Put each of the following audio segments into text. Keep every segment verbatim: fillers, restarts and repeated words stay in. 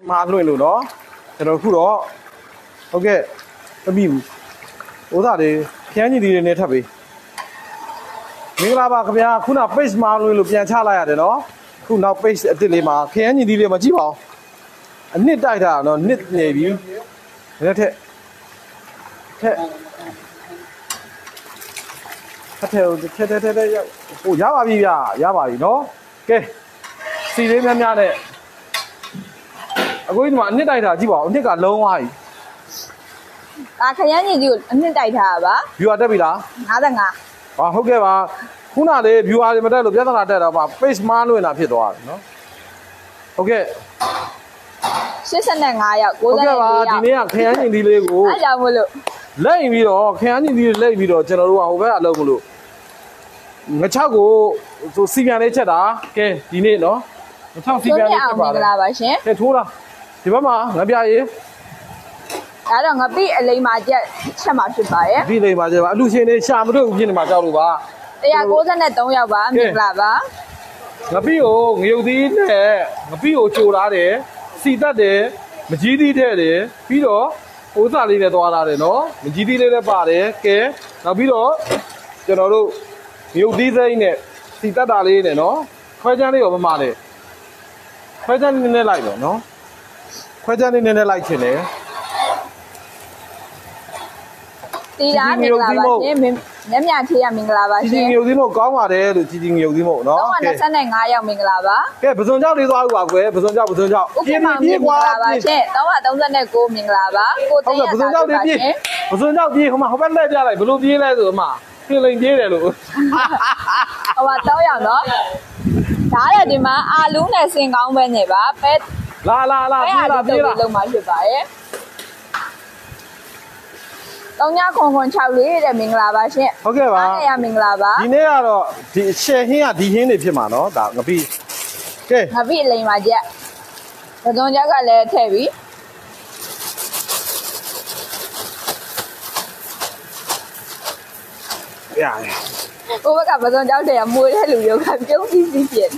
မှာလွှင့်လို့နော်ကျွန်တော်ခုတော့ဟုတ်ကဲ့တမိဘူးဥစားတွေခရမ်းကြီးတွေနဲ့ထပ်ပေးမင်္ဂလာပါခင်ဗျာခုန page မှာလွှင့်လို့ပြန်ချလိုက်ရတယ်နော်ခုနောက် page အစ်စ်လေးမှာခရမ်းကြီးတွေလေးမကြည့်ပါဘူးအနစ်တိုက်တာနော်နစ်နေပြီလက်ထက်ထက်ထက်ထက်ထက်ထက်ထက်ဟိုရပါပြီဗျာရပါပြီနော်ကဲစီလေးများများနဲ့အခုဒီမှာအနစ်တိုက်တာကြည့်ပါဦးအနစ်ကလုံးသွားပြီအာခရမ်းကြီးကြီးကိုအနစ်တိုက်ထားတာပါ viewer တက်ပြီလားငါးငါးဟာဟုတ်ကဲ့ပါခုနလေး viewer တွေမတက်လို့ပြဿနာတက်တော့ပါ page မှားလွင်တာဖြစ်သွားတယ်နော်ဟုတ်ကဲ့ရှစ်ဆယ်ငါးယောက်ကိုးဆယ်လေးယောက်ဒီနေ့ကခရမ်းကြီးဒီလေးကိုအားကြောင့်မလို့လိမ့်ပြီးတော့ခရမ်းကြီးဒီလိမ့်ပြီးတော့ကျွန်တော်တို့ကဟိုဘက်အလုပ်မလို့ငချောက်ကိုဆိုစီပြန်လေးချက်တာကဲဒီနေ့နော်ငချောက်စီပြန်လေးချက်ပါမင်္ဂလာပါရှင်ကဲထိုးလားဒီဘက်မှာငပြရေးဒါတော့ငပိအလိမ်မာချက်ချက်မှာဖြစ်ပါရဲ့ဒီလိမ်မာချက်ပါအလူရှင်တွေရှာမတွေ့ဘူးဖြစ်နေမှာကြောက်လို့ပါတစ်ကိုးဆယ်သုံးယောက်ပါမင်္ဂလာပါငပိကိုငရုတ်သီးနဲ့ငပိကိုကြိုထားတယ်စီတက်တယ်မကြီးသီးထည့်တယ်ပြီးတော့ဥစားလေးနဲ့သွားလာတယ်နော်မကြီးသီးလေးလည်းပါတယ်ကဲနောက်ပြီးတော့ကျွန်တော်တို့ငရုတ်သီးစိမ့်နဲ့စီတက်တာလေးနဲ့နော်ခွဲချမ်းလေးရောမမလေးခွဲချမ်းလေးနဲ့လိုက်တော့နော်ခွဲချမ်းလေးနဲ့လိုက်ချင်တယ်တီးတာမင်္ဂလာပါရှင်မျက်မြထေးရမင်္ဂလာပါရှင်ကြီးကြီးငရုတ်သီးမို့ကောင်းပါတယ်လို့ကြီးကြီးငရုတ်သီးမို့နော်သုံးဆယ်ငါးယောက်မင်္ဂလာပါကဲပစုံကြောက်လေးသွားဦးပါကွယ်ပစုံကြောက်ပစုံကြောက်ပြေးပြေးကွာပါရှင်သုံးဆယ်ကိုးမင်္ဂလာပါကိုသိန်းရပစုံကြောက်လေးပြေးပစုံကြောက်ပြေးဟိုမှာဟိုဘက်လှည့်ပြလိုက်ဘလို့ပြေးလဲဆိုမှပြင်လိန်ပြေးတယ်လို့ဟိုမှာသုံးယောက်နော်ဒါရဒီမှာအာလူးနဲ့စင်ကောင်းပဲနေပါပဲလာလာလာပြေးလာပြေးလာလုံးမှာဖြစ်ပါရဲ့တောင်းညခွန်ခွန်၆လေးတဲ့မင်္ဂလာပါရှင်ဟုတ်ကဲ့ပါအားရမင်္ဂလာပါဒီနေ့ကတော့ဒီရှယ်ဟင်းကဒီဟင်းတွေဖြစ်မှာနော်ဒါငပိကဲငပိအလိမ်ပါချက်ပဇွန်ချက်ကလည်းထည့်ပြီရတယ်ဟိုဘက်ကပဇွန်ချောက်တည်းမွေးတဲ့လူရောကပြုံးပြီးပြီးဖြစ်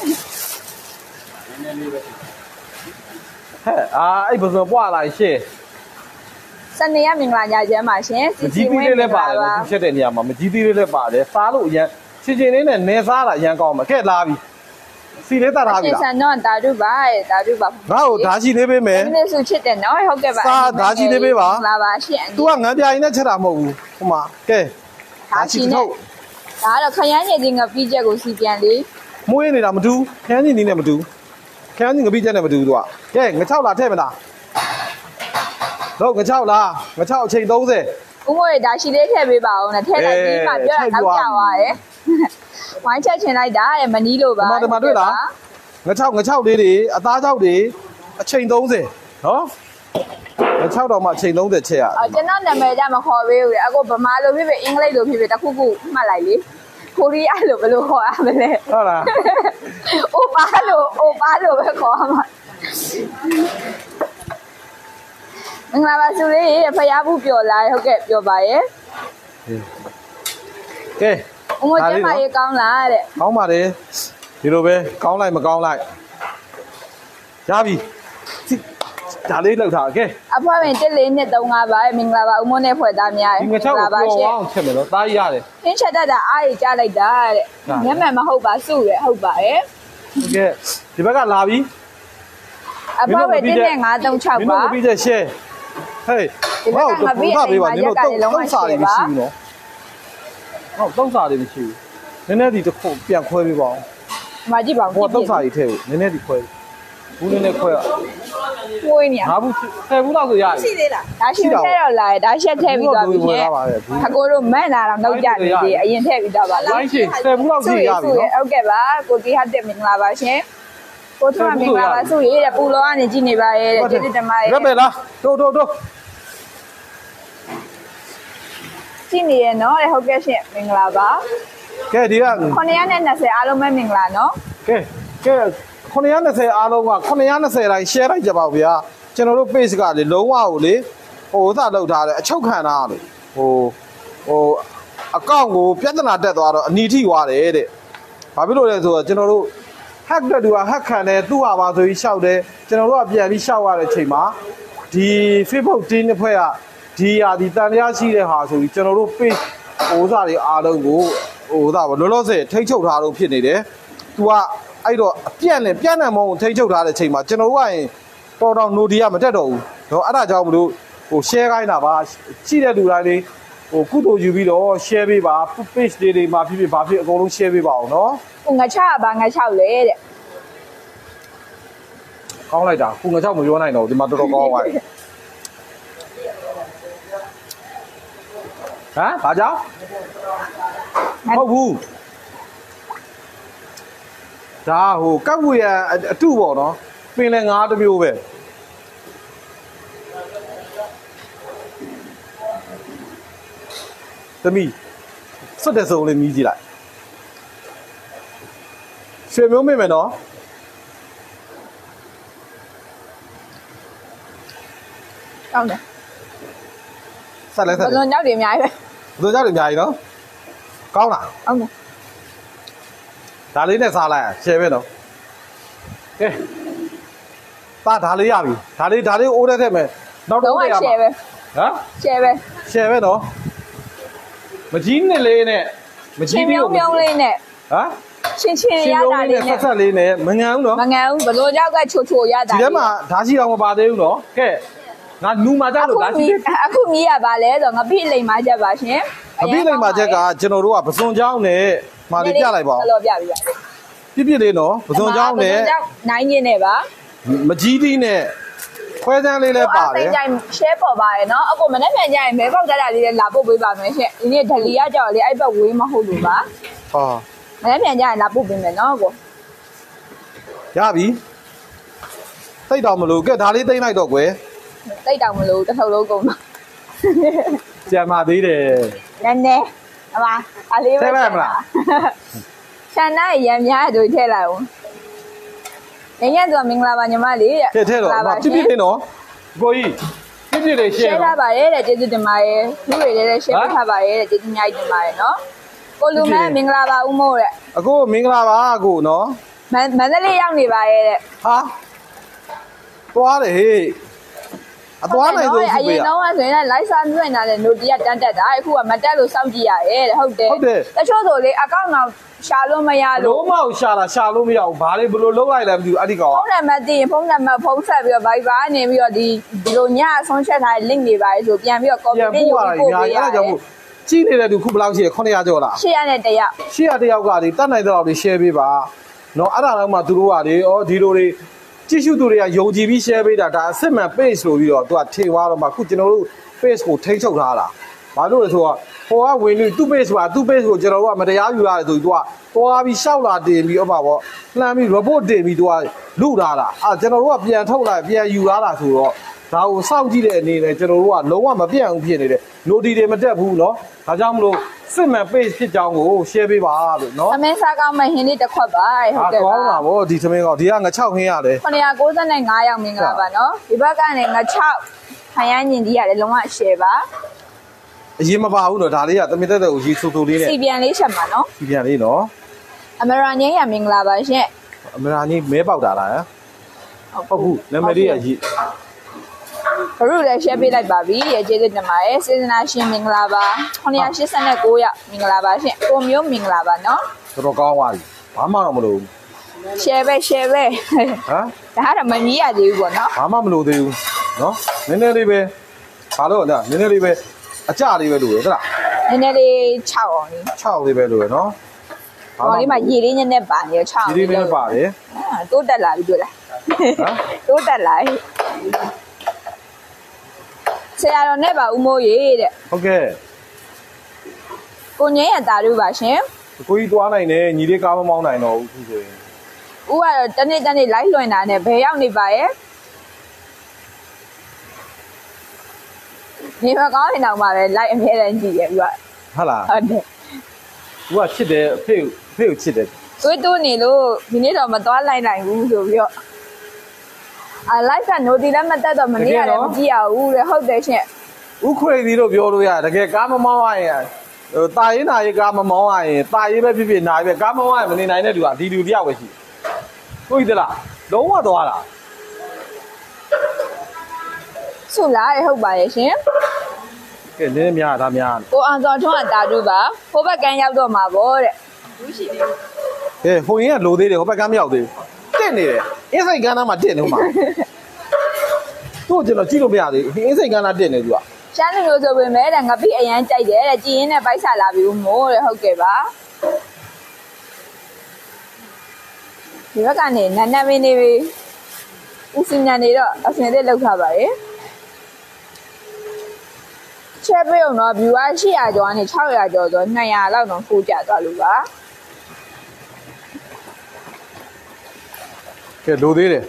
ဟဲ့အာအဲ့ပဇွန်ပွားလာရှယ်စနေရမင်္ဂလာညချမ်းပါရှင်စီစီဝင်းလေးလည်းပါတယ်သူချက်တဲ့နေရာမှာမကြီးသေးလေးလည်းပါတယ်စားလို့အရင်ချင်းချင်းလေးနဲ့နေစားတာအရင်ကောင်းမှာကဲလာပြီစီလေးတတ်ထားပြီလားဆန်တော့တာတုပါရဲ့တာတုပါငါ့ကိုဓာရှိလေးပေးမယ်ဒီနေ့ဆိုချစ်တယ်နော်ဟုတ်ကဲ့ပါစားဓာရှိလေးပေးပါလာပါရှင် तू ကငန်းပြာရင်နဲ့ချက်တာမဟုတ်ဘူးဟိုမှာကဲဓာရှိထုတ်ဒါကတော့ခရမ်းရည်ကြီးငပိချက်ကိုစီပြန်လေးမွေးနေတာမတူခရမ်းကြီးနေနဲ့မတူခရမ်းကြီးငပိချက်နဲ့မတူ तू ကကဲငချောက်လာထည့်မလားတော့ငချောက်လားငချောက်အချိန်သုံးဆယ်ဦးမွေဒါရှိလေးထည့်ပေးပါဦးနဲ့ထည့်လိုက်ပြီးမှပြောတာနောက်ကျသွားတယ်ဝိုင်းချက်ချင်လိုက်တာတဲ့မနီးလို့ပါဒီမှာဒီမှာတွေ့လားငချောက်ငချောက်လေးတွေအသားချောက်တွေအချိန်သုံးဆယ်နော်ငချောက်တော့မှအချိန်သုံးဆယ်ချက်ရအော်ကျွန်တော်နာမည်ကြမခေါ်ပေးဘူးလေအခုဗမာလိုဖြစ်ဖြစ်အင်္ဂလိပ်လိုဖြစ်ဖြစ်တခုခုမှတ်လိုက်လေကိုရီးယားလိုဘယ်လိုခေါ်ရမလဲဟုတ်လားအိုပါလိုအိုပါလိုပဲခေါ်ရမှာမင်္ဂလာပါစုလေးဖယားဘူးပျော်လာဟုတ်ကဲ့ပျော်ပါရဲ့ကဲအမကျမရေးကောင်းလားတဲ့ကောင်းပါတယ်ဒီလိုပဲကောင်းလိုက်မကောင်းလိုက်ရပြီဒါလေးလောက်ထားကဲအဖွားပင်တစ်လေးနှစ်သုံးငါးပါမင်္ဂလာပါဦးမနဲ့ဖွဲ့သားများဒီငချောက်ကိုပြောအောင်ချက်မယ်နော်သားရတယ်သင်ချက်တတ်တာအားရကြားလိုက်တာတဲ့မျက်မှန်မဟုတ်ပါစုရဟုတ်ပါရဲ့ကဲဒီဘက်ကလာပြီအဖွားပင်တစ်နဲ့ငါးသုံးခြောက်ပါမင်းတို့ပြီးတဲ့ရှယ်ဟေးဟောတော့ပူစားပေးပါနင်တို့တုံးတုံးစားတွေမရှိဘူးနော်ဟုတ်တုံးစားတွေမရှိဘူးနည်းနည်းဒီတစ်ခုပြန်ခွဲပေးပါအောင်မကြည့်ပါဘူးဟောတုံးစားတွေထည့်ဖို့နည်းနည်းဒီခွဲဘူးနည်းနည်းခွဲရခွဲနေရငါဘူးဆယ်ဘူးလောက်ဆိုရတယ်ရှိသေးလားဒါရှိသေးတော့လာဒါရှက်ထည့်ပြီးသွားပြီရှင်အကိုတို့မန့်လာတော့နောက်ကြနေသေးအရင်ထည့်ပြီးတော့ပါလားလိုက်ရှင်ဆယ်ဘူးလောက်ရှိရပြီနော်ဟုတ်ကဲ့ပါကိုတီဟာတက်မင်္ဂလာပါရှင်ကိုထွန်းမင်္ဂလာပါစုရေးတဲ့ပူလောကနေကြည့်နေပါရဲ့တဲ့ကျေးဇူးတင်ပါတယ်ရက်ပဲလားတို့တို့တို့ကြည့်နေရနော်တဲ့ဟုတ်ကဲ့ရှင်မင်္ဂလာပါကဲဒီကခုနှစ်နှစ်ဆယ်အားလုံးပဲမင်္ဂလာနော်ကဲကဲခုနှစ်နှစ်ဆယ်အားလုံးကခုနှစ်နှစ်ဆယ်တိုင်း share လိုက်ကြပါဦးဗျာကျွန်တော်တို့ page ကလေလုံးဝကိုလေဟိုဥစားလောက်ထားတယ်အချုပ်ခံထားတယ်ဟိုဟိုအကောင့်ကိုပြဿနာတက်သွားတော့အနီထိသွားတယ်တဲ့ဘာဖြစ်လို့လဲဆိုတော့ကျွန်တော်တို့က်တဲ့သူကဟက်ခံတယ်သူ့ဟာပါဆိုပြီးရှောက်တယ်ကျွန်တော်တို့ကပြန်ပြီးရှောက်ရတဲ့အချိန်မှာဒီ Facebook team တစ်ဖွဲ့ကဒီဟာဒီတန်တရားရှိတဲ့ဟာဆိုပြီးကျွန်တော်တို့ page ဟိုစားတွေအားလုံးကိုဟိုစားပါလောလောဆယ်ထိတ်ချုပ်ထားလို့ဖြစ်နေတယ်သူကအဲ့တော့အပြန့်နဲ့ပြန့်နှံ့မောင်းကိုထိတ်ချုပ်ထားတဲ့ချိန်မှာကျွန်တော်တို့ကရင်တော်တော် နိုဒီယာမတက်တော့ဘူးတော့အဲ့ဒါကြောင့်မလို့ဟို share ခိုင်းတာပါရှိတဲ့လူတိုင်းလေးဟိုကုသိုလ်ယူပြီးတော့ share ပေးပါ page တွေတွေမှာဖြစ်ဖြစ်ဘာဖြစ်အကုန်လုံး share ပေးပါအောင်နော်ဟိုငါချပါငါချောက်လေတဲ့ကောင်းလိုက်တာခုငါချောက်မပြောနိုင်တော့ဒီမှာတော်တော်ကောင်းသွားပြီဟမ်ဘာကြောင့်ဟုတ်ဘူးဒါဟိုကောက်ဝေရအတုပေါ့နော်ပင်လည်းငါးတစ်မျိုးပဲသမီးစွတ်တဲ့စုံလေးမြည်ကြည့်လိုက်ရွှေမျိုးမင်းမယ်နော်ကောင်းတယ်ဆက်လဲဆက်ဘယ်လိုညောက်တွေအများကြီးပဲဘယ်လိုညောက်တွေအများကြီးနော်ကောင်းလားကောင်းတယ်ဒါလေးနဲ့စားလိုက်ရှယ်ပဲနော်ကဲသားဒါလေးရပြီဒါလေးဒါလေးအိုးတဲ့ထက်မယ်နောက်တော့ရှယ်ပဲဟမ်ရှယ်ပဲရှယ်ပဲနော်မကြီးနဲ့လေးနဲ့မကြီးပြီးတော့မြုံလေးနဲ့ဟမ်ချင်းချင်းရတာလေးနဲ့ဆက်ဆက်လေးနဲ့မငန်းဘူးနော်မငန်းဘူးဘယ်လိုကြောက်ကချိုချိုရတာဒီထဲမှာဓာတ်ရှိအောင်မပါသေးဘူးနော်ကဲငါနူမာကြလို့ဓာတ်ရှိအခုမြည်ရပါလဲဆိုငါပြိလိမ်မာချက်ပါရှင်အပြိလိမ်မာချက်ကကျွန်တော်တို့ကပစွန်ချောင်းနဲ့မာလေးပြလိုက်ပါဦးလောပြပြပါပြပြလေးနော်ပစွန်ချောင်းနဲ့နိုင်ညင်းနဲ့ပါမကြီးသီးနဲ့ခွဲစမ်းလေးလည်းပါတယ်အဲ့ဒါ share ပေါ်ပါတယ်နော်အခုမနေ့ပြန်ကြရင်မဲပေါက်ကြတာလေးလည်းလာပို့ပေးပါမယ်ရှင်ဒီနေ့ဒလီကကြောက်လေအဲ့ဘက်ဝေးမဟုတ်လို့ပါဟောမနေ့ပြန်ကြရင်လာပို့ပေးမယ်နော်ကိုရပြီတိတ်တော်မလို့ကဲဒါလေးသိမ့်လိုက်တော့ကွယ်တိတ်တော်မလို့တစ်ထုပ်လုံးကုန်တော့ကျန်ပါသေးတယ်နည်းနည်းဟပါအလေးပဲထည့်လိုက်မလားဆန္ဒရံများတို့ထည့်လိုက်အောင်ညညဆိုမင်္ဂလာပါညီမလေးတဲ့ထည့်ထည့်တော့ပြပြလေးနော်ကိုကြီးပြပြလေး share ထားပါတယ်တဲ့ကျေးဇူးတင်ပါတယ်သူတွေလည်း share ထားပါတယ်တဲ့ကျေးဇူးများကြီးတင်ပါတယ်နော်ကိုလူမဲမင်္ဂလာပါဦးမို့တဲ့အခုမင်္ဂလာပါကိုနော်မန္တလေးရောက်နေပါရဲ့တဲ့ဟာသွားတယ်ဟေးအသွားနိုင်ဆုံးအရင်တော့ဆိုရင် live စာမြင်တာလေ note တန်းတက်တာအခုကမတက်လို့စောင့်ကြည့်ရတယ်တဲ့ဟုတ်တယ်ဟုတ်တယ်တချို့ဆိုလေအကောင့်တော့ရှာလို့မရလို့လုံးမအောင်ရှာတာရှာလို့မရဘူးဘာလေးဘယ်လိုလုပ်လိုက်လဲမသိဘူးအဲ့ဒီကောင်ဖုန်းနံပါတ်သိရင်ဖုန်းနံပါတ်ဖုန်းဆက်ပြီးတော့ Viber နေပြီးတော့ဒီဒီလိုညအဆုံးချက်ထားတဲ့ link တွေပါလေဆိုပြန်ပြီးတော့ copy လေးယူပို့ပေးရတယ်အဲ့ဒါကြောင့်မို့ကြည့်နေတဲ့သူခုဘယ်လောက်ရှိရခုနှစ်ရာကျော်လားရှစ်ရာနဲ့တစ်ယောက်ရှစ်ရာတစ်ယောက်ကဒီတတ်နိုင်တဲ့လောက်တွေ share ပေးပါနော်အဲ့ဒါတော့မှသူတို့ကလေဩဒီလိုတွေကြည့်ရှုသူတွေကယုံကြည်ပြီး share ပေးတာဒါအစစ်မှန် page လို့ပြီးတော့သူကထေသွားတော့မှခုကျွန်တော်တို့ page ကိုထိန်းချုပ်ထားတာဘာလို့လဲဆိုတော့ဟိုကဝင်ပြီးသူ့ page ပါသူ့ page ကိုကျွန်တော်တို့ကမတရားယူရတယ်ဆိုပြီးသူကသွားပြီးရှောက်လာတင်ပြီးဥပမာပေါ့လှမ်းပြီး report တင်ပြီးသူကလူထားတာအဲကျွန်တော်တို့ကပြန်ထုတ်လိုက်ပြန်ယူလာတာဆိုတော့ဒါကိုစောင့်ကြည့်တဲ့အနေနဲ့ကျွန်တော်တို့ကလုံးဝမပြတ်အောင်ဖြစ်နေတယ် note တွေမတက်ဘူးเนาะဒါကြောင့်မလို့စစ်မှန် page ဖြစ်ကြောင်းကို share ပေးပါလို့เนาะသမင်းစားကောင်းမှဟင်းလေးတစ်ခွက်ပါဟုတ်တယ်ပါကောင်းပါဗောဒီသမင်းကောင်းဒီကငါချောက်ဟင်းရတယ်ခုနှစ်ရာကိုးဆယ်ငါးယောက်မင်္ဂလာပါเนาะဒီဘက်ကနေငါချောက်ခိုင်ရညင်ကြီးရတယ်လုံးဝ share ပါအရင်မပါဘူးเนาะဒါလေးကသမင်းတက်တဲ့ကိုရေးဆိုဆိုလေးနဲ့စီပြန်လေးချက်ပါเนาะစီပြန်လေးเนาะအမရာညင်းရမင်္ဂလာပါရှင်အမရာညင်းမဲပေါက်တာလားဟုတ်ဘူးနာမည်လေးကရေးဘရုလည်း share ပေးလိုက်ပါပြီရဲ့ကျေးဇူးတင်ပါတယ်စေစနာရှင်မင်္ဂလာပါခုနှစ်ရာ၈၉ယောက်မင်္ဂလာပါရှင်ကိုမျိုးမင်္ဂလာပါเนาะတော်တော်ကောင်းသွားပြီဘာမှတော့မလို့ share ပဲ share ပဲဟမ်ဒါကတော့မမြည်ရသေးဘူးပေါ့เนาะဘာမှမလို့သေးဘူးเนาะနည်းနည်းလေးပဲဘာလို့လဲနည်းနည်းလေးပဲအကြလေးပဲလို့ရဟုတ်လားနည်းနည်းလေး၆အောင်လေး၆လေးပဲလို့ရเนาะဟောလေးမှာရေလေးညက်နဲ့ပါနေ၆ရေလေးနဲ့ပါတယ်တိုးတက်လာပြီတွေ့လားဟမ်တိုးတက်လာဆရာတော်နဲ့ပါဦးမိုးရေတဲ့ဟုတ်ကဲ့ကိုငင်းရတာတို့ပါရှင်ကိုကြီးသွားနိုင်တယ်ညီလေးကားမမောင်းနိုင်တော့ဘူးခုဆိုရင်ဦးကတော့တနေ့တနေ့ live လွှင့်တာနဲ့ဘယ်ရောက်နေပါရဲ့နေမကောင်းရင်တော့မှပဲ live အမြဲတမ်းကြည့်ရဦးကဟုတ်လားဟုတ်တယ်ဦးကချစ်တယ်အဖေအဖေကိုချစ်တယ်ကိုတိုးနေလို့ဒီနေ့တော့မသွားလိုက်နိုင်ဘူးဆိုပြီးတော့အလိုက်ဆန်နိုဒီလည်းမတက်တော့မနေ့ကလည်းမကြည့်ရဘူးတဲ့ဟုတ်တယ်ရှင်ဥခွေဒီလို့ပြောလို့ရတကယ်ကားမမောင်းရရင်ဟိုတာရင်နာရေးကားမမောင်းရရင်တာရေးပဲဖြစ်ဖြစ်နာရေးပဲကားမောင်းရရင်မနေနိုင်တဲ့လူကဒီလူတယောက်ပဲရှိတွေ့သလားလုံးဝသွားတာဆုလားဟုတ်ပါရဲ့ရှင်ကဲနည်းများဒါများကိုအောင်စောထွန်းကတာတို့ပါဟိုဘက်ကန်းရောက်တော့မှာပေါ့တဲ့ဘူးရှိသေးကဲဟိုရင်ကလိုသေးတယ်ဟိုဘက်ကမ်းမရောက်သေးဘူးတက်နေတယ်အင်းစိတ်ကမ်းသားမှာတက်နေမှာတို့ကျွန်တော်ကြည့်လို့မရသေးဘူးအင်းစိတ်ကမ်းသားတက်နေသူကရှမ်းလူမျိုးဆိုပေမဲ့တဲ့ငပိအရန်ကြိုက်တယ်တဲ့ကြည်ရင်နဲ့ပိုက်စားလာပြီဦးမို့တဲ့ဟုတ်ကဲ့ပါဒီဘက်ကနေနန်းနန်းမင်းနေပြီဦးစင်ညာနေတော့အစင်သက်လောက်ထားပါရဲ့ချက်ပြုံတော့ view ၈ရာကျော်ကနေ၆ရာကျော်ဆို၂ရာလောက်တော့ဖိုးကြသွားလို့ပါကဲလိုသေးတယ်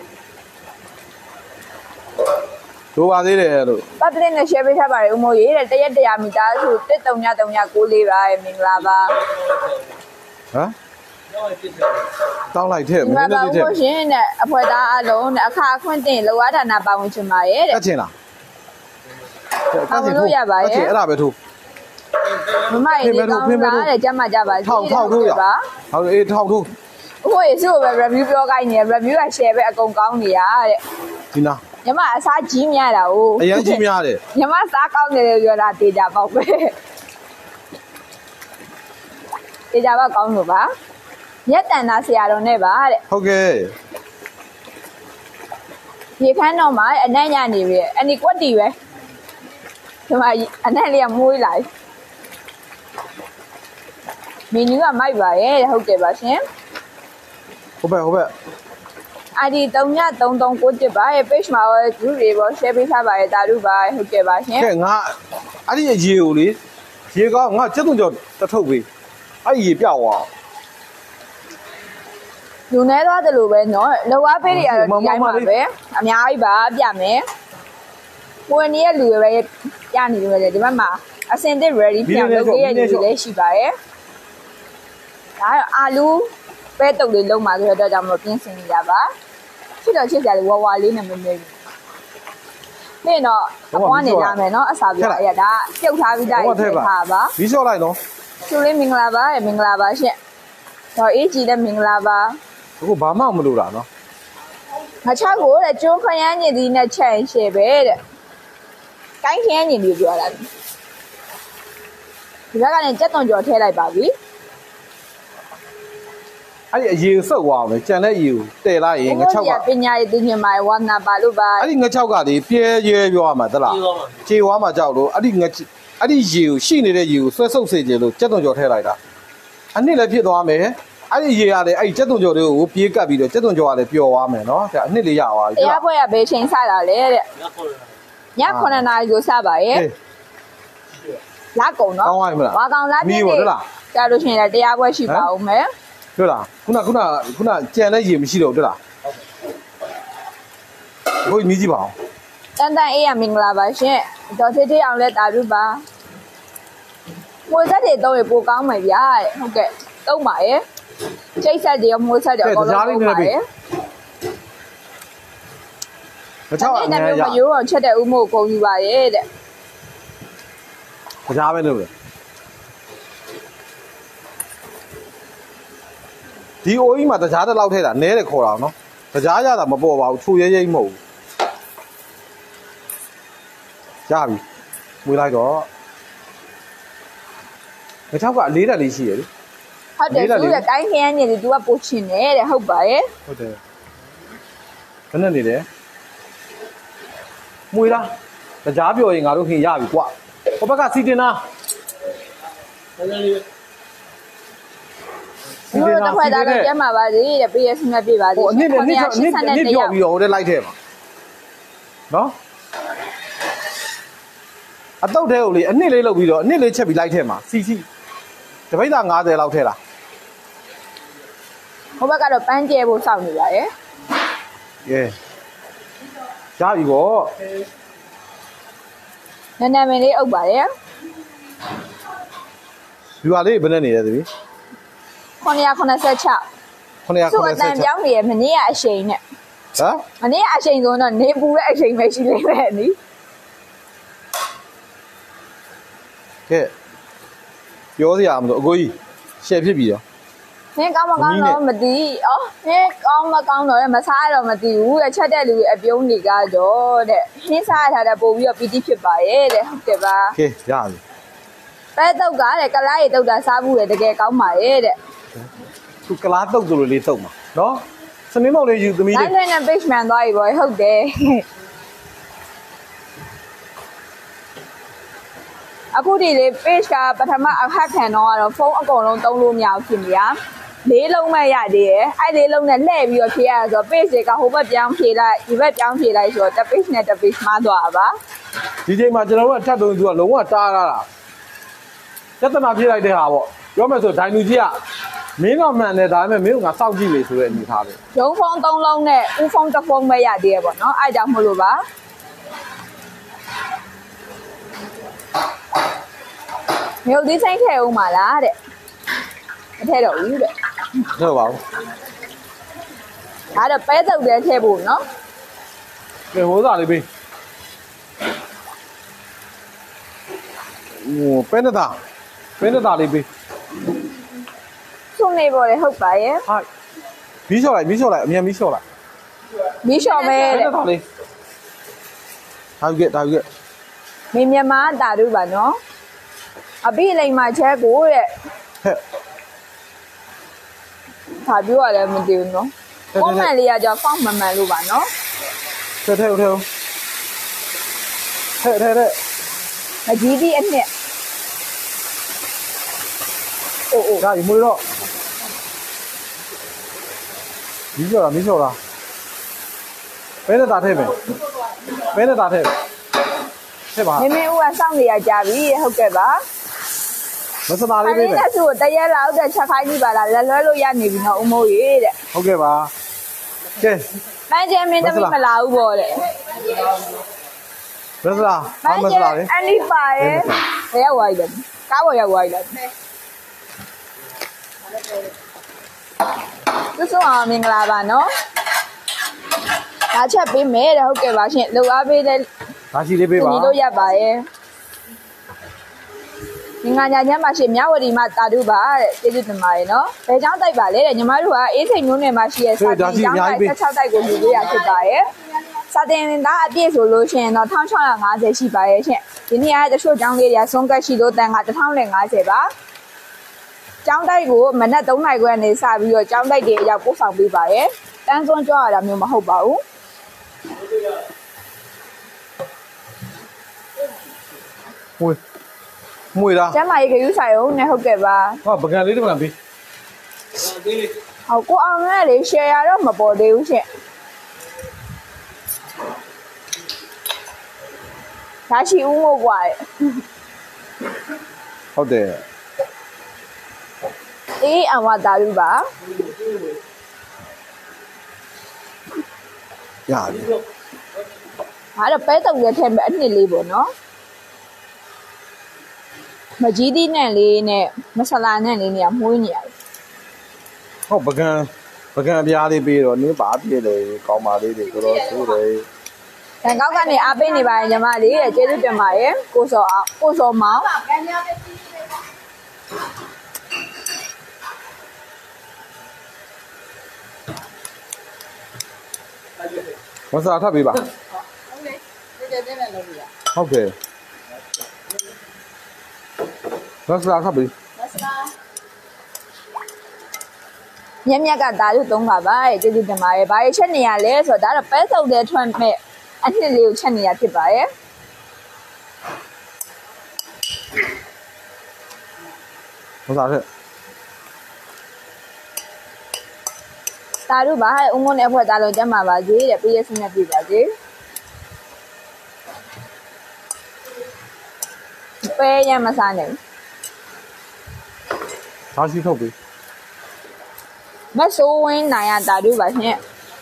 လိုပါသေးတယ်လို့ပတ်ပလင်းနဲ့ share ပေးထားပါတယ်ဦးမိုးရေတဲ့တရက်တရာမီတာဆိုတစ်၃ည၃ည၉လေးပါရဲ့မင်္ဂလာပါဟမ်တောင်းလိုက်ထည့်ဒီမမှာင်းပါလေးဦးထည့်မိုးရှင်တဲ့အဖွဲ့သားအလုံးတဲ့အခါအခွင့်တင်လောကဌာနပါဝင်ချင်ပါရဲ့တဲ့ကတ်ချင်လားပါဝင်လို့ရပါရဲ့ကတ်ချင်အဲ့ဒါပဲထိုးမမရေဒီကောင်းလားတဲ့ကြမ်းမှကြပါစေထောက်ထောက်ထိုးရဟုတ်အေးထောက်ထိုးဟိုရေစုပဲ review ပြောခိုင်းနေ review က share ပဲအကုန်ကောင်းနေရတဲ့ဒီနာညီမအစားကြီးများတာ哦အရန်ကြီးများတယ်ညီမစားကောင်းတယ်လို့ပြောတာတေချာပေါက်ပဲတေချာပေါက်ကောင်းလို့ပါမြက်တန်သားဆရာတော်နဲ့ပါတဲ့ဟုတ်ကဲ့ရေခမ်းတော့မှာအနက်ညနေပြီအနီကွက်တီပဲဒီမှာအနက်လေးကမွေးလာမီနူးကမိုက်ပါရဲ့ဟုတ်တယ်ပါရှင်ဟုတ်ပဲဟုတ်ပဲအာဒီ၃ည၃၃၉တစ်ပါရဲ့ page မှာ group တွေပေါ့ share ပေးထားပါရဲ့တာတို့ပါဟုတ်ကဲ့ပါရှင်ကဲငါအဲ့ဒီရေကိုလေရေကငါစက်သွန်ကြောတထုတ်ပေးအဲ့ဒီရေပြောက်သွားလူနေသွားတယ်လို့ပဲเนาะလောဝါပေးတွေကတော့ဒီတိုင်းပါပဲအများကြီးပါပြမယ်ကိုယ်နေရဲ့လူတွေပဲပြနေလို့လေဒီဘက်မှာအစင်တစ် ready ပြန်လုပ်ပေးရဲ့လူတွေလည်းရှိပါရဲ့ဒါကတော့အာလူပဲတုပ်လေးလုံးပါဆိုတော့ကြောင့်မလို့ပြင်ဆင်နေကြပါချစ်တော့ချစ်ကြတယ်ဝါဝါလေးနဲ့မမေးဘူးနေတော့အပွားနေလာမယ်เนาะအစာပြအဲ့ဒါပြုတ်ထားပြီးသားရေးထားပါဒီလျှော့လိုက်နော်ကျိုးလေးမင်္ဂလာပါမင်္ဂလာပါရှင့်တော့အေးကြီးလည်းမင်္ဂလာပါအခုဘာမှမလုပ်တာနော်ငါချောက်ကိုတဲ့ကျွန်းခရမ်းညင်ဒီနဲ့ချက်ရှယ်ပဲတဲ့ကိုင်းခရမ်းညင်ဒီပြောတာဒီဘက်ကနေကြက်သွန်ကြော်ထည့်လိုက်ပါပြီအဲ့ဒီအရေစုပ်သွားအောင်လေကြံတဲ့ရေကိုတည်လိုက်ရင်ငါချောက်ကပညာရေးသိညင်မှာဝါနာပါလို့ပါအဲ့ဒီငါချောက်ကလေပြဲရဲပြောရမှာသလားခြေဝါမှာကြောက်လို့အဲ့ဒီငါအဲ့ဒီရေကိုရှိနေတဲ့ရေကိုဆွဲဆုပ်စေကြလို့ကြက်သွန်ကြော်ထည့်လိုက်တာအနည်းလည်းဖြစ်သွားမယ်အဲ့ဒီရေကလေအဲ့ဒီကြက်သွန်ကြော်တွေကိုပြေးကပ်ပြီးတော့ကြက်သွန်ကြော်ကလည်းပျော်သွားမယ်နော်ဒါအနည်းလေးရသွားပြီတရားပွဲကဘယ်ချိန်စတာလဲတဲ့ညခုနှစ်နာရီကိုစပါရဲ့လာကုန်နော်ဝါကောင်လာပြည့်တယ်ကြာလို့ရှိရင်လည်းတရားပွဲရှိပါဦးမယ်တွေ့လားခုနခုနခုနကြံတဲ့ရေမရှိတော့တွေ့လားဘိုးမြည်ကြည့်ပါအောင်တန်တန်အေးရမင်္ဂလာပါရှင်ဒေါ်သေးသေးအောင်လဲတာပြပါမွေးဆက်တွေတော့ပိုကောင်းမယ်ဗျာတဲ့ဟုတ်ကဲ့တုံးပါရဲ့ချိတ်ဆက်တွေမွေးဆက်တွေအကုန်လုံးတုံးပါရဲ့မချောက်အအဲ့များဒါရမျိုးမရိုးအောင်ချက်တဲ့ဥမို့ကုန်ယူပါရဲ့တဲ့ကြားပဲလို့လေဒီအိုးကြီးမှာတကြားတစ်လောက်ထဲတာနဲတယ်ခေါ်တာနော်တကြားရတာမပေါ်ပါဘူးချူရဲရဲမဟုတ်ဘူးရပြီမွေးလိုက်တော့ငါချောက်ကအလေးတက်လေးရှိရလေဟုတ်တယ်သူကတိုင်းခရမ်းနေတယ်သူကပို့ချင်တယ်တဲ့ဟုတ်ပါရဲ့ဟုတ်တယ်ဘယ်နဲ့နေတယ်မွေးလားတကြားပြော်ရင်ငါတို့ခင်ရပြီကွာဟိုဘက်ကစီတင်လားဒီလိုတစ်ခွက်သားတော့ကျမ်းပါပါစေတဲ့ပေးရစမြတ်ပြပါစေဟိုအနည်းနဲ့နည်းနည်းနည်းပြောပြီးတော့ဟိုထဲလိုက်ထဲမှာနော်အတုတ်ထဲကိုလေအနည်းလေးလုပ်ပြီးတော့အနည်းလေးချက်ပြီးလိုက်ထဲမှာစီစီတပိတ်သား၅၀လောက်ထဲလားဟိုဘက်ကတော့ပန်းကျဲဖို့စောင့်နေပါရဲ့ကဲရပြီပေါ့နည်းနည်းမင်းလေးအုပ်ပါရဲ့ဒီဟာလေးဘယ်နဲ့နေလဲတပီခုနှစ်ရာခုနှစ်ဆယ့်ခြောက်ခုနှစ်ရာသူခုအနှစ်တဆန်ယ်ပြောင်းနေရမနေ့ကအချိန်နဲ့ဟမ်မနေ့ကအချိန်ဆိုတော့နေပူတဲ့အချိန်ပဲရှိလိမ့်မယ်နီးကဲပြောစရာမလိုအကိုကြီးရှယ်ဖြစ်ပြီတော့နင်းကောင်းမကောင်းတော့မသိဩနင်းကောင်းမကောင်းတော့လည်းမစားတော့မသိဘူးတဲ့ချက်တဲ့လူအပြုံးနေကတော့တဲ့ဟင်းစားထားတဲ့ပို့ပြီးတော့ပီတိဖြစ်ပါရဲ့တဲ့ဟုတ်တယ်ပါကဲရပြီပဲတုတ်ကတဲ့ကလားရီတုတ်တာစားဘူးလေတကယ်ကောင်းပါရဲ့တဲ့သူကလားတုတ်သူလိုလေးတုတ်မှာနော်စနေမောင်လေးယူသမီးလိုလေးင်းနဲ့ page man သွားပြီပေါ့ဟုတ်တယ်အခုဒီလေ page ကပထမအခက်ခံတော့ကတော့ဖုန်းအကုန်လုံးသုံးလို့မရဘူးဖြစ်နေတာလေးလုံးမဲ့ရသေးတယ်အဲ့လေးလုံးနဲ့လှည့်ပြီးတော့ဖြေရဆိုတော့ page တွေကဟိုဘက်ပြောင်းဖြေလိုက်ဒီဘက်ပြောင်းဖြေလိုက်ဆိုတော့တစ် page နဲ့တစ် page မှားသွားတာပါဒီချိန်မှာကျွန်တော်တို့အထက်တုံးသူကလုံးဝတားရတာပြဿနာဖြစ်လိုက်တဲ့ဟာပေါ့ပြောမယ်ဆိုဒိုင်လူကြီးကမင်းကမှန်တယ်ဒါပေမဲ့မင်းကငါစောက်ကြည့်လေဆိုတဲ့အနေထားပဲရုံးဖုန်းသုံးလုံးနဲ့ဥဖုန်းတစ်ဖုန်းပဲရသေးရပေါ့နော်အဲ့ကြောင့်မလို့ပါမြို့ဒီဆိုင်ထဲဦးမှာလားတဲ့မထဲတော့ဘူးတဲ့ဟုတ်ပါဘူးဒါတော့ပဲတုတ်တယ်ထဲဖို့နော်ကဲဟိုးစားလေးပေးဟိုပဲနေတာပဲနေတာလေးပေးဆုနေပေါ်လေဟုတ်ပါရဲ့ဟာမီးလျှော့လိုက်မီးလျှော့လိုက်အမြန်မီးလျှော့လိုက်မီးလျှော်ပဲပဲတဲ့နေတာလေးဒါယူခဲ့ဒါယူခဲ့မေမြန်မာတာတို့ပါနော်အပိလိမ်မှာချဲကိုတဲ့ဟဲ့ဒါပြောရတယ်မသိဘူးနော်ကွန်မန့်လေးကကြောင့်ဖောက်မမှန်လို့ပါနော်ထဲထဲထဲထဲထဲထဲအကြီးကြီးအနှစ်အိုးအိုးဒါယူမလို့တော့မီးလျှော့တာမီးလျှော့တာပဲနေတာထဲမယ်ပဲနေတာထဲထဲပါမင်းမင်းဦးကစောင့်နေရကြပြီဟုတ်ကဲ့ပါမစတာ။လေးပေးမယ်အဲ့ဒါဆိုတရက်လောက်တဲ့ချက်ခိုင်းကြည့်ပါလားလက်လွဲလို့ရနေပြီနော်ဦးမိုးရေတဲ့ဟုတ်ကဲ့ပါကဲ။မန်းကျဲမင်းသမီးမလာဘူးပေါ့တဲ့မစတာ။ဘာမစတာလေအန်ဒီပါရဲ့ဘယ်ရောက်သွားပြီလဲ။ကားပေါ်ရောက်သွားပြီလား။သူဆိုအောင်မင်္ဂလာပါနော်။ဒါချက်ပေးမယ်တဲ့ဟုတ်ကဲ့ပါရှင်။လှူအားပေးတဲ့ဒါရှိလေးပေးပါဒီလိုရပါရဲ့။ငငါညာချမ်းပါရှင်မြဝတီမှာတာတုပါတဲ့ကျေးဇူးတင်ပါတယ်နော်။ဘယ်ကြောင်းတိုက်ပါလဲတဲ့ညီမတို့ကအေးစိန်မျိုးနယ်မှာရှိရဲ့စာတင်ကျောင်းတိုက်၁၆တိုက်ကိုယူပေးရဖြစ်ပါရဲ့။စာတင်သားအပြည့်ဆိုလို့ရှိရင်တော့၁၆၅၀ရှိပါရဲ့ရှင်။ဒီနေ့ကတချို့ကျောင်းလေးတွေကဆုံးကတ်ရှိလို့တန်က၁၀၅၀ပါ။ကျောင်းတိုက်ကိုမနက်၃နာရီခွဲနေစပြီးတော့ကျောင်းတိုက်တွေအရောက်ပို့ဆောင်ပေးပါရဲ့။တန်းစွန်းကြွားရတာမျိုးမဟုတ်ပါဘူး။မွေမွေလားကျမကြီးကယူဆိုင်အောင်နဲ့ဟုတ်ကဲ့ပါဟာပကံလေးတစ်ပကံပေးဟုတ်ကိုအောင်နဲ့လေ share ရတော့မပေါ်သေးဘူးရှင်ဒါရှိဦးမို့ကွာဟုတ်တယ်အေးအဝတာလူပါရပြီဒါတော့ပဲတုံရထဲမှာအနှစ်လေးပေါ့နော်မကြီးသီးနဲ့လေးနဲ့မဆလာနဲ့လေးနေရမှုန်းနေရတယ်ဟုတ်ပကံပကံအပြားလေးပေးတော့နင်းပါပြည့်တယ်ကောင်းပါလေးတွေတော်တော်ဆိုးတယ်။တန်ကောက်ကနေအားပေးနေပါရဲ့ညီမလေးရဲ့ကျေးဇူးတင်ပါရဲ့ကိုစောအောင်ကိုစောမောင်မစားထပ်ပေးပါဟုတ်လေဒီကျတဲ့နဲ့လုပ်ရဟုတ်ကဲ့မစားထပ်ပေးမစလာမြက်မြက်ကဒါလို့သုံးပါပါရဲ့ကျေးဇူးတင်ပါရဲ့ဘာရဲ့ချက်နေရလဲဆိုတော့ဒါတော့ပဲစုံတဲ့ထွက်မဲ့အနှစ်လေးကိုချက်နေရဖြစ်ပါရဲ့မစားထက်ဒါတို့ပါရဲ့ဦးမုန်းနဲ့အဖွဲ့သားလုံးကျမ်းပါပါစေတဲ့ပြည့်စနဲ့ပြပါစေပဲရမစားနိုင်ဒါရှိထုတ်ပေးမဆိုးဝင်းနိုင်ရတာတို့ပါရှင်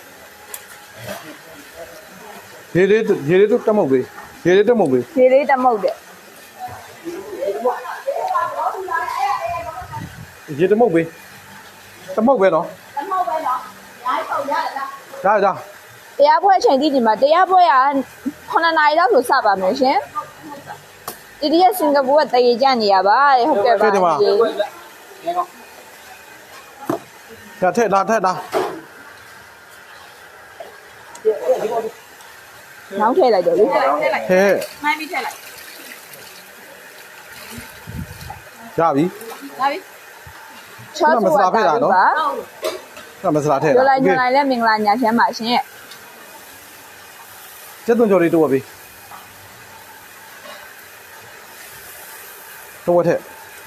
ရေလေးရေလေးတော့တမုတ်ပေးရေလေးတမုတ်ပေးဒီလေးတမုတ်တဲ့ရေတမုတ်ပေးတမုတ်ပဲနော်တမောက်ပဲနော်ရိုင်းပုံရတယ်လားဒါဒါတရားပွဲချိန်ကြည့်ဒီမှာတရားပွဲကခုနှစ်နာရီလောက်ဆိုစပါမယ်ရှင်ဒီဒီရဲ့စင်ကာပူကတရေကြနေရပါတဲ့ဟုတ်ကဲ့ပါဒါထက်ဒါထက်ဒါနောက်ထည့်လိုက်တော့လေဟဲ့မှန်းပြီးထည့်လိုက်ရပြီလာပြီချောချူတာနော်ဒါမစလာထည့်ပြောတာလိုက်ညွှန်လိုက်လဲမင်္ဂလာညာချမ်းပါရှင်ကျက်သွန်ကြော်လေးတိုးပါပြီတော့ထက်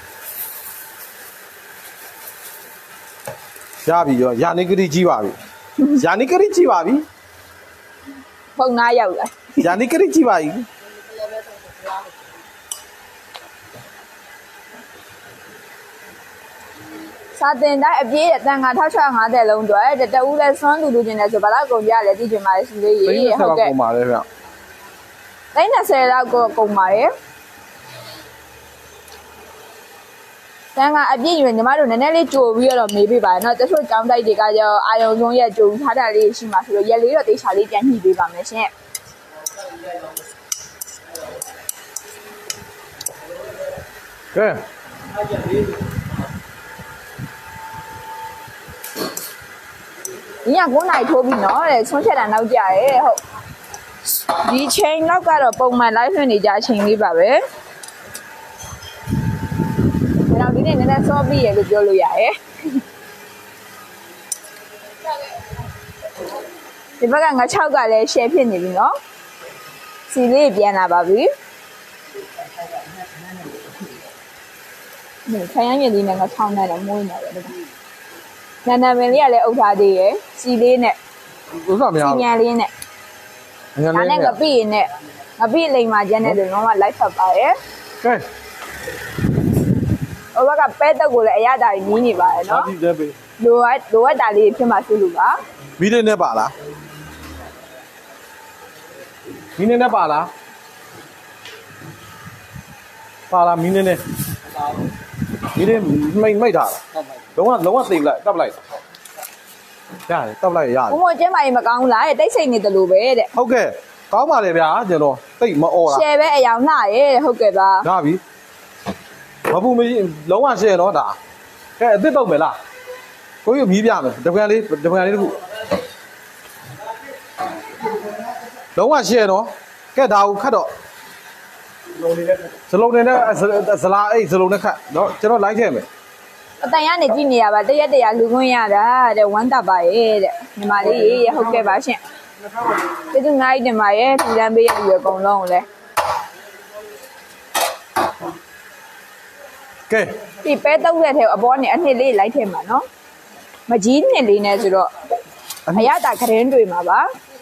ရပြီရောယာနိကတိကြီးပါပြီယာနိကတိကြီးပါပြီပုံနာရောက်လာယာနိကတိကြီးပါပြီစာတင်တိုင်းအပြည့်အတန်ငါထောက်ချငါးတဲ့လုံးတွေတတူးလဲစွန်းတူတူချင်းလဲဆိုဘာလို့ကုန်ကြလဲသိချင်ပါလေရှင်လေးရေဟုတ်ဟုတ်ကဲ့ကဲ့ပုံပါလေဗျတိုင်း20လောက်ကိုကုန်ပါတယ်တန်ကအပြည့်ယူရင်ညီမတို့နည်းနည်းလေးကြိုပြီးတော့မေးပေးပါเนาะတချို့ကြောင်းတိုက်တွေကကြောအာယုံဆုံးရဲ့ကြိုထားတာလေးရှိမှဆိုတော့ရက်လေးတော့တေချာလေးပြန်ညှိပေးပါမယ်ရှင်ကဲဒီက9နိုင်ထိုးပြီးเนาะတဲ့ဆွန့်ချက်တာနောက်ကြရဲဟုတ်ဒီချိန်လောက်ကတော့ပုံမှန် live လွှင့်နေကြအချိန်လေးပါပဲဒါတော့ဒီနေ့နည်းနည်းစောပြီးရလို့ပြောလို့ရတယ်ဒီဘက်ကငါ6ကလည်း share ဖြစ်နေပြီเนาะစီလေးပြန်လာပါပြီဒီခိုင်ရမြင့်လေးနဲ့ငါ6နဲ့တော့မွေးနေတယ်ဒီနာနာမင်းလေးကလည်းအုပ်ထားသေးရယ်စီလေးနဲ့ဥစ္စာများစီညံလေးနဲ့ငါဒါလေးနဲ့ငပိရင်နဲ့ငပိလိမ်မာကျန်းနဲ့တော့လုံးဝ live ဖတ်ပါရဲ့ကဲဟိုဘက်ကပဲတုပ်ကိုလည်းအရသာကြီးနီးနေပါတယ်ဒါနော်ကြည့်တယ်ပေးလိုအပ်လိုအပ်တာလေးဖြစ်မှဆိုလို့ပါမီးလေးနဲ့ပါလားမီးလေးနဲ့ပါလားပါလားမီးလေးနဲ့မီးလေးမိတ်မိတ်တာလုံးဝလုံးဝသိလိုက်တပ်လိုက်ရတယ်တပ်လိုက်ရတယ်ဘုံမကျင်းမကြီးမကောင်းလားတဲ့တိတ်ဆိတ်နေတယ်လို့ပဲတဲ့ဟုတ်ကဲ့ကောင်းပါလေဗျာကျွန်တော်တိတ်မအော်လားရှယ်ပဲအယောင်နှရဲ့ဟုတ်ကဲ့ပါရပြီမပူမကြီးလုံးဝရှယ်တော့ဒါကဲအစ်စ်တော့မယ်လားကိုကြီးမြည်ပြမယ်တပံလေးတပံလေးတခုလုံးဝရှယ်တော့ကဲဒါကိုခတ်တော့စလုံးနဲ့ဇလာအိတ်စလုံးနဲ့ခတ်တော့ကျွန်တော်လိုက်ထည့်မယ်အတန်ရနေကြည့်နေရပါတရက်တရလူခွင့်ရတာတဲ့ဝမ်းတာပါရဲ့တဲ့ညီမလေးရေဟုတ်ကဲ့ပါရှင်ကျေးဇူးများကြီးတင်ပါရဲ့ပြည်လမ်းပေးရပြီးအကုန်လုံးကိုလည်းကဲဒီပဲတုပ်တဲ့ထဲအပေါ်ကနေအနှစ်လေးလိုက်ထည့်မှာနော်မကြီးနှစ်လေးနဲ့ဆိုတော့အရသာခရင်တွေမှာပါ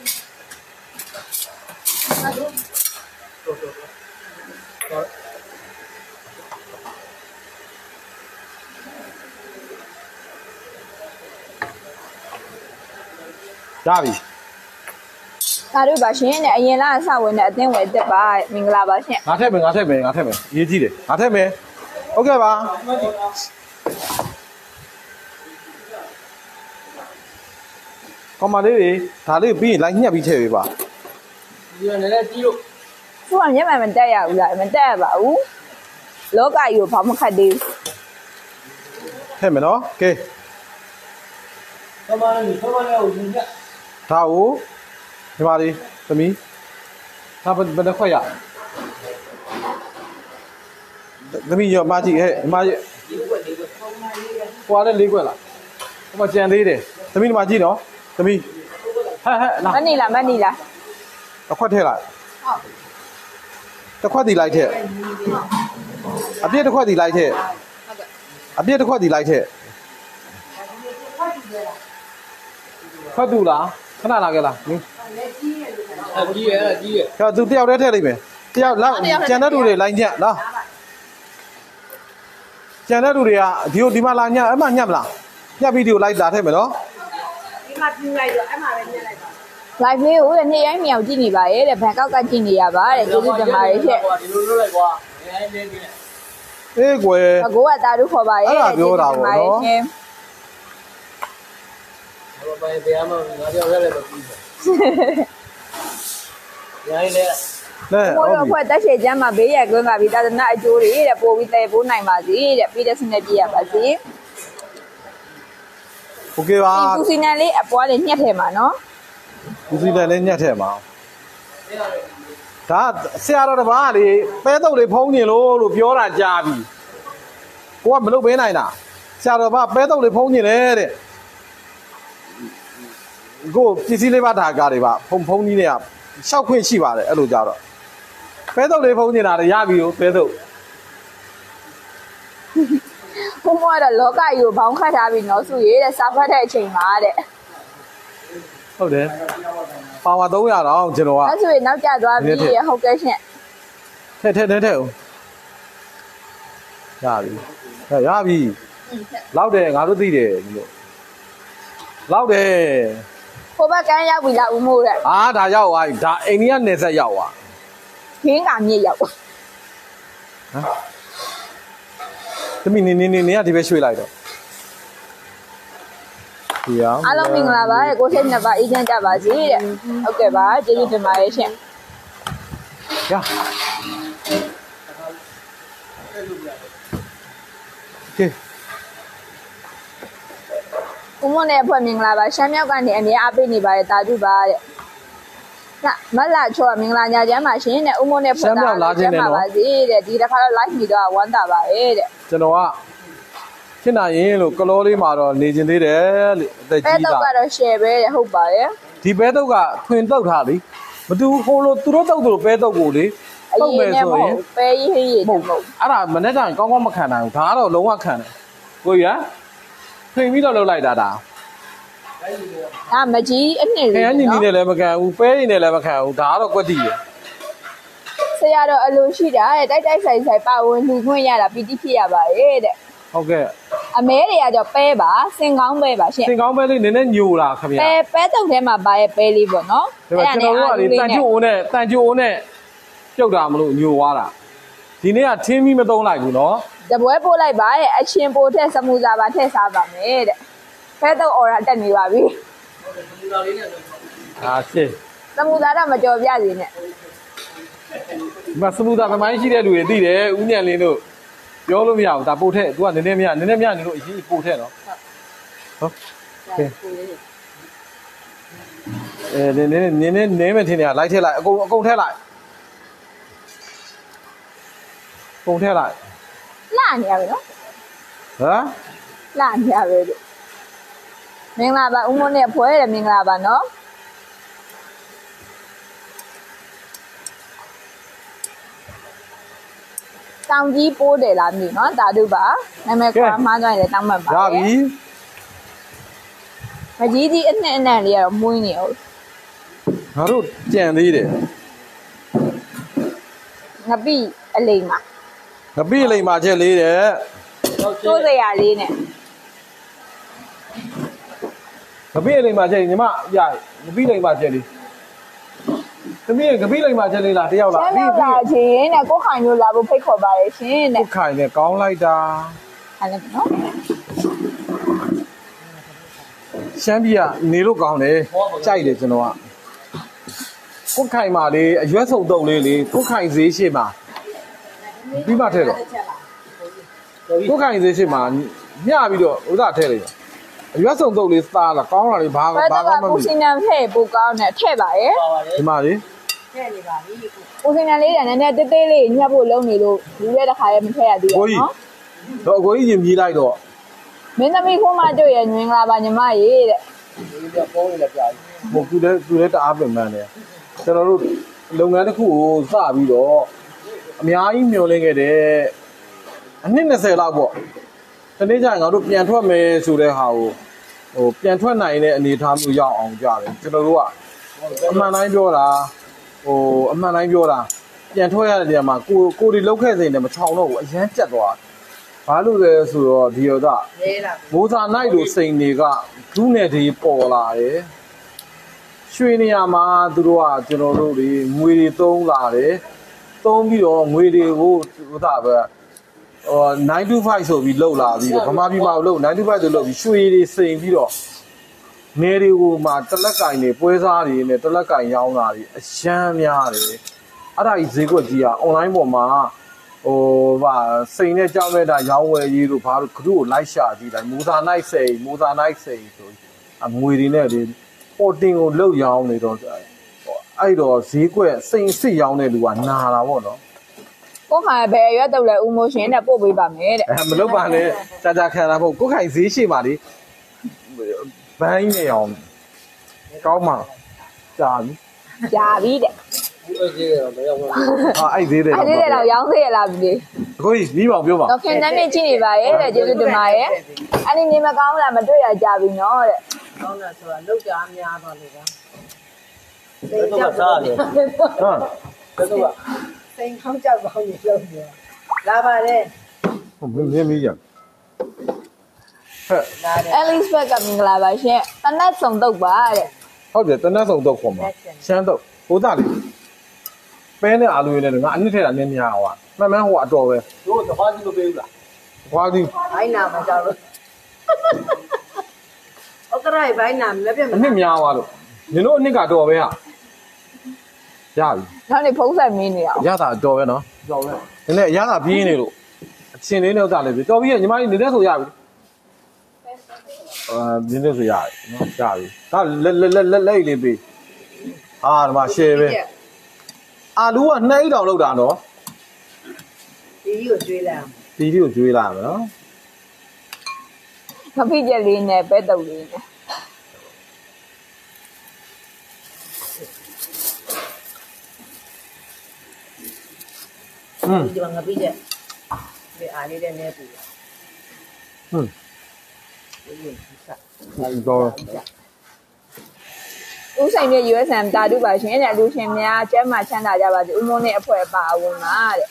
ရပြီဒါတို့ပါရှင်တဲ့အရင်လားအစဝင်တဲ့အသင်းဝယ်တက်ပါမင်္ဂလာပါရှင်ငါထည့်မယ်ငါထည့်မယ်ငါထည့်မယ်အရေးကြီးတယ်ငါထည့်မယ်ဟုတ်ကဲ့ပါကောမလေးတွေဒါလေးပြီးရင်လိုက်ညှက်ပြီးထည့်ပေးပါဒီကလည်းကြီးလို့သူကမျက်မှန်မတက်ရဘူးလားမတက်ရပါဘူးလောကကြီးကိုဘာမှခတ်သေးဘူးထည့်မယ်နော်ကဲသမားလေးသမားလေးကိုယူညက်ဒါကိုဒီပါလေးသမီးဒါဘယ်ဘယ်နှခွက်ရသမီးရောမကြည့်ဟဲ့ဒီမကြီးကွာလည်းလေးခွက်လားဟိုမှာကြံသေးတယ်သမီးဒီမှာကြည့်နော်သမီးဟဲ့ဟဲ့လာမနီလားမနီလားတစ်ခွက်ထည့်လိုက်တစ်ခွက်ဒီလိုက်ထည့်အပြည့်တစ်ခွက်ဒီလိုက်ထည့်အပြည့်တစ်ခွက်ဒီလိုက်ထည့်ခွက်တူလားခဏလာခဲ့လားအကြီးရဲ့အကြီးရဲ့ကျသူတယောက်တည်းထည့်လိုက်မယ်တယောက်လောက်ကျန်တဲ့လူတွေလိုက်ညက်လားကျန်တဲ့လူတွေကဒီကိုဒီမှာလာညက်အမှညက်မလားညက်ဗီဒီယိုလိုက်လာထည့်မယ်နော်ဒီမှာပြူလိုက်တော့အဲ့မှာပဲညက်လိုက်ပါ live လေးကိုတဲ့နေ့တိုင်းမြောက်ကြည့်နေပါရဲ့တဲ့ဘန်ကောက်ကကြည့်နေရပါတဲ့ကျေးဇူးတင်ပါတယ်ရှင့်ဒီလိုလုပ်လိုက်ကွာအဲလေးလေးအေးကွယ်အကိုကတာတို့ခေါ်ပါရဲ့အဲ့ဒါပြောတာပေါ့နော်ရှင်ဘာပဲတရားမငါပြောရလည်းမပြီးဘူးရိုင်းလေလဲဘိုးဟုတ်တို့ပြီဖွဲ့တက်ရှည်ကျမ်းမှာဘေးရကွင်းကပြီးသာသနာအကျိုးတွေတဲ့ပို့ပြီးတည်ပိုးနိုင်ပါစေတဲ့ပြီးတဲ့စနေပြရပါစေโอเคပါဒီပူစီနန်လေးအပွားလေးညှက်ထဲမှာနော်ပူစီတယ်လည်းညက်ထဲမှာဒါဆရာတော်တပါးလေပဲတုပ်လေးဖုံးနေလို့လို့ပြောတာကြားပြီကိုကမလုပ်ပေးနိုင်တာဆရာတော်ကပဲတုပ်လေးဖုံးနေတယ်တဲ့ကိုပစ္စည်းလေးပါဒါကားတွေပါဖုံဖုံးကြီးတွေကရှောက်ခွင့်ရှိပါတယ်အဲ့လိုကြတော့ပဲတုပ်လေးဖုံးနေတာတွေရပြီကိုပဲတုပ်ဘုံမောကတော့လောကကြီးကိုဘောင်းခတ်ထားပြီးနော်ဆိုရဲတဲ့စာဖတ်တဲ့အချိန်မှာတဲ့ဟုတ်တယ်ပါဝါသုံးရာတော့ကျွန်တော်ကအဲ့ဆိုရင်နောက်ကျသွားပြီဟုတ်ကဲ့ရှင်ထဲထဲထဲထဲရပြီရပြီလောက်တယ်ငါတို့သိတယ်ဒီလိုလောက်တယ်ဟိုဘက်ကန်းရောက်ပြီလားဦးမိုးတဲ့အာဒါရောက်သွားပြီဒါအိန္ဒိယနယ်စပ်ရောက်သွားခင်းကမြစ်ရောက်ဟမ်သမီးနေနေနေနေကဒီဘက်ရွှေ့လိုက်တော့ဒီအောင်အားလုံးမင်္ဂလာပါတဲ့ကိုစိတ်နှစ်ပါးအေးချမ်းကြပါစေတဲ့ဟုတ်ကဲ့ပါကျေးဇူးတင်ပါတယ်ရှင်ရကဲဦးမိုးနဲ့အဖွဲ့မင်္ဂလာပါရှမ်းမြောက်ကနေအမြဲအားပေးနေပါတယ်တာတုပါတဲ့နာမလာချောမင်္ဂလာညချမ်းပါရှင်တဲ့ဦးမိုးနဲ့ဖွဲ့တာကျမ်းပါပါစေတဲ့ဒီတစ်ခါတော့ live မိတော့ဝမ်းသာပါရဲ့တဲ့ကျွန်တော်ကခင်နာရင်လို့ကလောလေးမှာတော့နေကျင်သေးတယ်လေအသက်ပဲကြီးတော့တာကတော့ share ပဲတဲ့ဟုတ်ပါရဲ့ဒီပဲတုတ်ကထွင်တုတ်ထားလေမတူဟိုလိုသူတို့တုတ်သူပဲတုတ်ကိုလေတုတ်မယ်ဆိုရင်ပဲရေးရေးရေးမဟုတ်အဲ့ဒါမနေ့တိုင်းကောင်းကောင်းမခံနိုင်ဘူးဒါကတော့လုံးဝခံတယ်ကိုကြီးကထွင်ပြီးတော့လှုပ်လိုက်တာဒါအာမကြီးအနှစ်ခဲလေးညီညီနော်နဲ့လည်းမခံဘူးပဲရင်နဲ့လည်းမခံဘူးဒါကတော့ကွက်တီရဆရာတော့အလိုရှိတာတဲ့တိုက်တိုက်ဆိုင်ဆိုင်ပါဝင်လူခွင့်ရတာပီတိဖြစ်ရပါရဲ့တဲ့ဟုတ်ကဲ့အမဲတွေကကြောပဲပါစင်ကောင်းပဲပါရှင်စင်ကောင်းပဲလေးနည်းနည်းညိုလာခင်ဗျာပဲပဲတုံထဲမှာပါရဲ့ပဲလေးပေါ့နော်ဒါပေမဲ့ကျွန်တော်တို့ကလေတန်ကျိုးအိုးနဲ့တန်ကျိုးအိုးနဲ့ပြုတ်တာမလို့ညိုသွားတာဒီနေ့ကထင်းပြီးမသုံးလိုက်ဘူးနော်တပွဲပို့လိုက်ပါရဲ့အချင်းပို့ထက်စမူစာပါထက်စားပါမယ်တဲ့ပဲတုံအော်ရာတက်နေပါပြီဒီလိုလေးနဲ့တော့အာရှင်းစမူစာတော့မကြော်ပြစီနဲ့ဒီမှာစမူသာသမိုင်းရှိတဲ့လူတွေသိတယ်ဦးညံလင်းတို့ပြောလို့မရဘူးဒါပို့ထက် तू ကနည်းနည်းမရနည်းနည်းမရနေလို့အရင်ပို့ထက်နော်ဟုတ်ကဲအဲနည်းနည်းနည်းနည်းနည်းမထင်နေတာလိုက်ထက်လိုက်အကုန်အကုန်ထက်လိုက်ပုံထက်လိုက်လှနေရပြီနော်ဟမ်လှနေရပဲလို့မင်္ဂလာပါဦးမနဲ့ဖွဲတယ်မင်္ဂလာပါနော်တောင်ကြီးပိုးတယ်လားမသိနော်တာတို့ပါနာမည်ကွာမှားသွားရင်လည်းတောင်းမှတ်ပါရပြီမကြီးကြီးအနှစ်အနှံ့လေးကတော့မွေးနေအောင်ငါတို့ကြံသေးတယ်ငပိအလိမ်မှာငပိလိမ်မာချက်လေးတဲ့တိုးစရာလေးနဲ့ငပိလိမ်မာချက်ညီမရငပိလိမ်မာချက်လေးသမီးငပိလိမ်မာချက်လေးလားတယောက်လားဆမ်းမြောက်လာချင်းနဲ့ကိုခိုင်တို့လာဖို့ဖိတ်ခေါ်ပါရဲ့ရှင်တဲ့ခိုင်နဲ့ကောင်းလိုက်တာဟာလည်းနော်ရှမ်းပြည်ကနေလို့ကောင်းတယ်ကြိုက်တယ်ကျွန်တော်ကကိုခိုင်မာလေးအရွက်စုံတုံလေးလေကိုခိုင်ဈေးရှိမှာပြီးမှထဲတော့ကိုခိုင်ဈေးရှိမှာညပြီးတော့ဥစားထဲလိုက်အရွက်စုံတုံလေးစားလာကောင်းလာလေးဘာဘယ်ဘာတော့မှကမပူမြစင်င်နံဖဲ့ပိုကောင်းနဲ့ထည့်ပါရဲ့ပါပါလေဒီမှာလေထည့်နေပါပြီပူစင်နံလေးကလည်းနည်းနည်းတေးသေးလေးညှပ်ဖို့လုံးနေလို့လူတဲ့တစ်ခါရဲမထည့်ရသေးဘူးနော်တော့အကိုကြီးရင်ပြေးလိုက်တော့မင်းသမီးခိုးမတို့ရဲ့ညင်လာပါညီမရေတဲ့ဒီကပုံးလေးလည်းပြပြီဟိုကူတဲ့ကူတဲ့တအားပင်ပန်းတယ်ကျွန်တော်တို့လုပ်ငန်းတစ်ခုကိုစပြီးတော့အများကြီးမျှော်လင့်ခဲ့တယ်အနှစ်၂၀လောက်ပေါ့တနေ့ကျရင်ငါတို့ပြန်ထွက်မယ်ဆိုတဲ့ဟာကိုဟိုပြန်ထွက်နိုင်တဲ့အနေအထားမျိုးရောက်အောင်ကြတယ်ကျွန်တော်တို့ကအမှန်တိုင်းပြောတာဟိုအမှန်တိုင်းပြောတာပြန်ထွက်ရတဲ့နေရာမှာကိုကိုဒီလောက်ခဲ့စိန်နဲ့မချောင်တော့ဘူးအရန်ကြက်သွားဘာလို့လဲဆိုတော့ဒီရောကလဲလာမိုးစာနိုင်လိုစိန်တွေကဒုနဲ့တွေပေါ်လာတယ်ရွှေနေရာမှာသူတို့ကကျွန်တော်တို့တွေငွေတွေသုံးလာတယ်သုံးပြီးတော့ငွေတွေကိုဟိုသာပဲဟိုnine to fiveဆိုပြီးလောက်လာပြီးတော့ဗမာပြည်မှာလို့nine to fiveဆိုလောက်ပြီးရွှေတွေစိန်ပြီးတော့နေတွေကိုမှတလက်ကင်တွေပွဲစားတွေနဲ့တလက်ကင်ရောင်းတာတွေအရှမ်းများတယ်အဲ့ဒါကြီးဈေးကွက်ကြီးက online ပေါ်မှာဟိုဗာစိန်နဲ့ကြောက်နေတာရောင်းဝယ်ရေးတို့ဘာလို့ခရုကိုလိုက်ရှာကြည့်လိုက်မူသာနိုင်စိန်မူသာနိုင်စိန်ဆိုအငွေတွေနဲ့ဒီပေါ်တင်ကိုလှုပ်ရောင်းနေတော့အဲ့တော့ဈေးကွက်စိန်စစ်ရောင်းတဲ့လူကနာတာပေါ့နော်ကိုခိုင်ဘယ်ရွက်တော့လဲဦးမိုးရှင်နဲ့ပို့ပေးပါမယ်တဲ့အဲမလုပ်ပါနဲ့ကြာကြာခံတာပေါ့ကိုခိုင်ဈေးရှိပါလေဘိုင်းနေအောင်ကောင်းမှာကြာပြီကြာပြီတဲ့ဘူးအကြီးရောမရောက်ဘူးဟာအဲ့ဈေးတွေအဲ့ဒီတော့ရောင်းသေးရလားပြီကိုကြီးပြီးပါပြောပါတော့ခင်တန်းနေကြည့်နေပါရဲ့တဲ့ကျေးဇူးတင်ပါရဲ့အဲ့ဒီနေမကောင်းလားမတွေ့ရကြပြီနော်တဲ့ကောင်းတာဆိုတာလောက်ကြအများတော့လေကွာဘယ်တော့စားလဲဟမ်ဘယ်တော့စိန်ခေါင်းကြောက်ကောင်းနေလို့ပြောလာပါတယ်မင်းမင်းမင်းရဟဲ့လာတယ်အဲလစ်ဘက်ကမင်္ဂလာပါရှင်တနတ်ဆောင်တော့ပါတဲ့ဟုတ်တယ်တနတ်ဆောင်တော့ခေါ်မှာရှမ်းတော့ဟိုသားလေးပဲနဲ့အာလူရင်းနဲ့ငါအနစ်ထဲတာနည်းများဟိုကမှန်မှန်ဟိုအတော်ပဲတို့တခွားကြီးမပေးဘူးလားဟွာဒီဘိုင်းနာမကြောက်လို့ဩကရိုင်ဘိုင်းနာလည်းပြမအနစ်များသွားလို့နင်တို့အနစ်ကတော့ပဲဟာရပြီနောက်နေဖုံးဆက်မင်းနေအောင်ရတာတော်ပဲနော်ကြောက်ပဲနင်လည်းရတာပြင်းနေလို့အချင်းလေးနဲ့ဥစ္စာလေးပြီတော်ပြီညီမလေးနေတဲ့ဆိုရပြီအာနင်းနေဆိုရပြီနော်ရပြီဒါလက်လက်လက်လက်လေးပြီဟာဒီမှာရှယ်ပဲအာလူကနှစ်အိတ်တောင်လောက်တာနော်ဒီကြီးကိုကျွေးလိုက်တီတီကိုကျွေးလာမယ်နော်မဖိချက်လေးနဲ့ပဲတုပ်လေးနဲ့อืมဒီမှာငါပြီးတဲ့ဒီအားလေးနဲ့နေပြီอืมဒီလိုဆက်တော့ဦးဆိုင်နဲ့ ယူ အက်စ် အမ် တာတုပါရှင်တဲ့လူရှင်များကျမ်းမာချမ်းသာကြပါစေဦးမိုးနဲ့အဖွဲ့ပါဝင်ပါတဲ့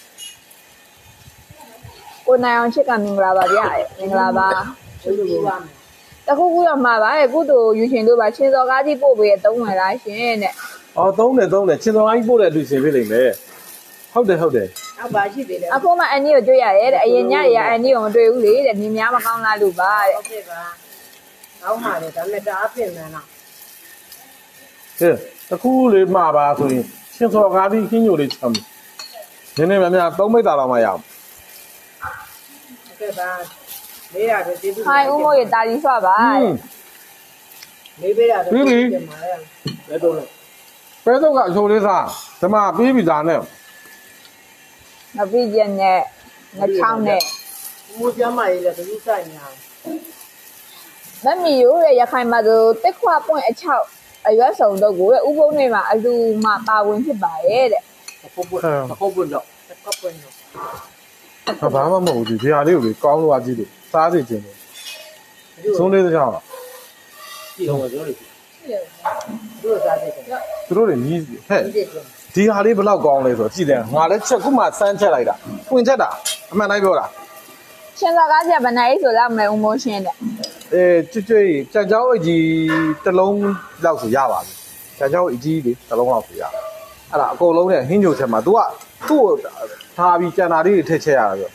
ကိုနိုင်အောင်ချစ်ကမင်္ဂလာပါဗျာတဲ့မင်္ဂလာပါဒီလိုပြီးပါမယ်တခုခုတော့မှာပါတဲ့ကုသိုလ်ယူရှင်တို့ပါချင်းစော်ကားကြီးပို့ပေးတဲ့သုံးဝင်လားရှင်တဲ့အော်သုံးတယ်သုံးတယ်ချင်းစောင်းကြီးပို့တဲ့လူရှင်ဖြစ်လိမ့်မယ်ဟုတ်တယ်ဟုတ်တယ်နောက်ပါရှိသေးတယ်အခုမှအန်နီကိုတွေ့ရတယ်တဲ့အရင်ညရအန်နီကိုမတွေ့ဘူးလေတဲ့နေများမကောင်းလားလို့ပါတဲ့ဟုတ်ကဲ့ပါကောင်းပါလေဒါနဲ့တအားပြင်မှန်းတော့ကဲတခုလေးမှာပါဆိုရင်ချင်းစော်ကားပြီးခင်းညိုလေးချမ်းနည်းနည်းများများသုံးမိတ်တာတော့မှရအောင်ဟုတ်ကဲ့ပါလေးရတယ်ကျေးဇူးဟိုင်ဦးမိုးရတာလီဆွပါอืတဲ့มလေးပေးရတယ်ပြင်ပါလေဘယ်တော့လဲပဲတော့ကအချိုလေးစားဒီမှာပြီးပြီသားနဲ့ငပိချက်နဲ့ငချောင်းနဲ့မူကျမ်းမာရေးလည်းသူစိုက်နေအောင်မမီရိုးရဲ့ရခိုင်မှာဆိုတက်ခွပွင့်အချောက်အရွက်စုံတော့ကိုတဲ့ဥပုံတွေမှာအလူမှာပါဝင်ဖြစ်ပါရဲ့တဲ့ပုတ်ပုတ်ပုတ်ပုတ်တော့တကောက်ပွင့်တော့ဟာဘာမှမဟုတ်ဘူးဒီဟာလေးကိုလေကောင်းလို့အကြည့်လို့စားစီခြင်းလို့သုံးလေးကြောင်ကြည့်တော့ပြောလို့သူ့စားတဲ့ကသူတို့တွေမြည်ဟဲ့ဒီတဲ့ဒီဟာလေးဘယ်လောက်ကောင်းလဲဆိုတော့ကြည့်တယ်ငါလည်းချက်ခုမှစမ်းချက်လိုက်တာပွင့်ချက်တာအမှန်တိုင်းပြောတာရှင်သာကားကြီးကဗနိုင်ဆိုလာမယ်ဦးမိုးရှင်းတဲ့အဲကျွတ်ကျွတ်ကြံကြောင်းအကြီးတစ်လုံးလောက်ဆိုရပါပြီကြံကြောင်းအကြီးလေတစ်လုံးလောက်ဆိုရအဲ့ဒါအကုန်လုံးနဲ့ဟင်းကြိုချက်မှာ तू ကသူ့ကိုထားပြီးကြံတာလေးတွေထည့်ချက်ရတာပြော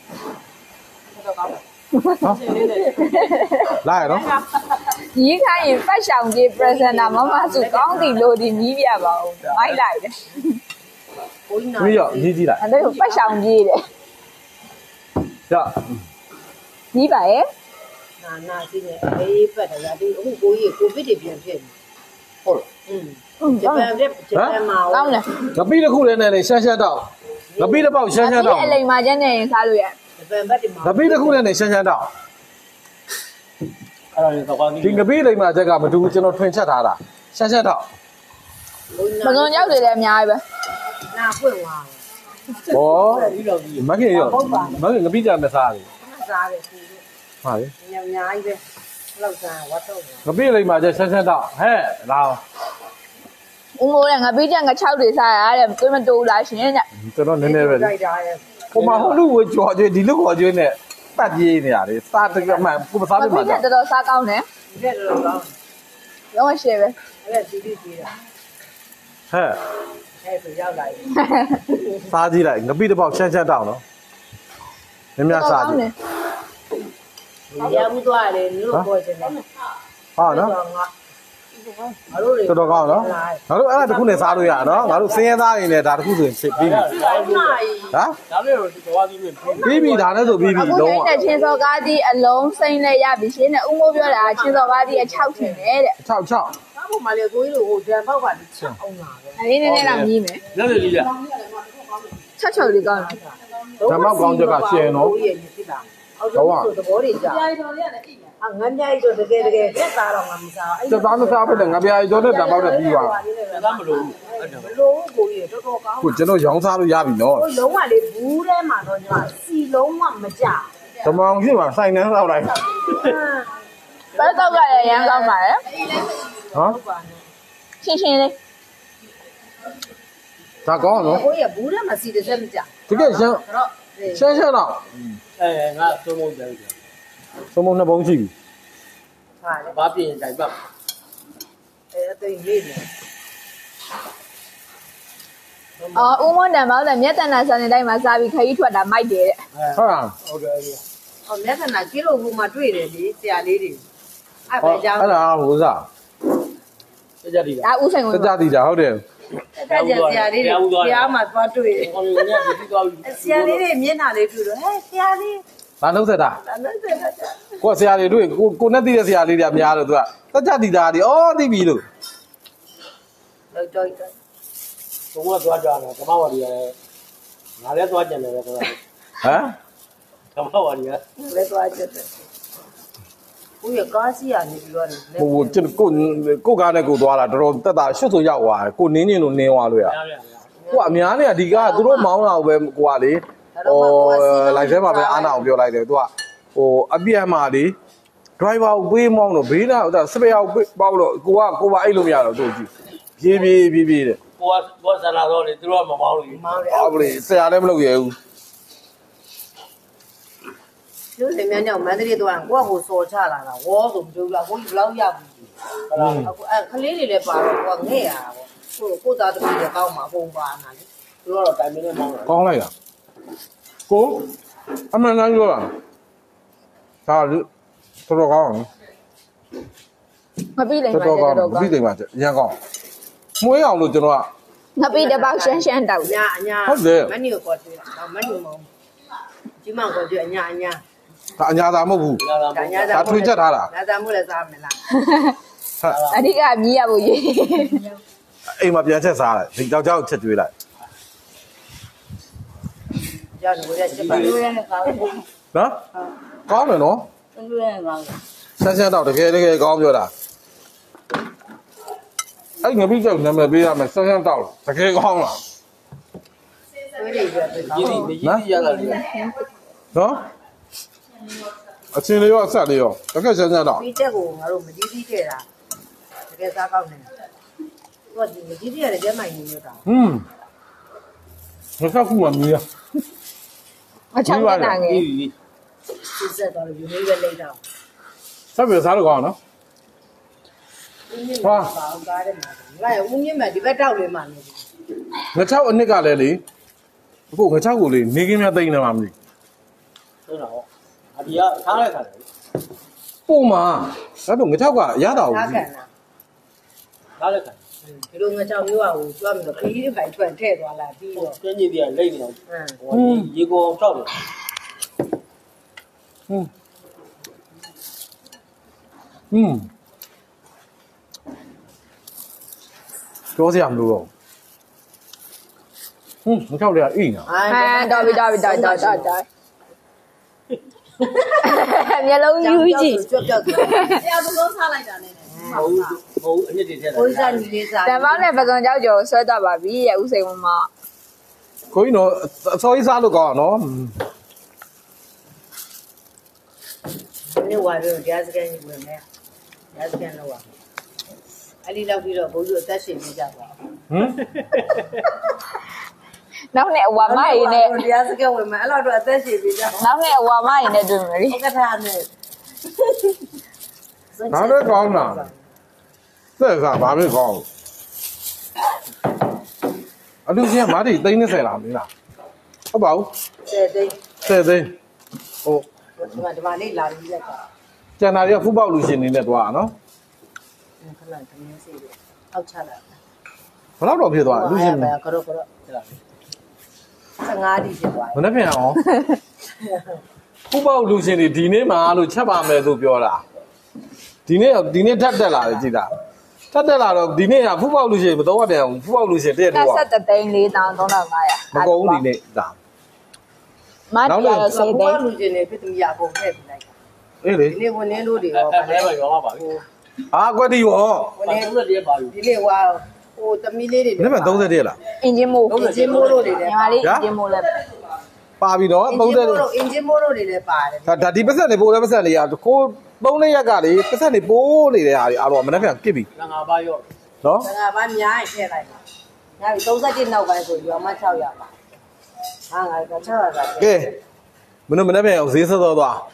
နော်လာရနော်ညီခိုင်းရင်ဖက်ဆောင်ကြီး presenter မမစုကောင်းတီလို့ဒီညီးပြပါဦးမိုက်လိုက်တယ်ကိုင်းနာပြီးတော့ညီးကြည့်လိုက်အဲ့ဒါဖက်ဆောင်ကြီးတဲ့ကြညီးပါရဲ့နာနာစီနဲ့အေးပတ်တယ်ဒါဒီအခုကိုကြီးကိုဗစ်တွေပြန်ဖြစ်နေဟုတ်လားอืมဂျပန်တဲ့ဂျပန်မှာကောင်းတယ်ငပိတစ်ခုလည်းနဲ့လေရှမ်းရှမ်းတော့ငပိတစ်ပေါက်ရှမ်းရှမ်းတော့အလိမ်မာချက်နဲ့ရင်စားလို့ရဂျပန်ဘက်တွေမှာငပိတစ်ခုလည်းနဲ့ရှမ်းရှမ်းတော့အဲ့ဒါလည်းတခွားကြီးဒီငပိလိမ္မာချက်ကမတူဘူးကျွန်တော်ထွင်ချက်ထားတာရှမ်းရှမ်းတော့မစုံရောက်တွေလည်းအများကြီးပဲနာဖွင့်သွားဘောဒီလောက်ကြီးမခင်ရောမခင်ငပိကြမစားဘူးစားတယ်သူတို့ဟာလေညအများကြီးပဲလောက်စားဝတ်တော့ငပိလိမ္မာချက်ရှမ်းရှမ်းတော့ဟဲ့လာဦးမိုးလည်းငါပြီးချက်ငါချောက်တွေစားရတဲ့တွေးမတိုးလားရှင်တဲ့ကျွန်တော်နည်းနည်းပဲလေတိုက်တာရဲ့ဟိုမှာဟိုလူကိုကြော်ကျွေးဒီလူကိုကျွေးနဲ့ပတ်ပြေးနေရတယ်စားတကမှန်ကိုမစားပြငါမှာပြီးချက်တော်တော်စားကောင်းတယ်ဒီတဲ့တော့ကောင်းရောရှယ်ပဲအဲ့ဒါစီတီကြီးတာဟဲ့အဲ့ဆိုရောက်လာပြီစားကြည့်လိုက်ငပိတစ်ပေါက်ရှမ်းရှမ်းတော့နော်မြင်များစားကြည့်ရဘူးသွားတယ်လူပေါ်ချင်တယ်ဟာနော်ငါတော်တော်ကောင်းနော်ငါတို့အဲ့ဒါတစ်ခုနဲ့စားလို့ရနော်ငါတို့စင်းရဲသားနေနဲ့ဒါတစ်ခုဆိုရင်ဖြစ်ပြီးပြီဟမ်ဒါလည်းတော့သွားပြီးပြီပြီးပြီဒါနဲ့ဆိုပြီးပြီအခုလုံးကျင်းတဲ့ချင်းစော်ကားကြီးအလုံးစိမ့်လဲရပြီရှင်နဲ့ဦးမိုးပြောတာချင်းစော်ကားကြီးအချောက်ထင်တယ်တဲ့ 6 6 ဘာမှမလဲကိုကြီးတို့ဟိုဂျန်ပေါက်ကဒီချက်အောင်လာပဲအလေးနည်းနည်းတော့မြည်မယ်လည်းလည်းလေးရချက်ချက်လေးကောင်းတယ်ဓမ္မကောင်းချက်ကရှယ်နော်ကိုကြီးရဲ့ဖြစ်တာအော်တော့သဘောတွေကြာပြိုင်တော်လေးကလည်းအိမ်အငန်းပြိုင်တော့တကယ်တကယ်တက်တာတော့ငါမစားအဲ့စသားမစားဘူးလေငါပြားကျော်နဲ့တံပေါက်နဲ့ပြီးသွားဒါမလို့အဲ့ဒါလုံးကိုကြီးတော်တော်ကောင်းခုကျွန်တော်ရောင်းစားလို့ရပြီနော်ဟိုလုံးဝလေဘူးထဲမှာတော့ညီမစီလုံးဝမကြဓမ္မအောင်ဖြစ်မှာစိုင်နှန်းဆောက်လိုက်ဘယ်တော့ကလည်းရမ်းကောင်းပါလေဟမ်ရှင်းရှင်းလေးဒါကောင်းနော်ကိုကြီးဘူးထဲမှာစီတစ်စက်မကြတကယ်ရှမ်းရှမ်းရှမ်းတော့အဲငါသုံးမတယ်သုံးမနှစ်ပုံရှိပြီဟာလေဘာပြင်တိုင်ပတ်အဲအသိလေးနေအော်ဦးမွန်တန်ပေါင်းနဲ့မြက်တန်နာဆန်နေတိုင်းမှာစားပြီးခရီးထွက်တာမိုက်တယ်တဲ့ဟုတ်လားဟုတ်တယ်အဲ့ဟောမျက်နှာကီလိုဘူးမှာတွေ့တယ်လေဆရာလေးတွေအဲ့ပဲကြောင်းအဲ့ဒါဟိုစားဒါကြည့်ဒါဦးဆိုင်ဝင်စကြတိတာဟုတ်တယ်တက်ကြဆရာလေးတွေဆရာမှသွားတွေ့တယ်ဟိုညက်ပြီးသွားပြီဆရာလေးတွေမျက်နှာလေးတွေ့တော့ဟဲ့ဆရာလေးဘာနှုတ်ဆက်တာဒါနဲ့ဆက်တာကိုဆရာတွေတွေ့ကိုကိုနဲ့တည်တဲ့ဆရာလေးတွေများလို့သူကစကြတိတာဒီအော်သိပြီလို့တော့တော့တော့ဘုံကသွားကြတယ်ဓမ္မဝါဒီလည်းငါလည်းသွားကြတယ်ပဲဆိုတာဟမ်ဓမ္မဝါဒီကလည်းသွားချက်တယ်ဦးရကားစီရနေပြီးတော့ဟိုကျွန်ကိုကိုကားနဲ့ကိုသွားတာတော်တော်တက်တာရှွတ်ဆိုရောက်သွားတယ်ကိုနင်းချင်းလို့နင်းသွားလို့ရရရရကိုအများနဲ့ဒီကသူတို့မောင်းတာပဲကိုကလေဟိုလိုက်ထဲမှာပဲအာနာကိုပြောလိုက်တယ်သူကဟိုအပြတ်မှာလေ driver ကိုပေးမောင်းတော့ဘေးနာဟိုစပယ်ကိုပေါက်တော့ကိုကကိုပါအိတ်လို့မရတော့သူကြည့်ပြေးပြေးပြေးပြေးတဲ့ကိုကကိုဆန္ဒတော့လေသူတို့ကမမောင်းလို့မောင်းတယ်အော်ဘလေဆရာလည်းမလုပ်ရဘူးသူလည်းမြန်ကြောင်မန္တလေးသွားကိုကဟိုစော်ချလာတာဝေါဆိုမပြောဘူးကိုကြီးဘလောက်ရောက်ပြီအခုအခလေးတွေလည်းပါတော့ကိုကငဲ့ရတာပေါ့ဟိုကိုသားတပည့်တွေကောင်းမှာပုံပါနာလေသူတို့ကတော့တိုင်မင်းနဲ့မောင်းတာကောင်းလိုက်တာကိုအမှန်တမ်းပြောတာဒါတော်တော်ကောင်းငပိလိမ်တော်မှာတော်ကောင်းတော်တော်ကောပြီးင်းတယ်မှာအရင်ကောင်းမွေးအောင်လို့ကျွန်တော်ကငပိတစ်ပေါက်ရှမ်းရှမ်းတောက်အညာအညာမနီကိုခေါ်တွေ့တာမနီမောင်းဒီမှာခေါ်တွေ့အညာအညာဒါအညာသာမဟုတ်ဘူးဒါကဒါညာဒါထွေချက်ထားတာညာသာမို့လဲစားမလားအဓိကမြည်ရဖို့ရေးအိမ်မှာပြန်ချက်စားတယ်ဒီကြောက်ကြောက်ချက်ကျွေးလိုက်ကြောက်နေကိုရချက်ပါလို့ရနေကောင်းတယ်နော်ကောင်းတယ်နော်လို့ရနေကောင်းတယ်ဆန်းဆန်းတော့တကယ်တကယ်ကောင်းပြောတာအဲ့ငပိကြောက်နာမည်ပေးရမယ်ဆန်းဆန်းတော့တကယ်ကောင်းလားတွေးတွေပဲရည်ရည်ရည်ရတာလေနော်အချင်းလေးရောအဆက်လေးရောတကယ်ဆန်းဆန်းတော့ပြီးချက်ကိုငါတို့မကြီးကြီးခဲ့တာတကယ်စားကောင်းတယ်သူကဒီမကြီးကြီးရတယ်ကျမိုင်နေရတာဟွန်းမဆောက်ခုမှမီးရအချောင်းတက်တာငယ်ရည်ရည်စစ်ဆက်တော့ယူနေပဲလိုက်တော့ဆက်ပြီးစားလို့ကောင်းနော်ဦးမြင့်ပါအောင်ကားတယ်မှာငါရဦးမြင့်မဒီဘက်တောက်လေးမှနေငချောက်အနှစ်ကလည်းလေအခုငချောက်ကိုလေနေကင်းများတိတ်နေမှာမသိဟုတ်တော့အဒီကထားလိုက်တာလေပုံမှာအဲ့တော့ငချောက်ကရတာဘူးထားခံတာထားလိုက်တာဒီလိုငါကြောင်မျိုးอ่ะကိုကြွားပြီးတော့ခရီးတွေပိုင်ထွက်ထည့်သွားလာပြီးတော့ကျင်းကြီးတွေကလိမ့်နေတော့ဟမ်ဟိုရေကောင်တောက်တယ်ဟွန်းဟွန်းပြောစရာမလိုတော့ဟွန်းငချောက်တွေကအိနေတာအာဟမ်တော်ပြီတော်ပြီတော်တော်တော်တော်မျက်လုံးယူကြည့်ကြွပြောက်သွားတရားသူလုံးစားလိုက်တာနဲ့ဟုတ်ဟုတ်အညစ်တွေထည့်တာကိုစားညီလေးစားတမောင်းနဲ့ပကံကြောက်ကျော်ဆွဲတော့ပါပြီရဲ့ဦးစိန်ဝမကိုကြီးတော့အစောကြီးစားလို့ကောင်းနော်နေဝါတော့တရားစကန်ကြီးဝင်မယ်တရားစကန်တော့ပါအဲ့ဒီလောက်ပြီးတော့ဘိုးကြီးအသက်ရှင်နေကြပါဟမ်နောက်နဲ့အဝါမရင်းနဲ့တရားစကန်ဝင်မယ်အဲ့လောက်တော့အသက်ရှင်နေကြပါနောက်နဲ့အဝါမရင်းနဲ့တွေ့မယ်လေဥက္ကဋ္ဌနဲ့ဒါလည်းကောင်းတာသက်စားဘာဖြစ်ကောင်းအလူကြီးကမားတီသိန်း30လားမင်းလားဟုတ်ပါဘူးတဲ့တဲ့ 30သိန်းဟိုဒီမှာဒီမှာလေးလာပြီးလိုက်တာကျန်တာတွေကဖူးပေါက်လူရှင်နေနဲ့တွားနော်မခဏတမင်းစီတယ်အောက်ချလာဘယ်တော့ဖြစ်သွားလူရှင်ပဲကတော့ကတော့15ဒီဖြစ်သွားမနေ့ပြန်အောင်ဖူပေါက်လူရှင်တွေဒီနေ့မှလို့ချက်ပါမယ်လို့ပြောတာဒီနေ့ဒီနေ့ထပ်တက်လာတယ်ကြည်လားထပ်တက်လာတော့ဒီနေ့ကဖူပေါက်လူရှင်မတော့ပြန်အောင်ဖူပေါက်လူရှင်တည့်တော့ဆက်သိန်းလေးတောင်သုံးထောင်ငါးရာမကုန်ဒီနေ့ဒါမတ်တရားတော့စေးသိန်းလူချင်းတွေဖြစ်သူရအကုန်ထည့်ပြီးလိုက်အေးလေဒီနေ့ဝင်နေလို့တွေရောအဲ့ဒါပဲရောပါပြီအာကွက်တီရောဝင်နေအဲ့ဒါတည်းပါပြီဒီနေ့ဟိုဟိုတမီလေးတွေမနေ့မှ30တည်းလားအင်ဂျင်မိုးအင်ဂျင်မိုးတို့တွေလည်းညီမလေးအင်ဂျင်မိုးလည်းပါပြီတော့30တည်းအင်ဂျင်မိုးတို့တွေလည်းပါတယ်ဒါဒါဒီပတ်ဆက်နေပိုးတဲ့ပတ်ဆက်လေးကကို3လေးရက်ကလေပတ်ဆက်နေပိုးနေတဲ့ဟာတွေအားလုံးမနေ့ပြန်ပြစ်ပြီငါပါရောနော်ငါဘာများရင်ထည့်လိုက်ပါညာပြီ31နောက်ပိုင်းဆိုရွာမ600ပါဟာငါက600ပါကဲမင်းတို့မနေ့ပြန်ဈေးစောတော့သွား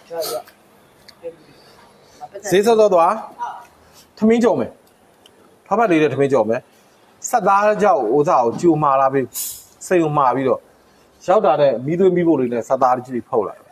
ဈေးစောတော့သွားထမင်းကြော်မယ်ဖဖလေးတဲ့ထမင်းကြော်မယ်ဆက်သားကြောက်ဥစားကိုကြိုမှာလာပြီးစိတ်ကိုမှာပြီးတော့ရောက်တာနဲ့မိသွေးမိဖို့လေးနဲ့ဆက်သားကြီးဖုတ်လိုက်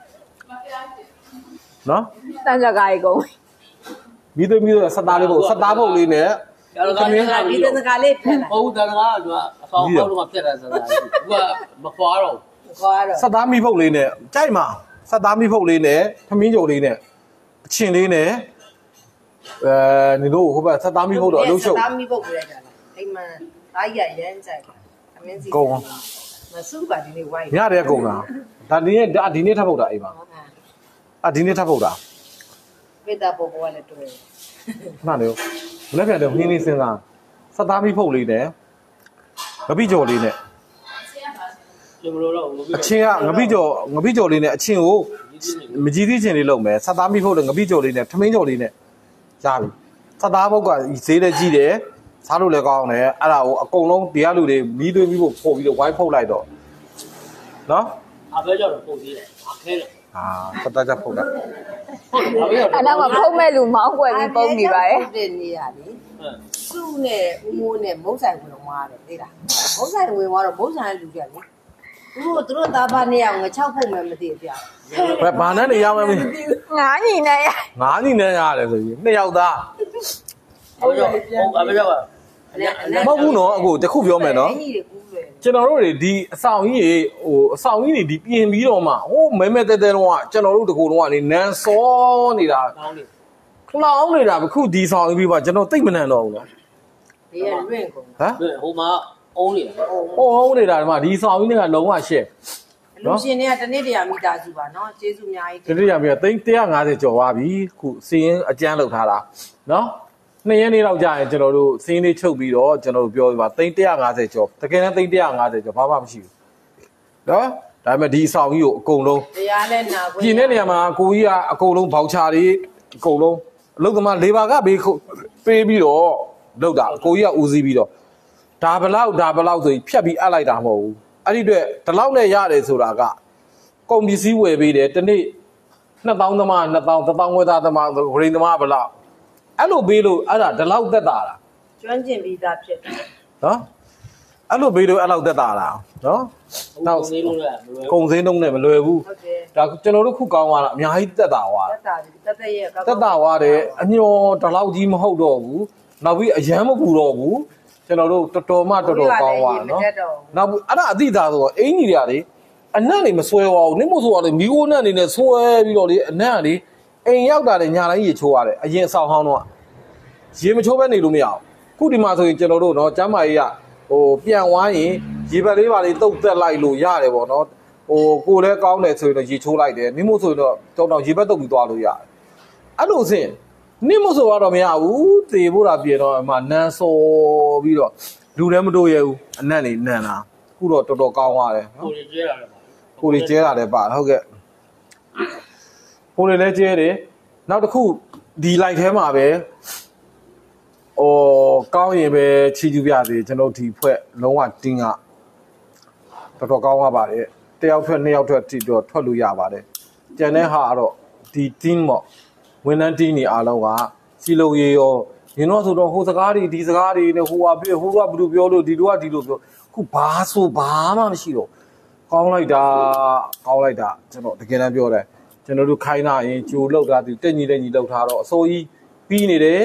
နော်တန်ကြကားကြီးကုန်မိသွေးမိလို့ဆက်သားလေးဖို့ဆက်သားဖုတ်လေးနဲ့ကျတော့သမင်းကဒီတကလေးဖက်လာဟုတ်တယ်ကအဆောင်ပေါက်လို့မပြတ်တယ်ဆိုတာကမခွာတော့ခေါ်ရတော့ဆက်သားမိဖုတ်လေးနဲ့ကြိုက်မှာဆက်သားမိဖုတ်လေးနဲ့ထမင်းကြော်လေးနဲ့အချင်းလေးနဲ့အဲနေတို့ဟိုဘက်ဆက်သားမိဖုတ်တော့အလုပ်ရှုပ်သားမိပုတ်ပြလိုက်တာလားအိမ်မှာသားရရမ်းကြိုက်အမင်းစီကုန်မစုပါဒီနေ့ဝိုင်းညတဲ့ကုန်တာဒါဒီနေ့ဒါဒီနေ့ထပ်ဖုတ်တာအိမ်မှာအာဒီနေ့ထပ်ဖုတ်တာပေတာပေါ်ပေါ်လည်းတွေ့မှန်တယ်မနေ့ပြန်တော့နှင်းလေးစဉ်းစားဆက်သားမိဖုတ်လေးနဲ့ငပိကြော်လေးနဲ့ကျမတို့တော့အချင်းကငပိကြော်ငပိကြော်လေးနဲ့အချင်းကိုမကြီးသေးချင်းလေးလုပ်မယ်ဆက်သားမိဖုတ်လေးငပိကြော်လေးနဲ့ထမင်းကြော်လေးနဲ့ရပြီဆက်သားဘုတ်ကဈေးလည်းကြီးတယ်စားလို့လည်းကောင်းတယ်အဲ့ဒါကိုအကုန်လုံးတရားလူတွေမီးသွေးပြီးဖို့ပို့ပြီးတော့ဝိုင်းဖုတ်လိုက်တော့နော်အဖေကြောင့်ပုံသေးတယ်အခဲတယ်အာဆက်သားကြဖုတ်တာဟုတ်တယ်အဖေကအဲ့တော့ဖုံးမဲ့လူမောင်းကွယ်ပြီးပုံနေပါရဲ့တဲ့နေရလေစုနဲ့ဦးမိုးနဲ့မုတ်ဆိုင်ဝင်သွားတယ်သိလားမုတ်ဆိုင်ဝင်သွားတော့မုတ်ဆိုင်လူကြလေသူတို့သူတို့သားပါနေအောင်ငါ6ဖုတ်မှမသိပြဘယ်ဘာနဲ့နေရောက်မလဲငါးညီနဲ့ရငါးညီနဲ့ရတယ်ဆိုရင်နှစ်ယောက်သားဟုတ်ကြောင့်ဟုတ်အဖေကြောင့်မဟုတ်ဘူးနော်အခုတခုပြောမယ်နော်ကြီးတွေကူးလွယ်ကျွန်တော်တို့တွေဒီအဆောင်ကြီးတွေဟိုအဆောင်ကြီးတွေဒီပြင်ပြီးတော့မှဟိုမဲမဲတဲတဲတော့ကကျွန်တော်တို့တကူတော့ကနေနန်းစောနေတာကောင်းတယ်ခလောင်းနေတာအခုဒီဆောင်ကြီးပြီးပါကျွန်တော်သိမ့်မနန်တော့ဘူးနော်ဒီရလွင့်ကုန်ဟမ်ဟိုမှာအုံးနေတယ်ဟိုဟိုနေတာဒီမှာဒီဆောင်ကြီးတွေကလုံးဝရှက်လူရှင်တွေကတနေ့တရာမိသားစုပါနော်ကျေးဇူးအများကြီးဒီနေ့ရပြီသိန်းone hundred fiftyကျော်သွားပြီခုစီးရင်အကျန်းလောက်ထားတာနော်နှစ်ရက်နေတော့ကြာရင်ကျွန်တော်တို့စီးနေချုပ်ပြီးတော့ကျွန်တော်တို့ပြောပြပါသိန်းone hundred fiftyကျော်တကယ်တမ်းသိန်းone hundred fiftyကျော်ဘာမှမရှိဘူးနော်ဒါပေမဲ့ဒီဆောင်ကြီးကိုအကုန်လုံးတရားနဲ့နာခွင့်ပြင်တဲ့နေရာမှာကိုကြီးကအကုန်လုံးဘောက်ချာတွေအကုန်လုံးအလုသမားလေဘာကပေးပေးပြီးတော့လောက်တာကိုကြီးကဦးစီးပြီးတော့ဒါဘလောက်ဒါဘလောက်ဆိုဖြတ်ပြီးအပ်လိုက်တာမဟုတ်ဘူးအဲ့ဒီအတွက်ဒီလောက်နဲ့ရတယ်ဆိုတာကကုန်ပစ္စည်းဝယ်ပေးတယ်တနေ့two thousandသမားtwo thousand one thousandဝယ်သားသမားဂရိန်သမားဘလောက်အဲ့လိုပေးလို့အဲ့ဒါဒီလောက်သက်တာလားကျွမ်းကျင်ပြီးသားဖြစ်တယ်နော်အဲ့လိုပေးလို့အဲ့လောက်သက်တာလားနော်နောက်နေလို့လည်းမလွယ်ကုန်စင်းတုံးနဲ့မလွယ်ဘူးဟုတ်တယ်ဒါကျွန်တော်တို့ခုကောင်းသွားတာအများကြီးသက်တာသွားတက်တာတက်တဲ့ရဲ့ကောက်တက်တာသွားတယ်အညော်ဒီလောက်ကြီးမဟုတ်တော့ဘူးနောက်ပြီးအရန်မပူတော့ဘူးကျွန်တော်တို့တော်တော်မှတော်တော်ကောင်းသွားနော်နောက်အဲ့ဒါအတိသားဆိုတော့အင်ကြီးတွေကလေအနက်နေမဆွဲပါဘူးနင့်မို့ဆိုတော့လေမီးကိုနက်နေနဲ့ဆွဲပြီးတော့လေအနက်ကလေအိမ်ရောက်တာလေညာတိုင်းရေချိုးရတယ်အရင်ဆောင်ဟောင်းတော့ရေမချိုးဘဲနေလို့မရအောင်ခုဒီမှာဆိုရင်ကျွန်တော်တို့နော်ကျမ်းမာရေးကဟိုပြန်ဝိုင်းရင်ရေဘက်လေးပါလေးတုတ်တက်လိုက်လို့ရတယ်ပေါ့နော်ဟိုကိုယ်လည်းကောင်းတယ်ဆိုရင်တော့ရေချိုးလိုက်တယ်နင့်မို့ဆိုရင်တော့တောင်းတောင်းရေဘက်တုတ်ပြီးသွားလို့ရတယ်အဲ့လိုစင်နင့်မို့ဆိုတော့မရဘူးသေဖို့တာပြေတော့အမှနန်းစောပြီးတော့လူလည်းမတို့ရဘူးအနက်နေနန်းတာခုတော့တော်တော်ကောင်းသွားတယ်နော်ကိုကြီးကျဲတာလည်းကိုလေးကျဲတာလည်းပါဟုတ်ကဲ့ကိုလေးလည်းကျဲတယ်နောက်တစ်ခုဒီလိုက်ထဲမှာပဲဟိုကောင်းရင်ပဲချီကျူပြသေးကျွန်တော်ဒီဖွဲ့လုံးဝတင်းကတော်တော်ကောင်းသွားပါတယ်တယောက်ထွက်နှစ်ယောက်ထွက်တီတော့ထွက်လို့ရပါတယ်ကျန်တဲ့ဟာကတော့ဒီတင်းပေါ့ဝန်ထမ်းတင်းနေအားလုံးကစီလုံးရေရောရင်းတော့ဆိုတော့ဟိုစကားတွေဒီစကားတွေနဲ့ဟိုကပြဟိုကဘယ်လိုပြောလို့ဒီလိုကဒီလိုပြောခုဘာဆိုဘာမှမရှိတော့ကောင်းလိုက်တာကောင်းလိုက်တာကျွန်တော်တကယ်တမ်းပြောတယ်ကျွန်တော်တို့ခိုင်းတာရင်ကြိုလောက်တာဒီတက်ညီတက်ညီလောက်ထားတော့အစိုးကြီးပြီးနေတယ်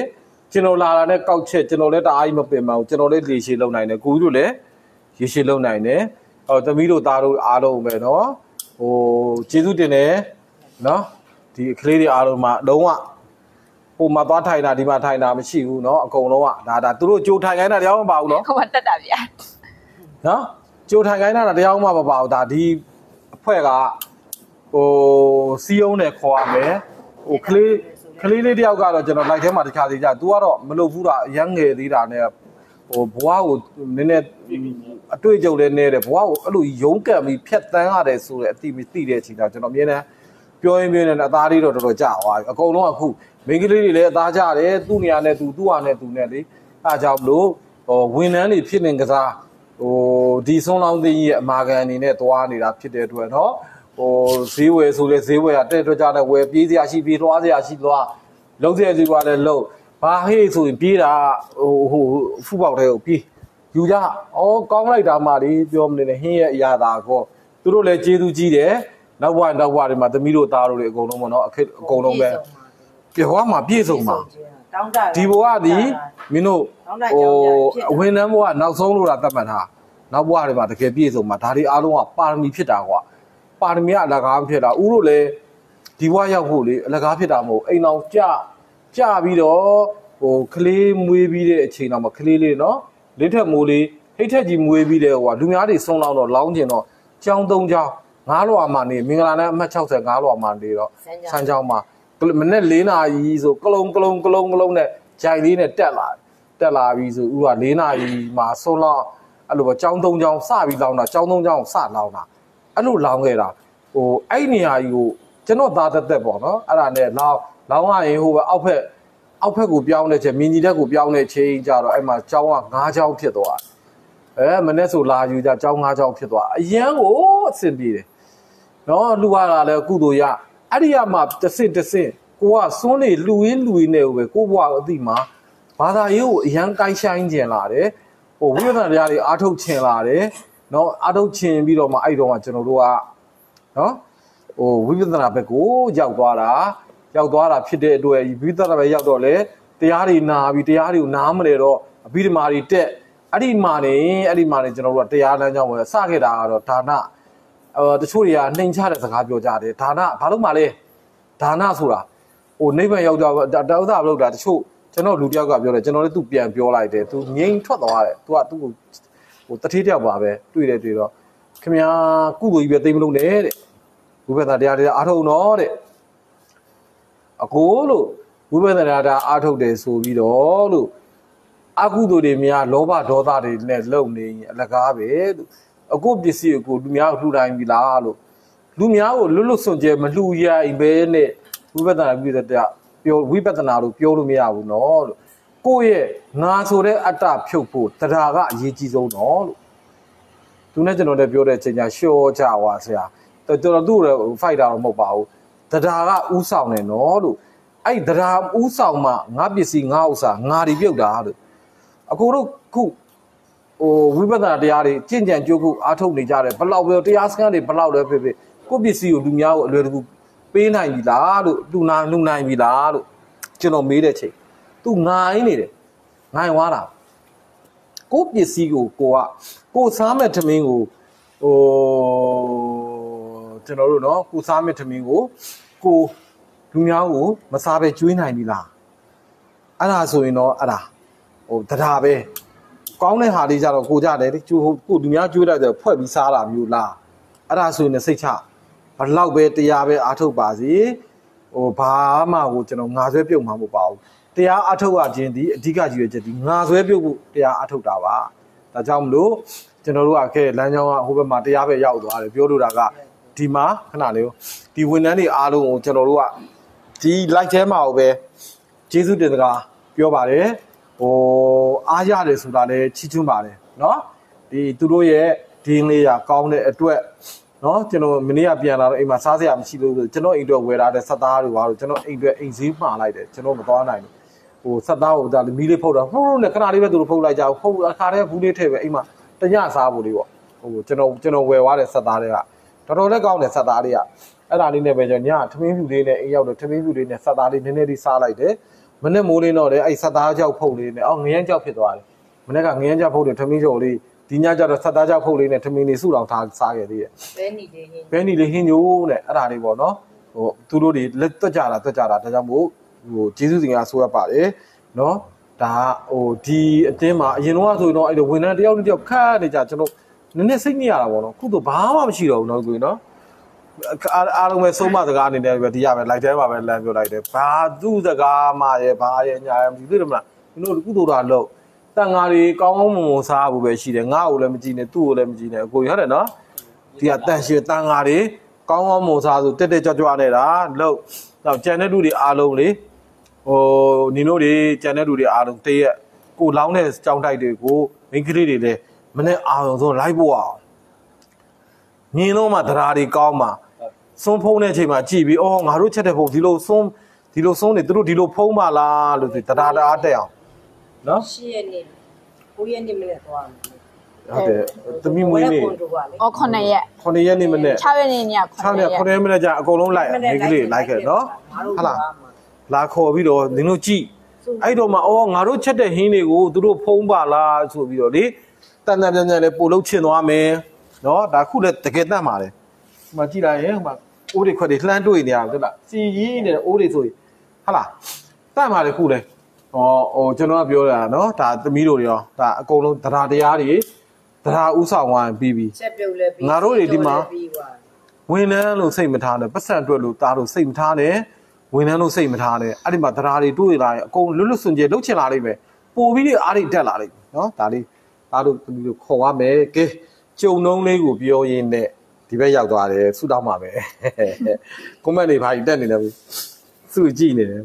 ကျွန်တော်လာတာနဲ့ကောက်ချက်ကျွန်တော်လည်းတအားကြီးမပင်မအောင်ကျွန်တော်လည်းလေရှည်လုံနိုင်တယ်ကိုကြီးတို့လည်းရေရှည်လုံနိုင်တယ်ဟောသမီးတို့သားတို့အားလုံးပဲနော်ဟိုကျေးဇူးတင်တယ်နော်ဒီကလေးတွေအားလုံးမှာလုံးဝဟိုမှာသွားထိုင်တာဒီမှာထိုင်တာမရှိဘူးနော်အကုန်လုံးကဒါဒါသူတို့ကြိုထိုင်ခိုင်းတာတရားမပါဘူးနော်ဟိုမှာတက်တာဗျာနော်ကြိုထိုင်ခိုင်းတာတရားမှမပါဘူးဒါဒီအဖွဲ့ကဟိုစီးအောင်နဲ့ခေါ်ရမယ်ဟိုကလေးကလေးလေးတယောက်ကတော့ကျွန်တော်လိုက်ထဲမှာတခြားစီကြ तू ကတော့မလုပ်ဘူးတာအရန်ငယ်သေးတာနဲ့ဟိုဘွားကိုနည်းနည်းအတွေ့အကြုံလည်းနေတယ်ဘွားကိုအဲ့လိုရုံးကပ်ပြီးဖြတ်တန်းရတယ်ဆိုတဲ့အတိမသိတဲ့အချိန်တော့ကျွန်တော်မြင်တယ်ပြောရင်ပြောရင်အသားလေးတော့တော်တော်ကြာသွားပြီအကုန်လုံးအခုမိန်းကလေးတွေလည်းအသားကြတယ်သူ့နေရာနဲ့သူသူ့ဟာနဲ့သူနဲ့လေအားကြောင့်မလို့ဟိုဝန်ထမ်းတွေဖြစ်နေကစားဟိုဒီဆုံးလောင်းသိကြီးရဲ့အမာခံအနေနဲ့သွားနေတာဖြစ်တဲ့အတွက်နော်ဟိုဈေးဝယ်ဆိုလဲဈေးဝယ်ရတဲ့အတွက်ကြတဲ့ဝယ်ပြေးစရာရှိပြေးသွားစရာရှိသွားလုံးစရာစီပါလဲလုံးဘာဟေးဆိုရင်ပြေးတာဟိုဟိုဖူးပေါက်တဲ့ကိုပြေးယူကြဩကောင်းလိုက်တာမှလေပြောမနေနဲ့ဟင်းရဲ့အရာသာကောသူတို့လည်းကျေးဇူးကြီးတယ်နောက်ဘဝနောက်ဘဝတွေမှာသမီးတို့သားတို့တွေအကုန်လုံးပေါ့နော်အခက်အကုန်လုံးပဲပြေဟောမှာပြည့်စုံမှာတောင်းတဒီဘဝဒီမင်းတို့ဟိုအဝင်နှမ်းဘဝနောက်ဆုံးလို့တာသတ်မှတ်ထားနောက်ဘဝတွေမှာတကယ်ပြည့်စုံမှာဒါတွေအားလုံးကပါရမီဖြစ်တာကွာပါရမီကအလကားဖြစ်တာဥတို့လည်းဒီဘဝရောက်ဖို့လေအလကားဖြစ်တာမဟုတ်အိမ်အောင်ကြကြပြီးတော့ဟိုကလေးမွေးပြီးတဲ့အချိန်တော့မှကလေးလေးနော်လင်းထက်မိုးလေးဟိတ်ထက်ကြီးမွေးပြီးတဲ့ဟိုကလူများတွေဆုံးလောက်တော့လောင်းကျင်တော့ကြောင်းသုံးကြောင်းငါးလွာမှနေမင်္ဂလာနဲ့အမှတ်၆၅လွာမှနေတော့ဆန်းကြောင်းမှာမနေ့၄နာရီဆိုကလုံးကလုံးကလုံးကလုံးနဲ့ဂျိုင်လေးနဲ့တက်လာတက်လာပြီးဆိုဥက၄နာရီမှာဆုံးလောက်အဲ့လိုပဲကြောင်းသုံးကြောင်းစပြီးလောင်းတာကြောင်းသုံးကြောင်းစလောင်းတာအဲ့လိုလောင်းခဲ့တာဟိုအဲ့နေရာကြီးကိုကျွန်တော်သားသက်သက်ပေါ့နော်အဲ့ဒါနဲ့လောင်းလောင်းရရင်ဟိုပဲအောက်ဖက်အောက်ဖက်ကိုပြောင်းတဲ့ချိန်မြင်းကြီးတက်ကိုပြောင်းတဲ့ချိန်ကြတော့အဲ့မှာကြောင်းက၅ကြောင်းဖြစ်သွားအဲမနေ့ဆိုလာယူကြကြောင်း၅ကြောင်းဖြစ်သွားအရန်ကိုအဆင်ပြေတယ်နော်လူရတာလည်းကုသိုလ်ရအဲ့ဒီကမှတဆင့်တဆင့်ကိုကစွန်းနေလူရင်းလူရင်းနေပဲကိုဘွားအသိမှာဘာသာရေးကိုအရန်ကိုင်းဆိုင်ကျင်လာတယ်ဟိုဝိပဿနာတရားတွေအားထုတ်ချင်လာတယ်နော်အားထုတ်ချင်ပြီးတော့မှအဲ့တော့မှကျွန်တော်တို့ကနော်ဟိုဝိပဿနာဘက်ကိုရောက်သွားတာရောက်သွားတာဖြစ်တဲ့အတွက်ဝိပဿနာဘက်ရောက်တော့လေတရားတွေနာပြီးတရားတွေကိုနားမလဲတော့အဘိဓမ္မာတွေတက်အဲ့ဒီမှာနေအဲ့ဒီမှာနေကျွန်တော်တို့ကတရားလမ်းကြောင်းပဲစခဲ့တာကတော့ဒါနအဲတချို့တွေကနှိမ်ချတဲ့စကားပြောကြတယ်ဒါနဘာလို့မှလဲဒါနဆိုတာဟိုနိဗ္ဗာန်ရောက်ကြတောက်တာမလုပ်တာတချို့ကျွန်တော်လူတယောက်ကပြောတယ်ကျွန်တော်လည်းသူပြန်ပြောလိုက်တယ်သူငြိမ်ထွက်သွားတယ်သူကသူ့ကိုဟိုတတိတယောက်ပါပဲတွေ့တယ်တွေ့တော့ခင်ဗျာကုသိုလ်ကြီးပဲသိမလို့နဲ့တဲ့ဝိပဿနာတရားတရားအားထုတ်တော့တဲ့အကိုလို့ဝိပဿနာတရားအားထုတ်တယ်ဆိုပြီးတော့လို့အကုသိုလ်တွေများလောဘဒေါသတွေနဲ့လုံနေရင်အလကားပဲလို့အခုပစ္စည်းကိုလူများကိုလှူတိုင်းပြီလားလို့လူများကိုလွတ်လွတ်စွန့်ကြဲမလှူရရင်ပဲနဲ့ဝိပဿနာပြည့်တဲ့ပြောဝိပဿနာလို့ပြောလို့မရဘူးနော်လို့ကိုယ့်ရဲ့ငါဆိုတဲ့အတ္တဖြုတ်ဖို့တရားကအရေးကြီးဆုံးတော့လို့သူနဲ့ကျွန်တော်လည်းပြောတဲ့အချိန်ကျရှော့ကြွားဆရာတော်တော်သူ့ရဲ့ fight တာတော့မဟုတ်ပါဘူးတရားကဥဆောင်နေနော်လို့အဲ့တရားဥဆောင်မှငါပစ္စည်းငါဥစ္စာငါတွေပြုတ်တာလို့အခုတို့ခုဟိုဝိပဿနာတရားတွေကြင်ကြံကြိုးခုအားထုတ်နေကြတယ်ဘလောက်ပဲတရားစခန်းတွေဘလောက်လဲဖြစ်ဖြစ်ကိုပစ္စည်းကိုလူများကိုအလွယ်တကူပေးနိုင်ပြီလားလို့လူနာလူနိုင်ပြီလားလို့ကျွန်တော်မေးတဲ့ချိန်သူငိုင်းနေတယ်ငိုင်းသွားတာကိုပစ္စည်းကိုကိုကကိုစားမဲ့ထမင်းကိုဟိုကျွန်တော်တို့နော်ကိုစားမဲ့ထမင်းကိုကိုလူများကိုမစားပဲကျွေးနိုင်ပြီလားအဲ့ဒါဆိုရင်တော့အဲ့ဒါဟိုတရားပဲကောင်းတဲ့ဟာလေးကြတော့ကိုကြတယ်ကျိုးကိုလူများကျွေးလိုက်တယ်ဖွဲ့ပြီးစားတာမျိုးလားအဲ့ဒါဆိုရင်စိတ်ချဘလောက်ပဲတရားပဲအားထုတ်ပါစေဟိုဘာမှကိုကျွန်တော်ငါဆွဲပြုတ်မှာမဟုတ်ပါဘူးတရားအားထုတ်ရခြင်းဒီအဓိကကြီးရချက်ဒီငါဆွဲပြုတ်ဖို့တရားအားထုတ်တာပါဒါကြောင့်မလို့ကျွန်တော်တို့ကခဲလမ်းကြောင်းကဟိုဘက်မှာတရားပဲရောက်သွားတယ်ပြောလို့တာကဒီမှာခဏလေးဒီဝန်ထမ်းတွေအားလုံးကိုကျွန်တော်တို့ကဒီ live ထဲမှာပဲကျေးဇူးတင်စကားပြောပါတယ်ဟိုအားရတယ်ဆိုတာလည်းချီးကျူးပါတယ်เนาะဒီသူတို့ရဲ့ဒင်းလေးရကောင်းတဲ့အတွက်เนาะကျွန်တော်မနေ့ကပြန်လာတော့အိမ်မှာစားစရာမရှိလို့ကျွန်တော်အိမ်အတွက်ဝယ်ထားတဲ့ဆက်သားတွေပါတော့ကျွန်တော်အိမ်အတွက်အိမ်ဈေးမှာလိုက်တယ်ကျွန်တော်မသွားနိုင်ဘူးဟိုဆက်သားကိုဒါမီးလေးဖုတ်တော့ဟိုးနဲ့ခဏလေးပဲသူတို့ဖုတ်လိုက်ကြဖုတ်အခါတည်းဘူးလေးထည့်ပဲအိမ်မှာတညစားဖို့လေးပေါ့ဟိုကျွန်တော်ကျွန်တော်ဝယ်သွားတဲ့ဆက်သားတွေကတော်တော်လေးကောင်းတယ်ဆက်သားတွေကအဲ့ဒါလေးနဲ့ပဲကျွန်တော်ညထမင်းဖြူလေးနဲ့အိမ်ရောက်တော့ထမင်းဖြူလေးနဲ့ဆက်သားလေးနည်းနည်းလေးစားလိုက်တယ်ဟမနေ့မိုးလေးတော့လေအဲ့ဆက်သားကြောက်ဖုတ်လေးနဲ့အော်ငရမ်းကြောက်ဖြစ်သွားတယ်မနေ့ကငရမ်းကြောက်ဖုတ်တယ်ထမင်းချုပ်လေးဒီညကျတော့ဆက်သားကြောက်ဖုတ်လေးနဲ့ထမင်းလေးစုတော်ထားစားခဲ့သေးရဲ့ဘဲနီလေးဟင်းဘဲနီလေးဟင်းညိုးနဲ့အဲ့ဒါလေးပေါ့နော်ဟိုသူတို့တွေလက်တွက်ကြတာတွက်ကြတာဒါကြောင့်မို့ဟိုကျေးဇူးစင်ကဆိုရပါတယ်နော်ဒါဟိုဒီအတင်းမှာအရင်တော့ဆိုရင်တော့အဲ့လိုဝန်ထမ်းတယောက်တစ်ယောက်ခတ်နေကြကျွန်တော်နည်းနည်းစိတ်ညစ်ရတာပေါ့နော်ခုတော့ဘာမှမရှိတော့ဘူးနော်ဆိုရင်နော်အားလုံးပဲဆုံးမစကားအနေနဲ့ပဲဒီရပဲလိုက်တဲမှာပဲလမ်းပြောလိုက်တယ်ဘာသူ့စကားမှရဲ့ဘာရဲ့ညာရဲ့မသိတယ်မလားကျွန်တော်ကုသိုလ်တာလို့တန်ဃာတွေကောင်းကောင်းမွန်မွန်စားဖို့ပဲရှိတယ်ငါ့ကိုလည်းမကြည့်နဲ့သူ့ကိုလည်းမကြည့်နဲ့အကိုကြီးဟုတ်တယ်နော်ဒီကတန်ရှင်တန်ဃာတွေကောင်းကောင်းမွန်စားဆိုတက်တက်ကြွကြွနေတာလို့တော့ကျန်တဲ့လူတွေအားလုံးလေဟိုညီတို့တွေကျန်တဲ့လူတွေအားလုံးတည့်ရက်ကိုလောင်းတဲ့ကြောင်းတိုက်တွေကိုမိန်းကလေးတွေလည်းမနဲ့အာရုံဆုံးလိုက်ဖို့အောင်မြင်တော့မှတရားတွေကောင်းမှစွန်းဖုံးတဲ့အချိန်မှာကြည့်ပြီးအော်ငါတို့ချက်တဲ့ဖုံးဒီလိုစွန်းဒီလိုစွန်းနေသူတို့ဒီလိုဖုံးပါလားလို့တရားတရားတက်အောင်နော်ရှစ်ရက်နေ့ကိုရက်နေ့မနေ့သွားမယ်ဟုတ်တယ်သမီးမွေးနေ့အော်ခုနှစ်ရက်ခုနှစ်ရက်နေ့မနေ့ခြောက်ရက်နေ့ညခုနှစ်ရက်ခုနှစ်ရက်မနေ့ကျအကုန်လုံးလိုက်မိန်းကလေးလိုက်ခဲ့နော်ဟုတ်လားလာခေါ်ပြီးတော့နင်တို့ကြည့်အဲ့တော့မှအော်ငါတို့ချက်တဲ့ဟင်းတွေကိုသူတို့ဖုံးပါလားဆိုပြီးတော့လေတန်တန်ပြန်ပြန်လေးပို့လို့ချင်သွားမယ်နော်ဒါခုလည်းတကယ်တတ်ပါလေဟိုမှာကြည့်လိုက်ရင်ဟိုမှာအိုးတွေခွက်တွေလှမ်းတွေ့နေရတယ်ဟုတ်လားစီကြီးနေတဲ့အိုးတွေဆိုရင်ဟုတ်လားတတ်ပါလေခုလည်းဟောဟိုကျွန်တော်ကပြောတာနော်ဒါသမီးတို့တွေရောဒါအကုန်လုံးတရားတရားတွေတရားဥဆောင်ဝိုင်းပြီးပြီးချက်ပြုတ်လဲပြီးငါတို့တွေဒီမှာဝင်နှန်းလို့စိတ်မထားနဲ့ပတ်စံတွက်လို့သားလို့စိတ်မထားနဲ့ဝင်နှန်းလို့စိတ်မထားနဲ့အဲ့ဒီမှာတရားတွေတွေ့လာရင်အကုန်လွတ်လွတ်စွန့်ကြဲလှုပ်ချင်လာလိမ့်မယ်ပို့ပြီးအားတွေတက်လာလိမ့်မယ်နော်ဒါလေးသားတို့သမီးတို့ခေါ်ရမယ်ကဲကြုံနှုံးလေးကိုပြောရင်းနဲ့ဒီဘက်ရောက်သွားတယ်ဆူတောင်းပါပဲကွန်မန့်တွေဘာကြီးတက်နေလဲဆူကြည့်နေတယ်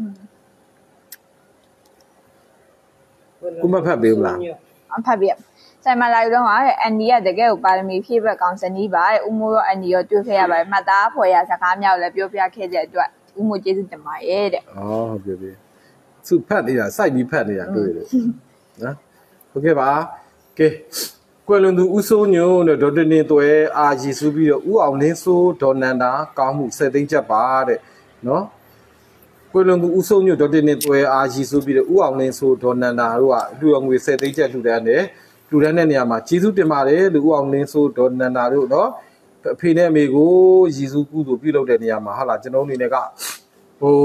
ကွန်မန့်ဖတ်ပေးမလားအဖတ်ပြဆိုင်မလာယူတော့ဟာအန်ဒီကတကယ်ကိုပါရမီဖြည့်ဘက်ကောင်စနီးပါတဲ့ဦးမိုးရောအန်ဒီရောတွေ့ခဲ့ရပါတယ်မှတ်သားဖွယ်ရစကားမြောက်လည်းပြောပြခဲ့တဲ့အတွက်ဦးမိုးကျေးဇူးတင်ပါတယ်တဲ့ဩဟုတ်ပြီပြီဆူဖတ်နေတာစိုက်ပြီးဖတ်နေတာတွေ့တယ်နော်ဟုတ်ကဲ့ပါကဲကွယ်လွန်သူဦးစိုးညိုနဲ့ဒေါက်တာနေသွဲအာရီစုပြီးတော့ဦးအောင်လင်းစိုးဒေါ်နန္ဒာကောင်းမှုဆယ်သိန်းချက်ပါတဲ့နော်ကွယ်လွန်သူဦးစိုးညိုဒေါက်တာနေသွဲအာရီစုပြီးတော့ဦးအောင်လင်းစိုးဒေါ်နန္ဒာတို့ကလူငွေဆယ်သိန်းချက်လှူဒန်းတယ်လှူဒန်းတဲ့နေရာမှာကျေးဇူးတင်ပါတယ်လို့ဦးအောင်လင်းစိုးဒေါ်နန္ဒာတို့နော်အဖေနဲ့အမေကိုရည်စူးကုသိုလ်ပြုလုပ်တဲ့နေရာမှာဟာလာကျွန်တော်အနေနဲ့ကဟို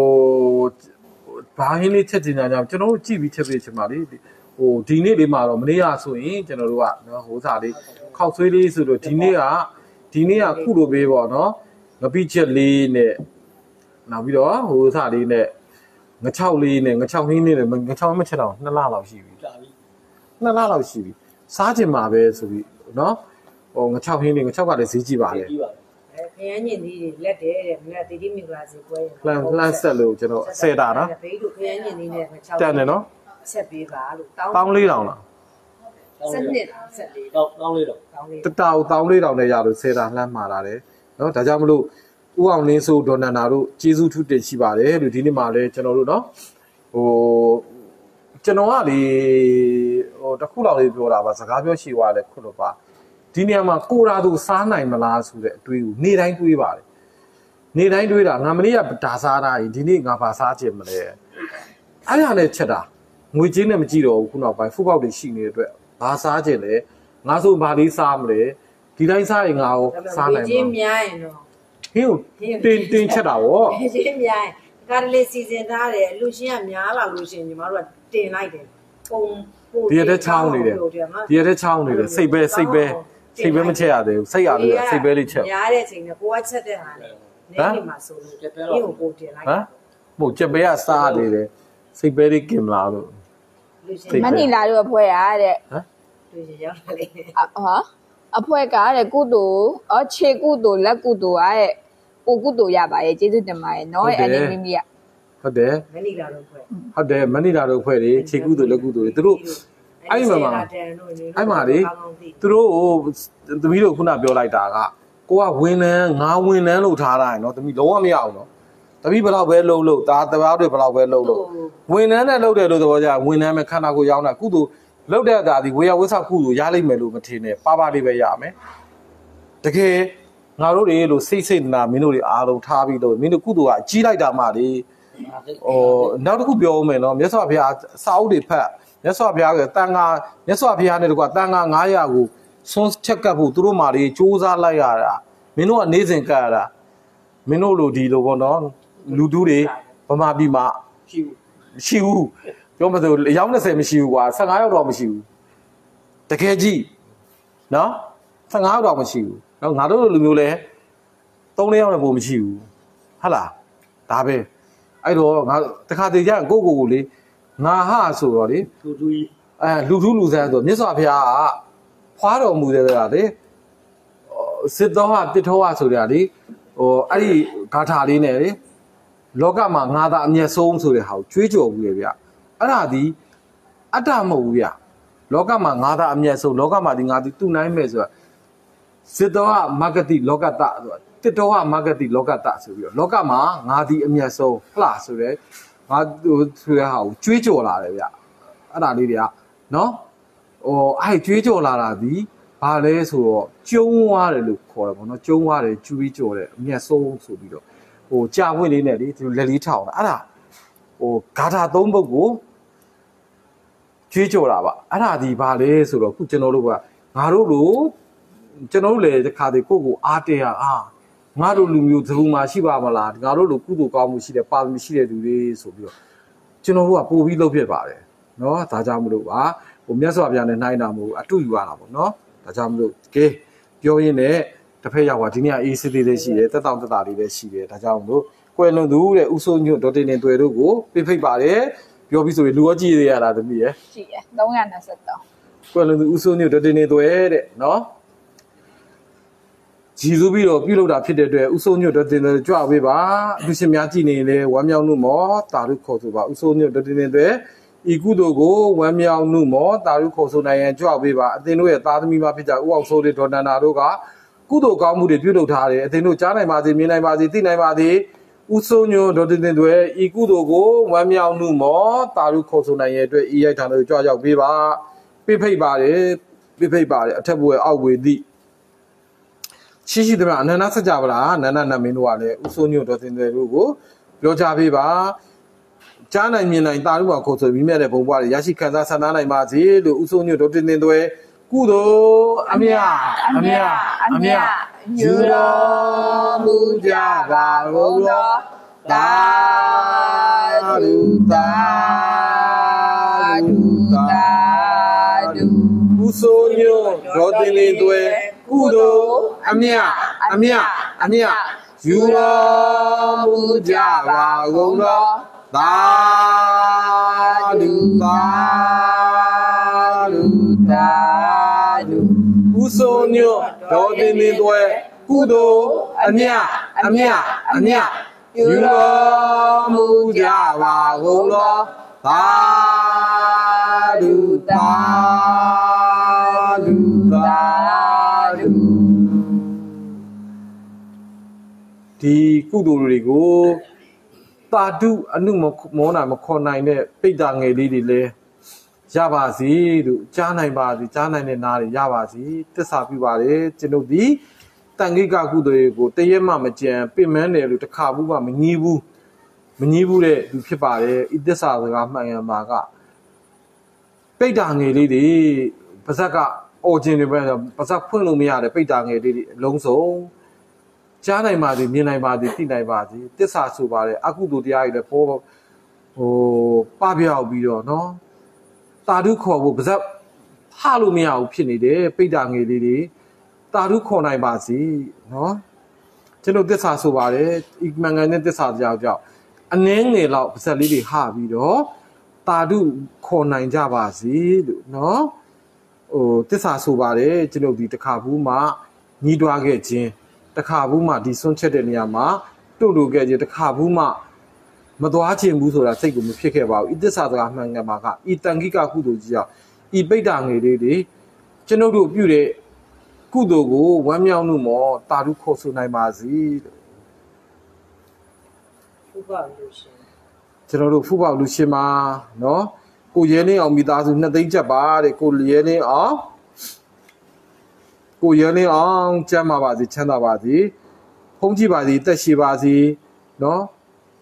ဘာဟင်းလေးချက်တင်ကြအောင်ကျွန်တော်တို့ကြည့်ပြီးချက်ပေးချင်ပါလေဟိုဒီနေ့လေးမှာတော့မနေ့ကဆိုရင်ကျွန်တော်တို့ကနော်ဟိုစားလေးခောက်ဆွေးလေးဆိုတော့ဒီနေ့ကဒီနေ့ကခုလိုပေးပေါ့နော်ငပိချက်လေးနဲ့နောက်ပြီးတော့ဟိုစားလေးနဲ့ငချောက်လေးနဲ့ငချောက်ဟင်းလေးနဲ့ငချောက်မချက်တော့နှစ်လလောက်ရှိပြီနှစ်လလောက်ရှိပြီစားချင်မှာပဲဆိုပြီးနော်ဟိုငချောက်ဟင်းလေးငချောက်ကလည်းဈေးကြည့်ပါလေခရမ်းညင်ကြီးလက်တယ်တဲ့မင်းကတီတီမင်္ဂလာစီပွဲလှမ်းလှမ်းဆက်လို့ကျွန်တော်ဆယ်တာနော်ဘေးတို့ခရမ်းညင်ကြီးနဲ့ငချောက်တန်တယ်နော်ဆက်ပေးပါလို့တောင်းလေးတောင်လားစနစ်ဆက်လေးတောင်းတောင်းလေးတော့တောင်းလေးတတောင်တောင်းလေးတောင်နဲ့ရလို့ဆယ်တာလှမ်းမှာလာတယ်နော်ဒါကြောင့်မလို့ဦးအောင်လင်းစိုးဒေါ်နန္ဒာတို့ကျေးဇူးထူးတင်ရှိပါတယ်လို့ဒီနေ့မှလည်းကျွန်တော်တို့နော်ဟိုကျွန်တော်ကလေဟိုတခုလောက်လေးပြောတာပါစကားပြောရှိသွားလဲခုလိုပါဒီနေရာမှာကိုရာသူစားနိုင်မလားဆိုတဲ့အတွေးကိုနေ့တိုင်းတွေးပါတယ်နေ့တိုင်းတွေးတာငါမနေ့ကဒါစားတာဒီနေ့ငါဘာစားချင်မလဲအဲ့ဒါနဲ့ချက်တာငွေချင်းနဲ့မကြည့်တော့ဘူးခုနောက်ပိုင်းဖူးပေါက်တွေရှိနေတဲ့အတွက်ဘာစားချင်လဲငါဆိုဘာလေးစားမလဲဒီတိုင်းစားရင်ငါရောစားနိုင်မှာငွေချင်းများရင်တော့ဟင်းကိုတင်တင်ချက်တာဗောငွေချင်းများရင်ကားလေးစီစဉ်ထားတယ်လူရှင်ကများလာလို့ရှင်ညီမတို့ကတင်လိုက်တယ်ပုံပို့ဒီရက်ချောင်းနေတယ်ဒီရက်ချောင်းနေတယ်စိတ်ပဲစိတ်ပဲစိတ်ပဲမချက်ရသေးဘူးစိတ်ရလို့စိတ်ပဲလေးချက်များတဲ့အချိန်ကကိုကချက်တဲ့ဟာလေနေနေမှာဆိုလို့ဒီကိုပို့တင်လိုက်ဟမ်မို့ချက်ပဲကစားနေတယ်စိတ်ပဲလေးกินလာလို့မနီလာတို့အဖွဲရတဲ့ဟမ်တွေ့ရရောက်လေဟာအဖွဲကတဲ့ကုတူအော်ခြေကုတူလက်ကုတူရတဲ့ကိုကုတူရပါရဲ့ကျေးဇူးတင်ပါတယ်နော်အဲ့ဒီမိမိကဟုတ်တယ်မနီလာတို့ဖွဲဟုတ်တယ်မနီလာတို့ဖွဲတွေခြေကုတူလက်ကုတူတွေသူတို့အဲ့ဒီမှာအဲ့မှာလေသူတို့သမီးတို့ခုနပြောလိုက်တာကကိုကဝင်းနှန်းငါဝင်းနှန်းလို့ထားတာနော်သမီးလုံးဝမရအောင်နော်တပီးဘလောက်ပဲလှုပ်လို့ဒါတပားတွေဘလောက်ပဲလှုပ်လို့ဝင်နှန်းနဲ့လှုပ်တယ်လို့သဘောကျဝင်နှန်းမဲ့ခန္ဓာကိုယ်ရောင်းတာကုသိုလ်လှုပ်တဲ့အခါဒီဝေယဝိဆကုသိုလ်ရလိမ့်မယ်လို့မထင်နဲ့ပါပါလေးပဲရမယ်တကယ်ငါတို့တွေလို့စိတ်စိတ်နာမင်းတို့တွေအားလုံးထားပြီးလို့မင်းတို့ကုသိုလ်ကအကြီးလိုက်တာမှလေဟိုနောက်တစ်ခုပြောဦးမယ်နော်မြတ်စွာဘုရားစာအုပ်တွေဖတ်မြတ်စွာဘုရားကတန်ခါမြတ်စွာဘုရားနဲ့တကွာတန်ခါnine hundredကိုဆွန်းချက်ကပ်ဖို့သူတို့မာတွေစူးစမ်းလိုက်ရတာမင်းတို့ကနေစဉ်ကပ်ရတာမင်းတို့လိုဒီလိုပေါ့နော်လူတူးတွေဗမာပြည်မှာရှိဘူးရှိဘူးပြောမလို့အယောက်twentyမရှိဘူးကွာfifteenယောက်တော့မရှိဘူးတကယ်ကြီးနော်fifteenယောက်တော့မရှိဘူးနော်ငါတို့လူမျိုးလဲthreeယောက်နဲ့ပုံမရှိဘူးဟုတ်လားဒါပဲအဲ့တော့ငါတခါတည်းကျရင်ကိုကိုကိုလေငါဟာဆိုတော့လေလူတူကြီးအဲလူထူးလူဆန်းဆိုမြတ်စွာဘုရားကဖွားတော်မူတဲ့ကလေစစ်တော်ဟာတစ်ထောဟာဆိုတဲ့ကလေဟိုအဲ့ဒီဂါထာလေးနဲ့လေလောကမှာငါသာအမျက်ဆုံးဆိုတဲ့ဟာကိုကြွေးကြော်ဘူးလေဗျအဲ့ဒါဒီအတ္တမဟုတ်ဘူးဗျလောကမှာငါသာအမျက်ဆုံးလောကမှာဒီငါဒီသူ့နိုင်မဲ့ဆိုတာစစ်တော်ဟာမဂ္ဂတိလောကတဆိုတာတစ်တော်ဟာမဂ္ဂတိလောကတဆိုပြီးတော့လောကမှာငါဒီအမျက်ဆုံးဖလားဆိုတဲ့ငါဟိုဆိုတဲ့ဟာကိုကြွေးကြော်လာတယ်ဗျအဲ့ဒါလေးတွေကနော်ဟိုအဲ့ကြွေးကြော်လာတာဒီဘာလဲဆိုတော့ကျုံးွားတယ်လို့ခေါ်တယ်ပေါ့နော်ကျုံးွားတယ်ကြွေးကြော်တယ်အမျက်ဆုံးဆိုပြီးတော့ဟိုကြာဝင့်လေးနဲ့လေဒီလက်လေးထောင်တာအဲ့ဒါဟိုဂါထာသုံးပုဒ်ကိုကြွေးကြော်တာပါအဲ့ဒါဒီဘာလဲဆိုတော့ခုကျွန်တော်တို့ကငါတို့လိုကျွန်တော်တို့လည်းတစ်ခါတည်းကိုယ့်ကိုအားတရအာငါတို့လူမျိုးသဘုံမှာရှိပါမလားငါတို့လိုကုသိုလ်ကောင်းမှုရှိတဲ့ပါရမီရှိတဲ့လူတွေဆိုပြီးတော့ကျွန်တော်တို့ကပို့ပြီးလုပ်ဖြစ်ပါတယ်နော်ဒါကြောင့်မလို့ပါဟိုမြတ်စွာဘုရားနဲ့နှိုင်းတာမဟုတ်အတူယူရတာပေါ့နော်ဒါကြောင့်မလို့ကဲပြောရင်းနဲ့တစ်ဖက်ရောက်ပါဒီနေ့အေးစစ်သေးလေးရှိတယ်တက်တောင်တက်တာလေးလည်းရှိတယ်ဒါကြောင့်မလို့ကွယ်လွန်သူတဲ့ဥဆိုးညွတ်ဒေါ်တင်နေတွေ့တို့ကိုပြဖိတ်ပါတယ်ပြောပြီးဆိုရင်လူရောကြည့်ရတာသမီးရယ်ကြည့်ရthree twenty-three ကွယ်လွန်သူဥဆိုးညွတ်ဒေါ်တင်နေတွေ့တဲ့နော်ကြည်စုပြီးတော့ပြုလုပ်တာဖြစ်တဲ့အတွက်ဥဆိုးညွတ်ဒေါ်တင်နေကြွပေးပါလူရှင်များကြည့်နေလေဝမ်းမြောက်မှုမောတာရုခေါ်ဆိုပါဥဆိုးညွတ်ဒေါ်တင်နေတွေ့ဤကုသိုလ်ကိုဝမ်းမြောက်မှုမောတာရုခေါ်ဆိုနိုင်ရန်ကြွပေးပါအသင်တို့ရဲ့သားသမီးများဖြစ်ကြဥအောင်ဆိုးတွေဒေါ်နန္ဒာတို့ကကုသိုလ်ကောင်းမှုတွေပြုလုပ်ထားတယ်အသင်တို့ကြားနိုင်ပါစေမြင်နိုင်ပါစေသိနိုင်ပါစေဥဆိုးညွတ်ဒေါ်တင်တင်တွေဤကုသိုလ်ကိုဝမ်းမြောက်မှုမောတာရုခေါ်ဆိုနိုင်ရန်အတွက်ဤရိုက်ထာတို့ကြွရောက်ပေးပါပြဖိတ်ပါတယ်ပြဖိတ်ပါတယ်အထက်ဘွယ်အောက်ဝေသည့်ရှိရှိသမျှအနန္တစကြဗလားနန္ဒနမင်းတို့ကလည်းဥဆိုးညွတ်ဒေါ်တင်တွေတို့ကိုပြောကြပေးပါကြားနိုင်မြင်နိုင်တာရုပါခေါ်ဆိုပြီးမြတ်တဲ့ဘုံဘွားတွေရရှိခံစားဆန္ဒနိုင်ပါစေလို့ဥဆိုးညွတ်ဒေါ်တင်တင်တွေကုသိုလ်အမြအမြအမြယူတော်မူကြပါကုန်သောသာဓုသာဓုသာဓုဥဆိုးညွတ်ဒေါ်တင်တင်တွေကုသိုလ်အမြအမြအမြယူတော်မူကြပါကုန်သောသာဓုသာဓုသာဓုဥဆိုးညွတ်ဒေါ်တင်တင်တွေကုသိုလ်အမြအမြအမြယူတော်မူကြပါကုန်သောသာဓုသာဓုသာဓုဒီကုသိုလ်တွေကိုတာတုအနုမောနာမခေါ်နိုင်တဲ့ပိဋကငယ်လေးတွေလည်းရပါစေလို့ကြားနိုင်ပါစေကြားနိုင်တဲ့နားတွေရပါစေတစ္ဆာပြုပါတယ်ကျွန်ုပ်ဒီတန်ခိကကုသိုလ်တွေကိုတရက်မှမကြံပင်မန်းတယ်လို့တခါဘူးမှမငြီးဘူးမငြီးဘူးတဲ့သူဖြစ်ပါတယ်ဤတစ္ဆာစကားမှန်ရမှာကပိဋကငယ်လေးတွေပါဇက်ကအော်ဂျင်တွေပဲပါဇက်ဖွင့်လို့မရတဲ့ပိဋကငယ်လေးတွေအလုံးစုံကြားနိုင်ပါစေမြင်နိုင်ပါစေသိနိုင်ပါစေတစ္ဆာဆိုပါတယ်အကုသိုလ်တရားတွေလည်းပေါ်ဟိုပပြောက်ပြီးတော့နော်တာဓုခေါ်ဖို့ပါဇက်ဖလို့မရဘူးဖြစ်နေတယ်ပိဋကငယ်လေးတွေတာဓုခေါ်နိုင်ပါစေနော်ကျွန်တော်တစ္ဆာဆိုပါတယ်ဤမှန်ကန်တဲ့တစ္ဆာကြောင့်ကြောင့်အနည်းငယ်လောက်ပါဇက်လေးတွေဟပြီးတော့တာဓုခေါ်နိုင်ကြပါစေလို့နော်ဟိုတစ္ဆာဆိုပါတယ်ကျွန်တော်ဒီတစ်ခါဘူးမှညီးတွားခဲ့ခြင်းတခါဘူးမှဒီဆွန့်ချက်တဲ့နေရာမှာတို့လိုခဲ့ခြင်းတခါဘူးမှမသွားခြင်းဘူးဆိုတာစိတ်ကိုမဖြစ်ခဲ့ပါဘူးဤတစ္ဆာစကားမှန်ကန်ပါကဤတန်ခိကကုသိုလ်ကြီးကြောင့်ဤပိဋကငယ်လေးတွေကျွန်ုပ်တို့ပြုတဲ့ကုသိုလ်ကိုဝမ်းမြောက်မှုမောတာဓုခေါ်ဆိုနိုင်ပါစေလို့ဖူးပါလူရှင်ကျွန်တော်တို့ဖူးပါလူရှင်မှာနော်ကိုရဲလင်းအောင်မိသားစုနှစ်သိန်းချက်ပါတဲ့ကိုရဲလင်းအောင်ကိုရဲလင်းအောင်ကျမ်းပါပါစေချမ်းသာပါစေဖုံးကြည့်ပါစေတက်ရှိပါစေနော်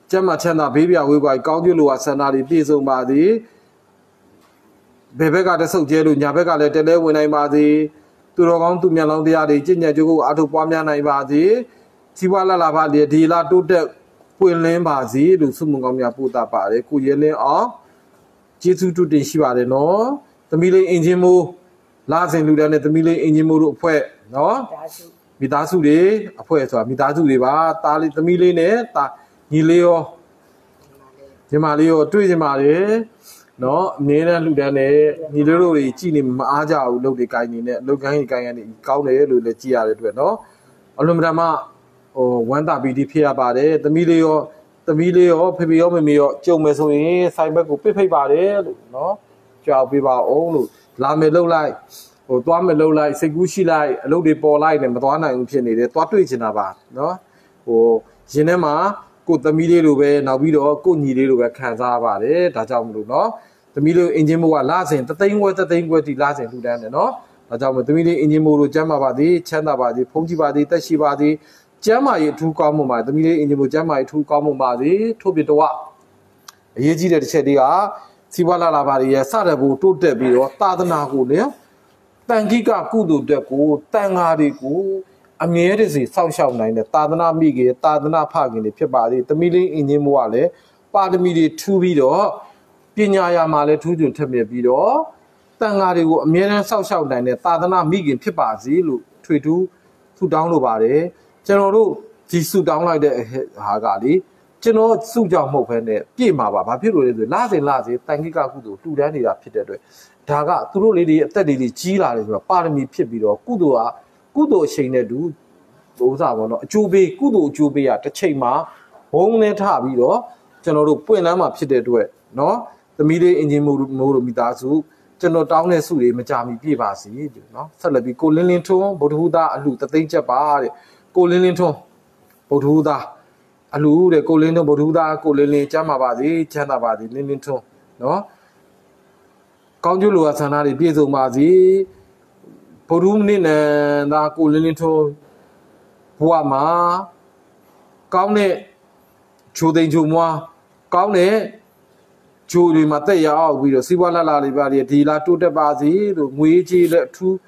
ကျမ်းမာချမ်းသာဘေးပြဝေးကွာကောင်းကျိုးလိုဝါဆန္ဒတွေပြည့်စုံပါသည်ဘယ်ဘက်ကတဆုပ်ကျဲလို့ညာဘက်ကလည်းတလဲဝင်နိုင်ပါသည်သူတော်ကောင်းသူမြတ်လောင်းတရားတွေကျင့်ကြံကြိုးကိုအထုပ်ပွားများနိုင်ပါသည်စီးပွားလာလာပါလေဒီလာတိုးတက်ပွင့်လင်းပါစေလို့ဆုမွန်ကောင်းများပို့တာပါတယ်ကိုရဲလင်းအောင်ကျေးဇူးတူတင်ရှိပါတယ်နော်သမီးလေးအင်ဂျင်မိုးလာစဉ်လူတန်းနဲ့သမီးလေးအင်ဂျင်မိုးတို့အဖွဲ့နော်မိသားစုတွေအဖွဲ့ဆိုတာမိသားစုတွေပါတားလေးသမီးလေးနဲ့တာညီလေးရောညီမလေးရောတွေ့ကြပါတယ်နော်အမြဲတမ်းလူတန်းနဲ့ညီလေးတို့တွေကြည်နေမအားကြဘူးလုပ်တွေကိုင်းနေနဲ့လုပ်ကိုင်းကိုင်းရနေကောင်းတယ်လို့လည်းကြည်ရတဲ့အတွက်နော်အလုံးမတမဟိုဝမ်းသာပီတိဖြစ်ရပါတယ်သမီးလေးရောသမီးလေးရောဖေဖေရောမေမေရောကြုံမယ်ဆိုရင်ဆိုင်ဘက်ကိုပစ်ဖိတ်ပါတယ်လို့နော်ကြောက်ပေးပါအောင်လို့လာမယ်လှုပ်လိုက်ဟိုသွားမယ်လှုပ်လိုက်စိတ်ကူးရှိလိုက်အလုပ်တွေပေါ်လိုက်နဲ့မသွားနိုင်ဘူးဖြစ်နေတယ်သွားတွေ့ချင်တာပါနော်ဟိုရင်ထဲမှာကိုသမီးလေးလိုပဲနောက်ပြီးတော့ကိုညီလေးလိုပဲခံစားရပါတယ်ဒါကြောင့်မလို့နော်သမီးလေးအင်ဂျင်မိုးကလာစဉ်တသိန်းခွဲတသိန်းခွဲဒီလာစဉ်ထူတန်းတယ်နော်ဒါကြောင့်မလို့သမီးလေးအင်ဂျင်မိုးတို့ကျမ်းပါပါသည်ချမ်းသာပါသည်ဖုန်းကြည့်ပါသည်တက်ရှိပါသည်ကျမ်းမာရေးအထူးကောင်းမှုပါသမီးလေးအင်ဂျင်မိုးကျမ်းမာရေးအထူးကောင်းမှုပါသည်ထို့ပြတော့အရေးကြီးတဲ့တစ်ချက်တွေကစီးပွားလာလာပါရဲ့စတဲ့ဘူတိုးတက်ပြီးတော့သာသနာကိုလည်းတန်ခိကကုသိုလ်တက်ကိုတန်ဃာတွေကိုအမြဲတစေစောင့်ရှောက်နိုင်တဲ့သာသနာမိခင်သာသနာဖခင်တွေဖြစ်ပါသည်သမီးလေးအင်ဂျင်မိုးကလည်းပါရမီတွေထူးပြီးတော့ပညာရာမှာလည်းထူးချွန်ထက်မြက်ပြီးတော့တန်ဃာတွေကိုအမြဲတမ်းစောင့်ရှောက်နိုင်တဲ့သာသနာမိခင်ဖြစ်ပါစေလို့ထွေထူးထူတောင်းလိုပါတယ်ကျွန်တော်တို့ဒီဆူတောင်းလိုက်တဲ့ဟာကလေကျွန်တော်စုကြောင်မဟုတ်ဘဲနဲ့ပြည့်မှာပါဘာဖြစ်လို့လဲဆိုလာစဉ်လာစဉ်တန်ခိကကုသိုလ်တူတန်းနေတာဖြစ်တဲ့အတွက်ဒါကသူတို့လေးတွေအသက်တွေကြီးကြီးလာတယ်ဆိုတော့ပါရမီဖြစ်ပြီးတော့ကုသိုလ်ကကုသိုလ်အချိန်နဲ့တူဥစားပေါ့နော်အကျိုးပေးကုသိုလ်အကျိုးပေးရတစ်ချိန်မှာဘုံနဲ့ထပြီးတော့ကျွန်တော်တို့ပွင့်လန်းမှာဖြစ်တဲ့အတွက်နော်သမီးလေးအင်ဂျင်မိုးမိုးတို့မိသားစုကျွန်တော်တောင်းတဲ့စုတွေမကြမီပြည့်ပါစေနော်ဆက်လက်ပြီးကိုလင်းလင်းထွန်းဗုဒ္ဓဟူသားအလှတသိန်းချက်ပါတဲ့ကိုလင်းလင်းထွန်းဗုဒ္ဓဟူသားအလှတဲ့ကိုလင်းထွန်းဗုဒ္ဓဟူသားကိုလင်းလင်းကျမ်းပါပါစေချမ်းသာပါစေလင်းလင်းထွန်းနော်ကောင်းကျိုးလိုအပ်ဆန္ဒတွေပြည့်စုံပါစေဗုဒ္ဓဟူးနေ့နဲ့ဒါကိုလင်းလင်းထွန်းဘဝမှာကောင်းတဲ့ချိုသိမ်ချိုမွားကောင်းတဲ့ဂျိုတွေမှာတက်ရောက်ပြီးတော့စီးပွားလာလာလေးပါတွေဒီလာတိုးတက်ပါစေလို့ငွေကြီးလက်အထူး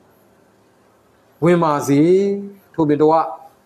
ဝင်ပါစေထို့ပြင်တော့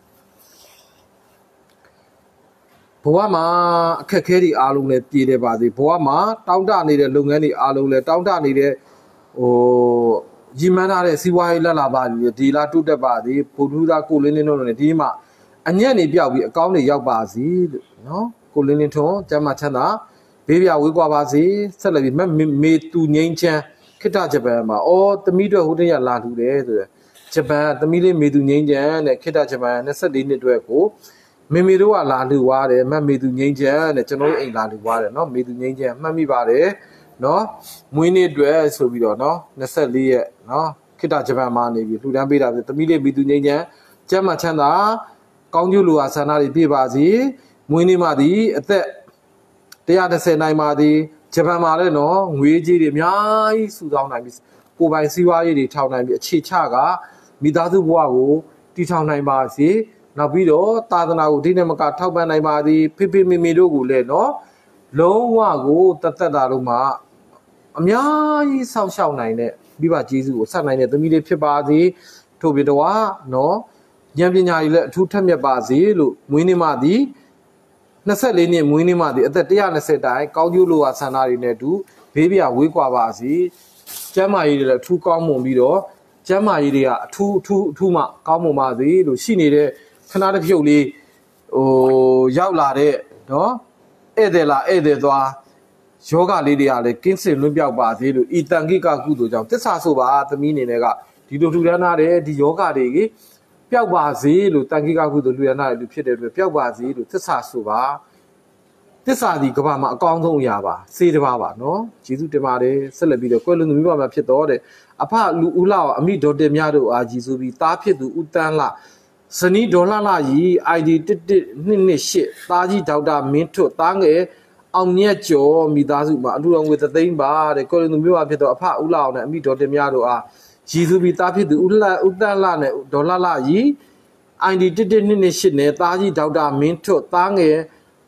ဘဝမှာအခက်ခဲတွေအားလုံးလည်းပြည်တယ်ပါစေဘဝမှာတောင်းတနေတဲ့လုပ်ငန်းတွေအားလုံးလည်းတောင်းတနေတဲ့ဟိုရီမန်းထားတဲ့စီးပွားရေးလက်လာပါဒီလာတိုးတက်ပါစေဗုဒ္ဓသားကိုလင်းလင်းတို့လည်းဒီမှာအညံ့နေပြောက်ပြီးအကောင်းတွေရောက်ပါစေလို့နော်ကိုလင်းလင်းထွန်းကျမ်းမာချမ်းသာဘေးပြဝေးကွာပါစေဆက်လက်ပြီးမေတူငိမ့်ချမ်းခိတ္တဂျပန်မှာအော်သမီးတို့ဟိုတရလာထူတယ်ဆိုရယ်ဂျပန်သမီးလေးမေတူငိမ့်ချမ်းနဲ့ခိတ္တဂျပန်၂၄နှစ်အတွက်ကိုမေမေတို့ကလာလူွားတယ်မမေတူငိမ့်ချမ်းနဲ့ကျွန်တော်တို့အိမ်လာလူွားတယ်နော်မေတူငိမ့်ချမ်းမှတ်မိပါတယ်နော်မွေးနေ့အတွက်ဆိုပြီးတော့နော်၂၄ရက်နော်ခိတ္တဂျပန်မှာနေပြီးလှူဒန်းပေးတာဆိုသမီးလေးမေတူငိမ့်ချမ်းကျမ်းမာချမ်းသာကောင်းကျိုးလိုအားဆန္ဒတွေပြည့်ပါစေမွေးနေ့မှသည်အသက်၁၂၀နိုင်ပါသည်ဂျပန်မှာလည်းနော်ငွေကြီးတွေအများကြီးစုဆောင်းနိုင်ပြီးကိုပိုင်စီးပွားရေးတွေထောင်နိုင်ပြီးအခြေချကမိသားစုဘဝကိုတည်ထောင်နိုင်ပါစေနောက်ပြီးတော့သာသနာကိုဒီနေ့မကထောက်ပံ့နိုင်ပါသည်ဖေဖေမေမေတို့ကိုလည်းနော်လုံးဝကိုတသက်တာတို့မှာအများကြီးဆောက်ရှောက်နိုင်တဲ့မိဘကျေးဇူးကိုဆက်နိုင်တဲ့သမီးလေးဖြစ်ပါစေထို့ပြတော့နော်ဉာဏ်ပညာကြီးလည်းအထူးထက်မြက်ပါစေလို့မွေးနေ့မှသည်၂၄နှစ်မွေးနေ့မှသည်အသက်၁၂၀တိုင်ကောင်းကျိုးလိုအားဆန္ဒတွေနဲ့တူဘေးပြဝေးကွာပါစေကျမ်းမာရေးတွေလည်းအထူးကောင်းမွန်ပြီးတော့ကျမ်းမာရေးတွေကအထူးအထူးအထူးမှကောင်းမွန်ပါစေလို့ရှိနေတဲ့ခဏတစ်ဖြုတ်လေးဟိုရောက်လာတဲ့နော်ဧည့်သည်လားဧည့်သည်သွားယောဂလေးတွေကလည်းကင်းစင်လွတ်ပြောက်ပါစေလို့ဤတန်ခိကကုသိုလ်ကြောင့်တစ္ဆာဆိုပါသမီးအနေနဲ့ကဒီလိုထူထမ်းထားတဲ့ဒီယောဂတွေပျောက်ပါစေလို့တန်ခိကကုသိုလ်လူရနာလူဖြစ်တဲ့အတွက်ပျောက်ပါစေလို့သစ္စာဆိုပါသစ္စာဒီကဘာမှာအကောင်းဆုံးအရာပါစေတပါးပါနော်ကျေးဇူးတင်ပါတယ်ဆက်လက်ပြီးတော့ကွယ်လွန်သူမိဘမှာဖြစ်တော့တဲ့အဖလူဦးလာအမိဒေါ်တင်မြတို့အားကြီးဆိုပြီးတားဖြစ်သူဦးတန်းလာဇနီးဒေါ်လာလာကြီး အိုင်ဒီ တစ်တစ်နှစ်နှစ်ရှစ်သားကြီးဒေါက်တာမင်းထွတ်သားငယ်အောင်မြတ်ကျော်မိသားစုမှာအထူးတော်ငွေသသိန်းပါတဲ့ကွယ်လွန်သူမိဘဖြစ်တော့အဖဦးလာအောင်နဲ့အမိဒေါ်တင်မြတို့အားရည်သူပြီးသားဖြစ်သူဦးလာဦးတန်းလာနဲ့ဒေါ်လာလာကြီး အိုင်ဒီ တစ်တစ်နှစ်နှစ်ရှစ်နဲ့သားကြီးဒေါက်တာမင်းထွတ်သားငယ်